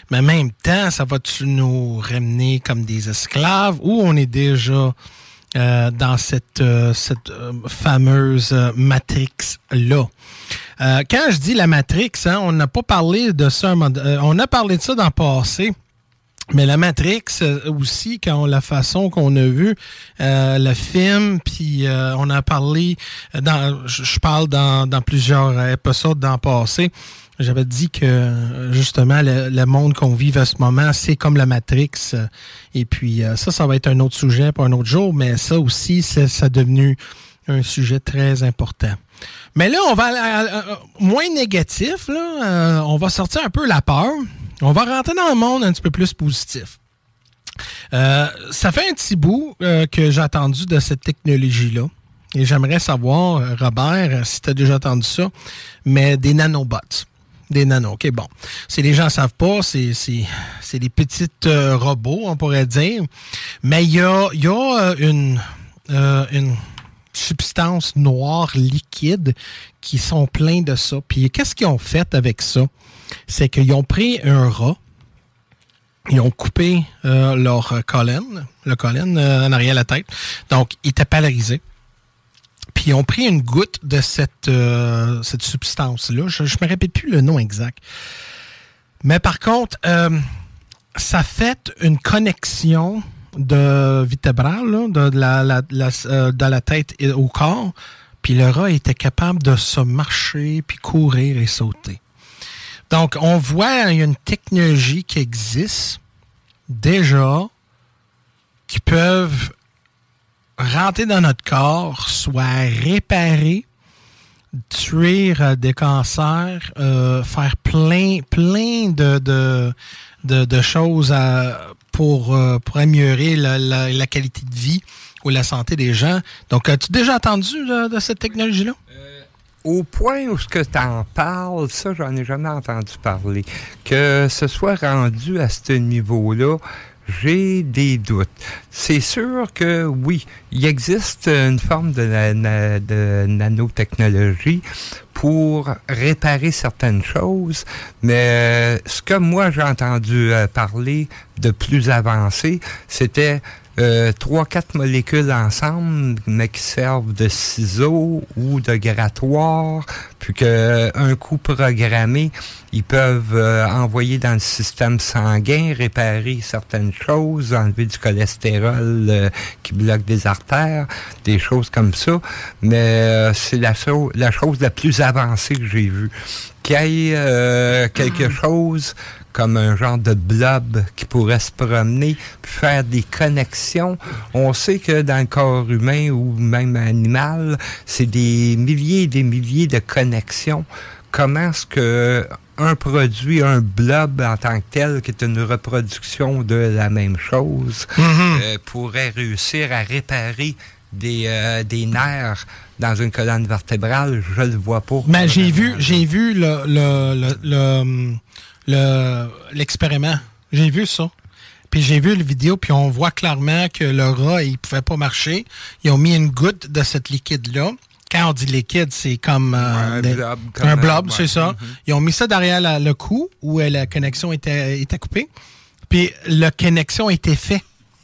Speaker 3: Mais en même temps, ça va-tu nous ramener comme des esclaves ou on est déjà euh, dans cette, euh, cette euh, fameuse euh, Matrix-là? Euh, quand je dis la Matrix, hein, on n'a pas parlé de ça, euh, on a parlé de ça dans le passé. Mais la Matrix euh, aussi, quand la façon qu'on a vu euh, le film, puis euh, on a parlé, dans, je parle dans, dans plusieurs épisodes dans le passé, j'avais dit que justement le, le monde qu'on vit à ce moment, c'est comme la Matrix. Et puis euh, ça, ça va être un autre sujet pour un autre jour, mais ça aussi, c'est, ça devenu un sujet très important. Mais là, on va aller euh, moins négatif, là, euh, on va sortir un peu la peur. On va rentrer dans le monde un petit peu plus positif. Euh, ça fait un petit bout euh, que j'ai attendu de cette technologie-là. Et j'aimerais savoir, euh, Robert, si tu as déjà entendu ça, mais des nanobots. Des nanos, OK, bon. Si les gens ne savent pas, c'est, c'est, c'est des petits euh, robots, on pourrait dire. Mais il y a, y a une, euh, une substance noire liquide qui sont pleins de ça. Puis qu'est-ce qu'ils ont fait avec ça? C'est qu'ils ont pris un rat, ils ont coupé euh, leur colonne, le colonne euh, en arrière de la tête. Donc, il était paralysé. Puis ils ont pris une goutte de cette, euh, cette substance-là. Je ne me répète plus le nom exact. Mais par contre, euh, ça fait une connexion de vertébrale, là, de, de, la, la, la, euh, de la tête au corps. Puis le rat était capable de se marcher, puis courir et sauter. Donc, on voit il y a une technologie qui existe déjà qui peuvent rentrer dans notre corps, soit réparer, tuer euh, des cancers, euh, faire plein, plein de, de, de, de choses à, pour, euh, pour améliorer la, la, la qualité de vie ou la santé des gens. Donc, as-tu déjà entendu de, de cette technologie-là?
Speaker 4: Euh... Au point où ce que tu en parles, ça, j'en ai jamais entendu parler. Que ce soit rendu à ce niveau-là, j'ai des doutes. C'est sûr que, oui, il existe une forme de, na- de nanotechnologie pour réparer certaines choses, mais ce que moi j'ai entendu parler de plus avancé, c'était Euh, trois, quatre molécules ensemble, mais qui servent de ciseaux ou de grattoir, puis qu'un coup programmé, ils peuvent euh, envoyer dans le système sanguin, réparer certaines choses, enlever du cholestérol euh, qui bloque des artères, des choses comme ça. Mais euh, c'est la, so- la chose la plus avancée que j'ai vue. Qu'il y ait euh, quelque chose comme un genre de blob qui pourrait se promener, puis faire des connexions. On sait que dans le corps humain ou même animal, c'est des milliers et des milliers de connexions. Comment est-ce que un produit, un blob en tant que tel, qui est une reproduction de la même chose, mm-hmm. euh, pourrait réussir à réparer des, euh, des nerfs dans une colonne vertébrale? Je le vois pas.
Speaker 3: Mais j'ai vu, j'ai vu le... le, le, le Le, l'expériment. J'ai vu ça. Puis j'ai vu la vidéo, puis on voit clairement que le rat, il pouvait pas marcher. Ils ont mis une goutte de cette liquide-là. Quand on dit liquide, c'est comme, euh,
Speaker 4: un
Speaker 3: des,
Speaker 4: blob.
Speaker 3: Un blob,
Speaker 4: ouais.
Speaker 3: c'est ça. Mm-hmm. Ils ont mis ça derrière la, le cou, où la connexion était, était coupée. Puis la connexion était faite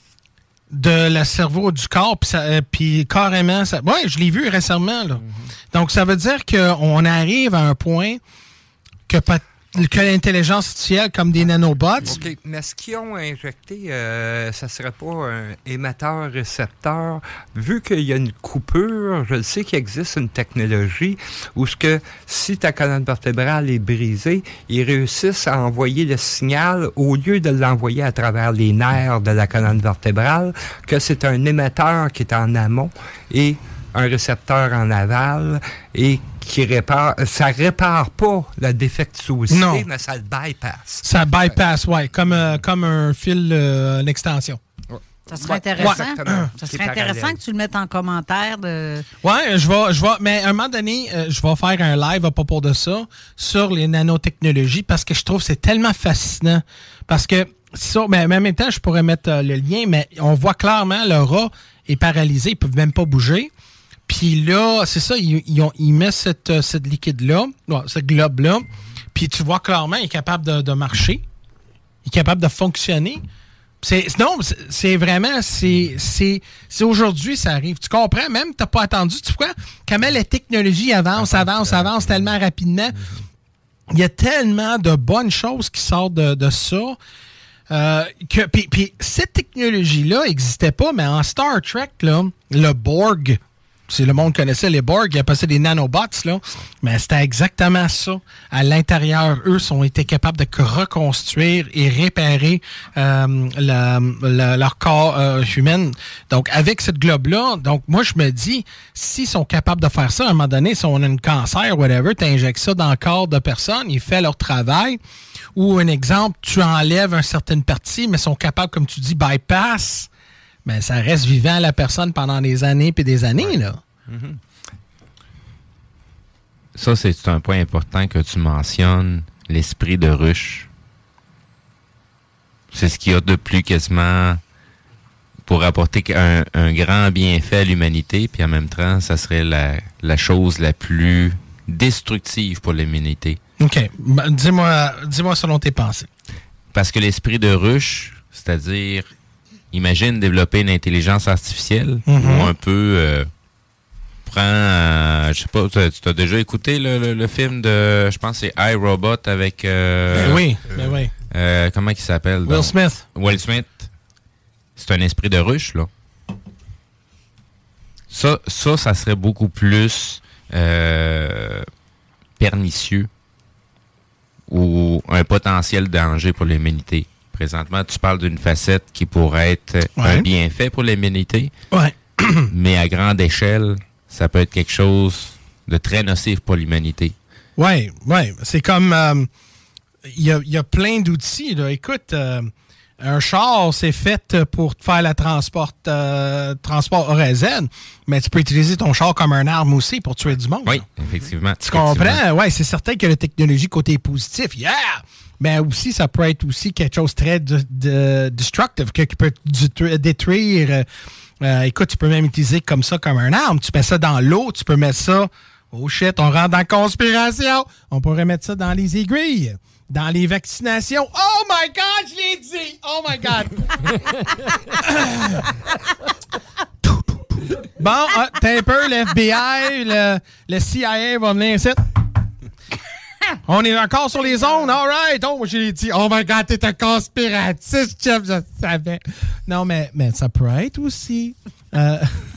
Speaker 3: de le cerveau du corps, puis, ça, euh, puis carrément... Ça, ouais, je l'ai vu récemment, là. Mm-hmm. Donc, ça veut dire qu'on arrive à un point que peut-être que l'intelligence artificielle comme des nanobots.
Speaker 4: OK, mais ce qu'ils ont injecté, euh, ça serait pas un émetteur-récepteur. Vu qu'il y a une coupure, je sais qu'il existe une technologie où ce que si ta colonne vertébrale est brisée, ils réussissent à envoyer le signal au lieu de l'envoyer à travers les nerfs de la colonne vertébrale, que c'est un émetteur qui est en amont et un récepteur en aval et qui répare, ça répare pas la défectuosité, non. mais ça le bypass.
Speaker 3: Ça bypass, oui, ouais, comme, euh, comme un fil, euh, une extension.
Speaker 5: Ça serait intéressant. Ouais, ça serait intéressant que tu le mettes en commentaire. De...
Speaker 3: Oui, je vais, je vais, mais à un moment donné, euh, je vais faire un live à propos de ça sur les nanotechnologies parce que je trouve que c'est tellement fascinant. Parce que, ça, mais, mais en même temps, je pourrais mettre euh, le lien, mais on voit clairement le rat est paralysé, il ne peut même pas bouger. Puis là, c'est ça, ils, ils, ont, ils mettent cette, cette liquide-là, ouais, ce globe-là, puis tu vois clairement, il est capable de, de marcher. il est capable de fonctionner. C'est, non, c'est, c'est vraiment, c'est, c'est, c'est aujourd'hui, ça arrive. Tu comprends? Même, tu n'as pas attendu. Tu vois comment la technologie avance, avance, avance tellement rapidement. Il y a tellement de bonnes choses qui sortent de, de ça. Euh, que, puis, puis cette technologie-là n'existait pas, mais en Star Trek, là, le Borg, si le monde connaissait les Borg, il y a passé des nanobots, là, mais c'était exactement ça. À l'intérieur, eux ont été capables de reconstruire et réparer euh, la, la, leur corps euh, humain. Donc, avec cette globe-là, donc moi, je me dis, s'ils sont capables de faire ça, à un moment donné, si on a un cancer, whatever, tu injectes ça dans le corps de personne, ils font leur travail. Ou un exemple, tu enlèves une certaine partie, mais sont capables, comme tu dis, bypass. Mais ça reste vivant à la personne pendant des années puis des années, ouais. là. Mm-hmm.
Speaker 14: Ça, c'est un point important que tu mentionnes, l'esprit de ruche. C'est ce qu'il y a de plus quasiment pour apporter un, un grand bienfait à l'humanité, puis en même temps, ça serait la, la chose la plus destructive pour l'humanité.
Speaker 3: OK. Ben, dis-moi, dis-moi selon tes pensées.
Speaker 14: Parce que l'esprit de ruche, c'est-à-dire... Imagine développer une intelligence artificielle mm-hmm. ou un peu euh, prend, euh, je sais pas, tu as déjà écouté le, le, le film de, je pense que c'est iRobot avec... Euh,
Speaker 3: ben oui, ben oui.
Speaker 14: Euh, comment il s'appelle?
Speaker 3: Will
Speaker 14: donc?
Speaker 3: Smith.
Speaker 14: Will Smith. C'est un esprit de ruche, là. Ça, ça, ça serait beaucoup plus euh, pernicieux ou un potentiel danger pour l'humanité. Présentement, tu parles d'une facette qui pourrait être ouais. un bienfait pour l'humanité,
Speaker 3: ouais.
Speaker 14: mais à grande échelle, ça peut être quelque chose de très nocif pour l'humanité.
Speaker 3: Oui, oui. C'est comme... Il euh, y, y a plein d'outils. Là. Écoute, euh, un char, c'est fait pour faire le transport, euh, transport horizon, mais tu peux utiliser ton char comme un arme aussi pour tuer du monde.
Speaker 14: Oui, effectivement.
Speaker 3: Tu comprends? Oui, c'est certain que la technologie côté positif, yeah! Mais aussi, ça peut être aussi quelque chose de très de, de, destructive, qui peut détruire. Euh, euh, écoute, tu peux même utiliser comme ça, comme un arme. Tu mets ça dans l'eau, tu peux mettre ça... Oh shit, on rentre dans la conspiration. On pourrait mettre ça dans les aiguilles, dans les vaccinations. Oh my God, je l'ai dit! Oh my God! Bon, euh, t'as un peu, le F B I, le, le C I A va venir ici. On est encore sur les ondes, all right. Oh, moi, j'ai dit, oh my God, t'es un conspiratiste, chef, je savais. Non, mais, mais ça peut être aussi. Euh...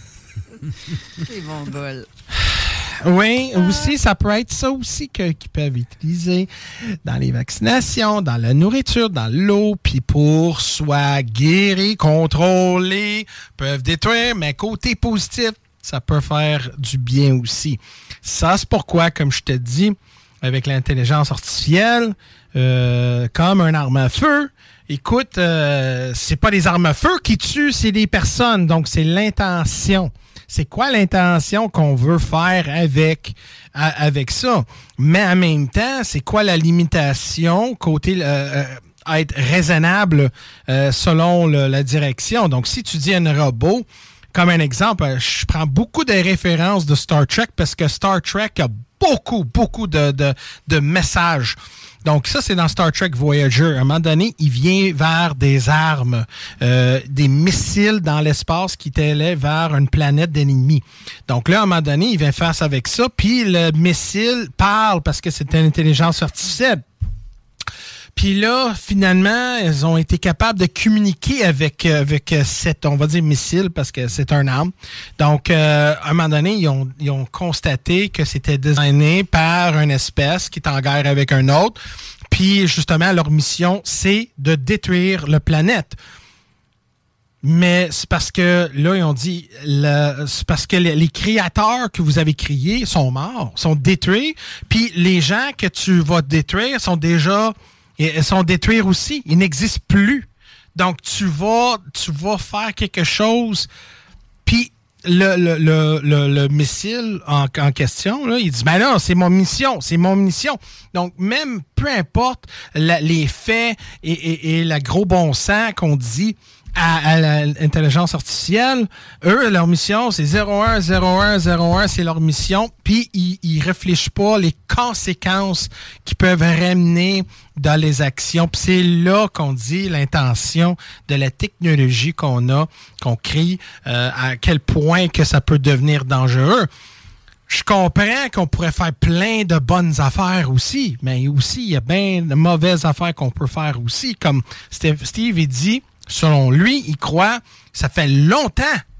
Speaker 5: C'est bon bol.
Speaker 3: Oui, aussi, ça peut être ça aussi que, qu'ils peuvent utiliser dans les vaccinations, dans la nourriture, dans l'eau, puis pour soit guérir, contrôler, peuvent détruire, mais côté positif, ça peut faire du bien aussi. Ça, c'est pourquoi, comme je te dis, avec l'intelligence artificielle, euh, comme un arme à feu. Écoute, euh, c'est pas les armes à feu qui tuent, c'est les personnes. Donc, c'est l'intention. C'est quoi l'intention qu'on veut faire avec, à, avec ça? Mais en même temps, c'est quoi la limitation côté euh, euh, être raisonnable euh, selon le, la direction? Donc, si tu dis un robot, comme un exemple, je prends beaucoup de références de Star Trek parce que Star Trek a beaucoup, beaucoup de, de, de messages. Donc, ça, c'est dans Star Trek Voyager. À un moment donné, il vient vers des armes, euh, des missiles dans l'espace qui t'élèvent vers une planète d'ennemis. Donc là, à un moment donné, il vient faire ça avec ça, puis le missile parle parce que c'est une intelligence artificielle. Puis là, finalement, ils ont été capables de communiquer avec avec cette, on va dire, missile, parce que c'est un arme. Donc, euh, à un moment donné, ils ont, ils ont constaté que c'était designé par une espèce qui est en guerre avec un autre. Puis, justement, leur mission, c'est de détruire la planète. Mais c'est parce que, là, ils ont dit, le, c'est parce que les, les créateurs que vous avez créés sont morts, sont détruits. Puis, les gens que tu vas détruire sont déjà... Et elles sont détruire aussi. Ils n'existent plus. Donc, tu vas, tu vas faire quelque chose. Puis, le, le, le, le, le missile en, en question, là, il dit, ben là, c'est mon mission. C'est mon mission. Donc, même peu peu importe la, les faits et, et, et le gros bon sens qu'on dit à, à l'intelligence artificielle, eux, leur mission, c'est zéro un, zéro un, zéro un, c'est leur mission. Puis, ils, ils réfléchissent pas les conséquences qui peuvent ramener dans les actions. Puis, c'est là qu'on dit l'intention de la technologie qu'on a, qu'on crée, euh, à quel point que ça peut devenir dangereux. Je comprends qu'on pourrait faire plein de bonnes affaires aussi, mais aussi, il y a bien de mauvaises affaires qu'on peut faire aussi. Comme Steve, Steve il dit, selon lui, il croit, ça fait longtemps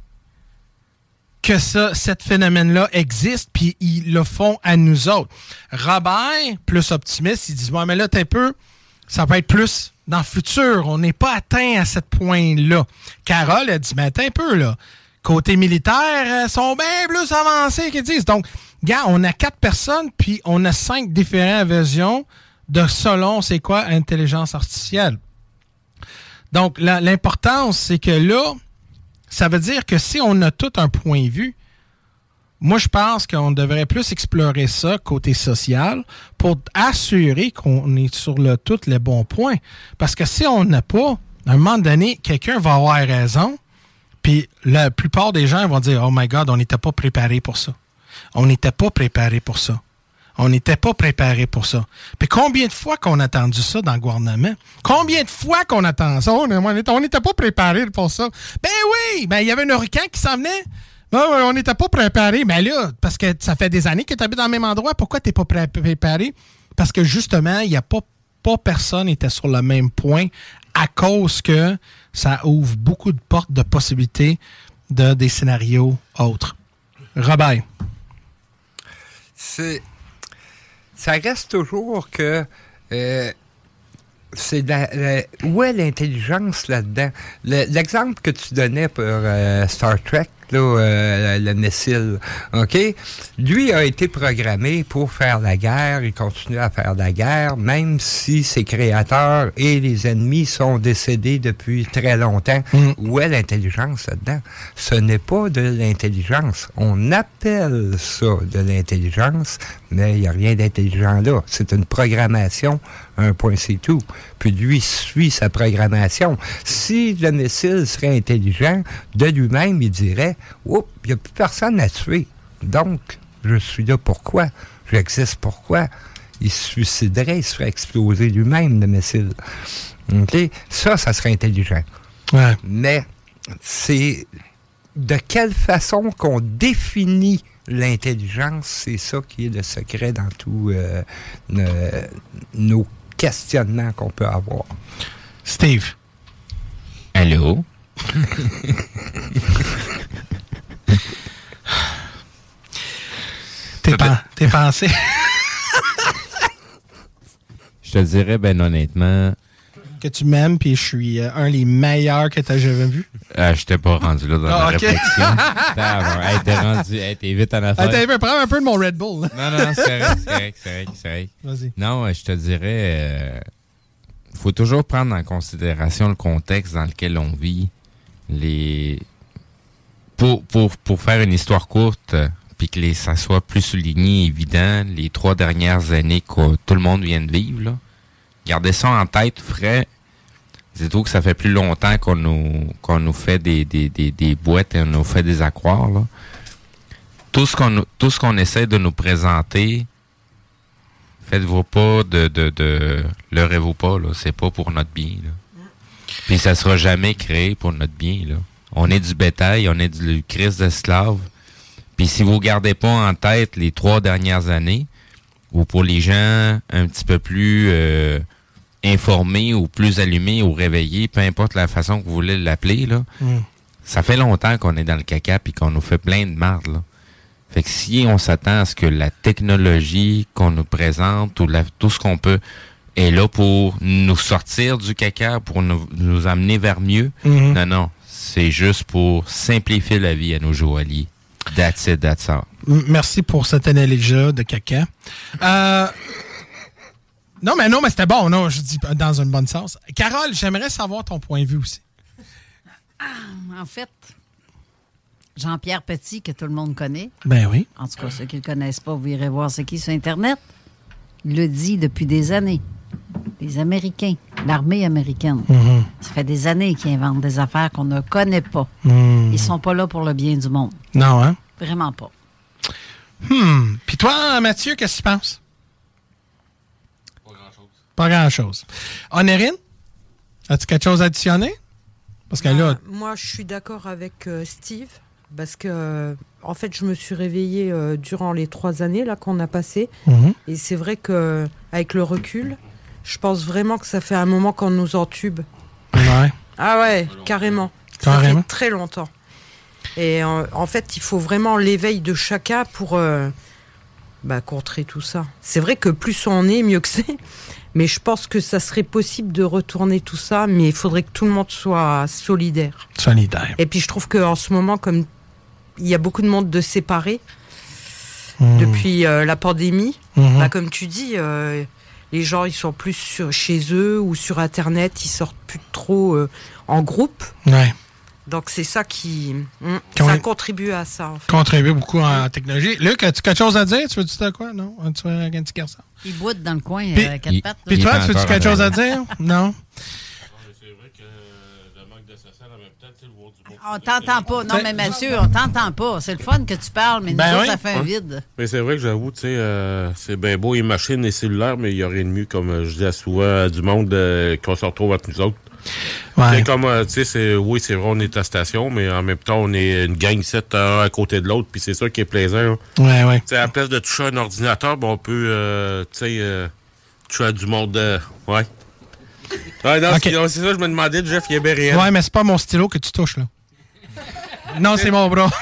Speaker 3: que ça, cet phénomène-là existe, puis ils le font à nous autres. Robert, plus optimiste, il dit, ouais, mais là, t'es un peu, ça peut être plus dans le futur. On n'est pas atteint à ce point-là. Carole a dit, mais attends un peu, là. Côté militaire, ils sont bien plus avancés qu'ils disent. Donc, gars, on a quatre personnes, puis on a cinq différentes versions de selon c'est quoi intelligence artificielle. Donc, la, l'importance, c'est que là, ça veut dire que si on a tout un point de vue, moi, je pense qu'on devrait plus explorer ça côté social pour assurer qu'on est sur le tout les bons points. Parce que si on n'a pas, à un moment donné, quelqu'un va avoir raison, puis la plupart des gens vont dire « Oh my God, on n'était pas préparé pour ça. On n'était pas préparé pour ça. On n'était pas préparé pour ça. » Puis combien de fois qu'on a entendu ça dans le gouvernement? Combien de fois qu'on attend ça? On n'était pas préparé pour ça. Ben oui! Ben il y avait un hurricane qui s'en venait. Ben, on n'était pas préparé. Ben là, parce que ça fait des années que tu habites dans le même endroit, pourquoi tu n'es pas pré- préparé? Parce que justement, il n'y a pas, pas personne était sur le même point à cause que ça ouvre beaucoup de portes de possibilités de des scénarios autres. Robert.
Speaker 4: C'est, ça reste toujours que euh, c'est la, la, où est l'intelligence là-dedans? Le, l'exemple que tu donnais pour euh, Star Trek, là, euh, le missile, OK? Lui a été programmé pour faire la guerre, il continue à faire la guerre, même si ses créateurs et les ennemis sont décédés depuis très longtemps. Mm. Où est l'intelligence là-dedans? Ce n'est pas de l'intelligence. On appelle ça de l'intelligence, mais il n'y a rien d'intelligent là. C'est une programmation, un point, c'est tout. Puis lui suit sa programmation. Si le missile serait intelligent, de lui-même, il dirait « Oups, il n'y a plus personne à tuer. Donc, je suis là pourquoi? J'existe pourquoi? » Il se suiciderait, il se ferait exploser lui-même, le missile. OK? Ça, ça serait intelligent.
Speaker 3: Ouais.
Speaker 4: Mais c'est de quelle façon qu'on définit l'intelligence, c'est ça qui est le secret dans tous euh, euh, nos questionnements qu'on peut avoir.
Speaker 3: Steve.
Speaker 14: Allô?
Speaker 3: T'es, pen- t'es pensé?
Speaker 14: Je te dirais, ben honnêtement...
Speaker 3: Que tu m'aimes, puis je suis euh, un des meilleurs que t'as jamais vu.
Speaker 14: Ah, je t'ai pas rendu là dans
Speaker 3: ah,
Speaker 14: la
Speaker 3: okay.
Speaker 14: réflexion. hey, t'es rendu, hey, t'es vite en affaire.
Speaker 3: Ah, t'as peu, prends un peu de mon Red Bull.
Speaker 14: non, non, c'est correct, c'est correct, c'est correct, c'est correct.
Speaker 3: Vas-y.
Speaker 14: Non, je te dirais, euh, faut toujours prendre en considération le contexte dans lequel on vit. Les pour pour pour faire une histoire courte, puis que les ça soit plus souligné, évident, les trois dernières années que tout le monde vient de vivre, là. Gardez ça en tête, frais. Dites-vous que ça fait plus longtemps qu'on nous qu'on nous fait des, des, des, des boîtes et on nous fait des accroires, là. Tout ce qu'on tout ce qu'on essaie de nous présenter, faites-vous pas de de, de leurrez-vous pas, là. C'est pas pour notre bien, là. Puis ça sera jamais créé pour notre bien, là. On est du bétail, on est du Christ d'esclaves. Puis si vous gardez pas en tête les trois dernières années, ou pour les gens un petit peu plus euh, informés ou plus allumés ou réveillés, peu importe la façon que vous voulez l'appeler, là, mm. ça fait longtemps qu'on est dans le caca puis qu'on nous fait plein de marde, là. Fait que si on s'attend à ce que la technologie qu'on nous présente ou la, tout ce qu'on peut est là pour nous sortir du caca, pour nous, nous amener vers mieux, mm-hmm. non, non, c'est juste pour simplifier la vie à nos joailliers. That's it, that's all.
Speaker 3: Merci pour cette analogie-là de caca. Euh, non, mais non, mais c'était bon, non, je dis dans un bon sens. Carole, j'aimerais savoir ton point de vue aussi.
Speaker 5: Ah, en fait, Jean-Pierre Petit, que tout le monde connaît.
Speaker 3: Ben oui.
Speaker 5: En tout cas, ceux qui ne le connaissent pas, vous irez voir c'est qui sur Internet. Il le dit depuis des années. Les Américains, l'armée américaine.
Speaker 3: Mm-hmm.
Speaker 5: Ça fait des années qu'ils inventent des affaires qu'on ne connaît pas.
Speaker 3: Mm.
Speaker 5: Ils sont pas là pour le bien du monde.
Speaker 3: Non, hein?
Speaker 5: Vraiment pas.
Speaker 3: Hmm. Puis toi, Mathieu, qu'est-ce que tu penses?
Speaker 18: Pas grand-chose.
Speaker 3: Pas grand-chose. Honorine, as-tu quelque chose à additionner? Parce que là...
Speaker 17: Moi, je suis d'accord avec euh, Steve, parce que, euh, en fait, je me suis réveillée euh, durant les trois années là qu'on a passées.
Speaker 3: Mm-hmm.
Speaker 17: Et c'est vrai qu'avec le recul, je pense vraiment que ça fait un moment qu'on nous entube.
Speaker 3: Ouais.
Speaker 17: Ah ouais, carrément.
Speaker 3: Carrément.
Speaker 17: Ça fait très longtemps. Et euh, en fait, il faut vraiment l'éveil de chacun pour euh, bah, contrer tout ça. C'est vrai que plus on est, mieux que c'est. Mais je pense que ça serait possible de retourner tout ça, mais il faudrait que tout le monde soit solidaire.
Speaker 3: Solidaire.
Speaker 17: Et puis je trouve qu'en ce moment, comme il y a beaucoup de monde de séparés
Speaker 3: mmh.
Speaker 17: depuis euh, la pandémie,
Speaker 3: mmh.
Speaker 17: bah, comme tu dis, euh, les gens ils sont plus sur, chez eux ou sur Internet, ils sortent plus trop euh, en groupe.
Speaker 3: Ouais.
Speaker 17: Donc c'est ça qui mm,
Speaker 3: Con-
Speaker 17: ça contribue à ça. En fait.
Speaker 3: Contribue beaucoup en technologie. Luc, as-tu quelque chose à dire? Tu veux dire quoi? Non? Tu veux un petit garçon?
Speaker 5: Il boite dans le coin
Speaker 3: Puis,
Speaker 5: à quatre
Speaker 3: il,
Speaker 5: pattes.
Speaker 3: Puis toi, tu veux-tu quelque chose à dire? Non?
Speaker 18: C'est vrai que le manque de social en même temps, tu sais, le voir du monde.
Speaker 5: On t'entend pas. Non, mais Mathieu, on t'entend pas. C'est le fun que tu parles, mais
Speaker 3: Ben
Speaker 5: nous
Speaker 3: oui.
Speaker 5: autres, ça fait un
Speaker 18: Ouais.
Speaker 5: vide.
Speaker 18: Mais c'est vrai que j'avoue, tu sais, euh, c'est bien beau les machines, les cellulaires, mais il y a rien de mieux, comme euh, je dis souvent, euh, du monde euh, qu'on se retrouve entre nous autres.
Speaker 3: Ouais.
Speaker 18: Comme, euh, tu sais, c'est, oui, c'est vrai, on est à station, mais en même temps, on est une gang sept un à côté de l'autre, puis c'est ça qui est plaisant. Hein.
Speaker 3: Ouais, ouais.
Speaker 18: Tu sais, à la place de toucher un ordinateur, ben, on peut, euh, tu sais, euh, toucher à du monde, euh, ouais. Ouais, non,
Speaker 3: Okay.
Speaker 18: c'est, c'est ça, je me demandais, Jeff, il est bien réel.
Speaker 3: Ouais, mais c'est pas mon stylo que tu touches, là. Non, c'est mon bras.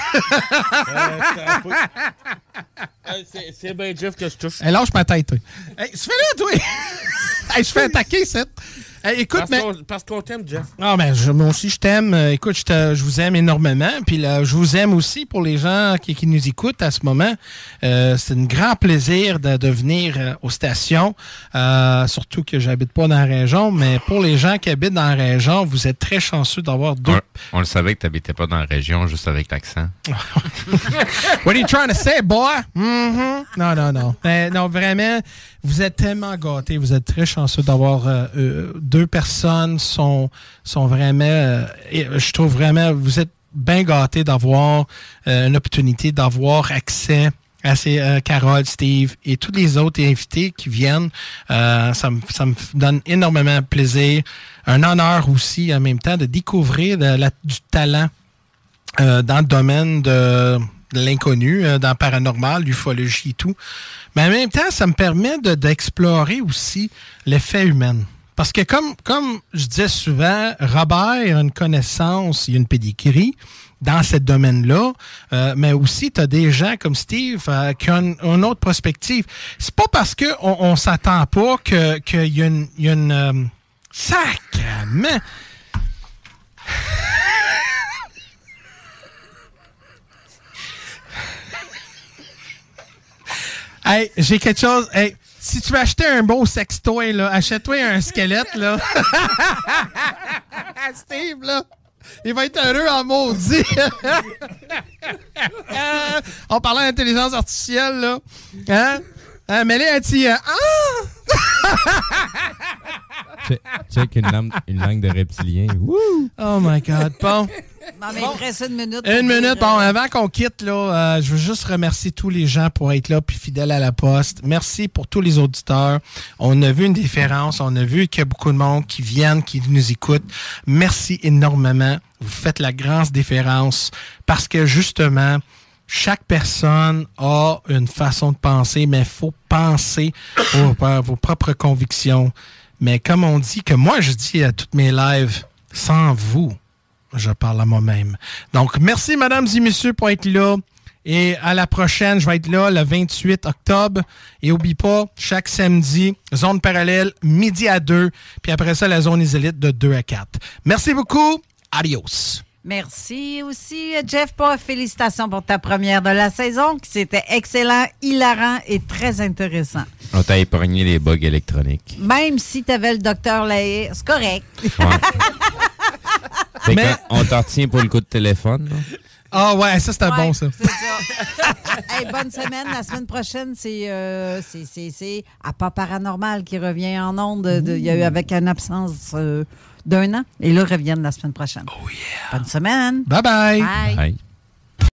Speaker 18: Euh, c'est, c'est bien Jeff que je touche.
Speaker 3: Hey, lâche ma tête, toi. Hey, c'est fait là, toi. Hey, je fais attaquer, cette. Hey, écoute,
Speaker 18: parce,
Speaker 3: mais...
Speaker 18: qu'on, parce qu'on t'aime, Jeff.
Speaker 3: Ah, ben, je, moi aussi, je t'aime. Euh, écoute, je, te, je vous aime énormément. Puis là, je vous aime aussi pour les gens qui, qui nous écoutent à ce moment. Euh, c'est un grand plaisir de, de venir euh, aux stations. Euh, surtout que j'habite pas dans la région. Mais pour les gens qui habitent dans la région, vous êtes très chanceux d'avoir deux...
Speaker 14: On, on le savait que tu n'habitais pas dans la région, juste avec l'accent.
Speaker 3: What are you trying to say, boy? Mm-hmm. Non, non, non. Mais, non, vraiment, vous êtes tellement gâtés. Vous êtes très chanceux d'avoir euh, euh, deux personnes sont, sont vraiment... Euh, et je trouve vraiment... Vous êtes bien gâtés d'avoir euh, une opportunité d'avoir accès à ces euh, Carole, Steve et tous les autres invités qui viennent. Euh, ça, me, ça me donne énormément de plaisir. Un honneur aussi, en même temps, de découvrir de la, du talent euh, dans le domaine de... de l'inconnu, euh, dans le paranormal, l'ufologie et tout. Mais en même temps, ça me permet de, d'explorer aussi l'effet humain. Parce que comme, comme je disais souvent, Robert a une connaissance, il a une pédigree dans ce domaine-là, euh, mais aussi tu as des gens comme Steve euh, qui ont une, une autre perspective. C'est pas parce qu'on on s'attend pas que, qu'il y a une... Il y a une euh, sacrement! Hey, j'ai quelque chose. Hey, si tu veux acheter un beau sextoy, là, achète-toi un squelette, là. Steve, là. Il va être heureux en maudit. On parlait d'intelligence artificielle, là. Hein? Hein? Mais là, un petit... Euh, ah!
Speaker 22: check, check une, langue, une langue de reptilien. Woo!
Speaker 3: Oh my God. Bon.
Speaker 5: Non, mais il te reste une minute.
Speaker 3: Une minute. Bon, avant qu'on quitte, là, euh, je veux juste remercier tous les gens pour être là puis fidèles à la poste. Merci pour tous les auditeurs. On a vu une différence. On a vu qu'il y a beaucoup de monde qui viennent, qui nous écoutent. Merci énormément. Vous faites la grande différence parce que, justement, chaque personne a une façon de penser, mais il faut penser aux, à vos propres convictions. Mais comme on dit, que moi, je dis à toutes mes lives, sans vous, je parle à moi-même. Donc, merci, mesdames et messieurs, pour être là. Et à la prochaine, je vais être là le vingt-huit octobre. Et n'oublie pas, chaque samedi, zone parallèle, midi à deux. Puis après ça, la zone isolite de deux à quatre. Merci beaucoup. Adios.
Speaker 5: Merci aussi, Jeff. Pas félicitations pour ta première de la saison, qui c'était excellent, hilarant et très intéressant.
Speaker 14: On t'a épargné les bugs électroniques.
Speaker 5: Même si tu avais le docteur Lahaye, c'est correct.
Speaker 14: Ouais.
Speaker 3: Mais...
Speaker 14: On t'en retient pour le coup de téléphone, là?
Speaker 3: Ah ouais, ça c'était
Speaker 5: ouais,
Speaker 3: bon, ça.
Speaker 5: C'est ça. Hey, bonne semaine. La semaine prochaine, c'est euh, c'est, c'est, c'est à Pas Paranormal qui revient en ondes. Il y a eu avec une absence euh, d'un an. Et là, reviennent la semaine prochaine.
Speaker 3: Oh yeah.
Speaker 5: Bonne semaine.
Speaker 3: Bye bye.
Speaker 5: Bye.
Speaker 22: Bye.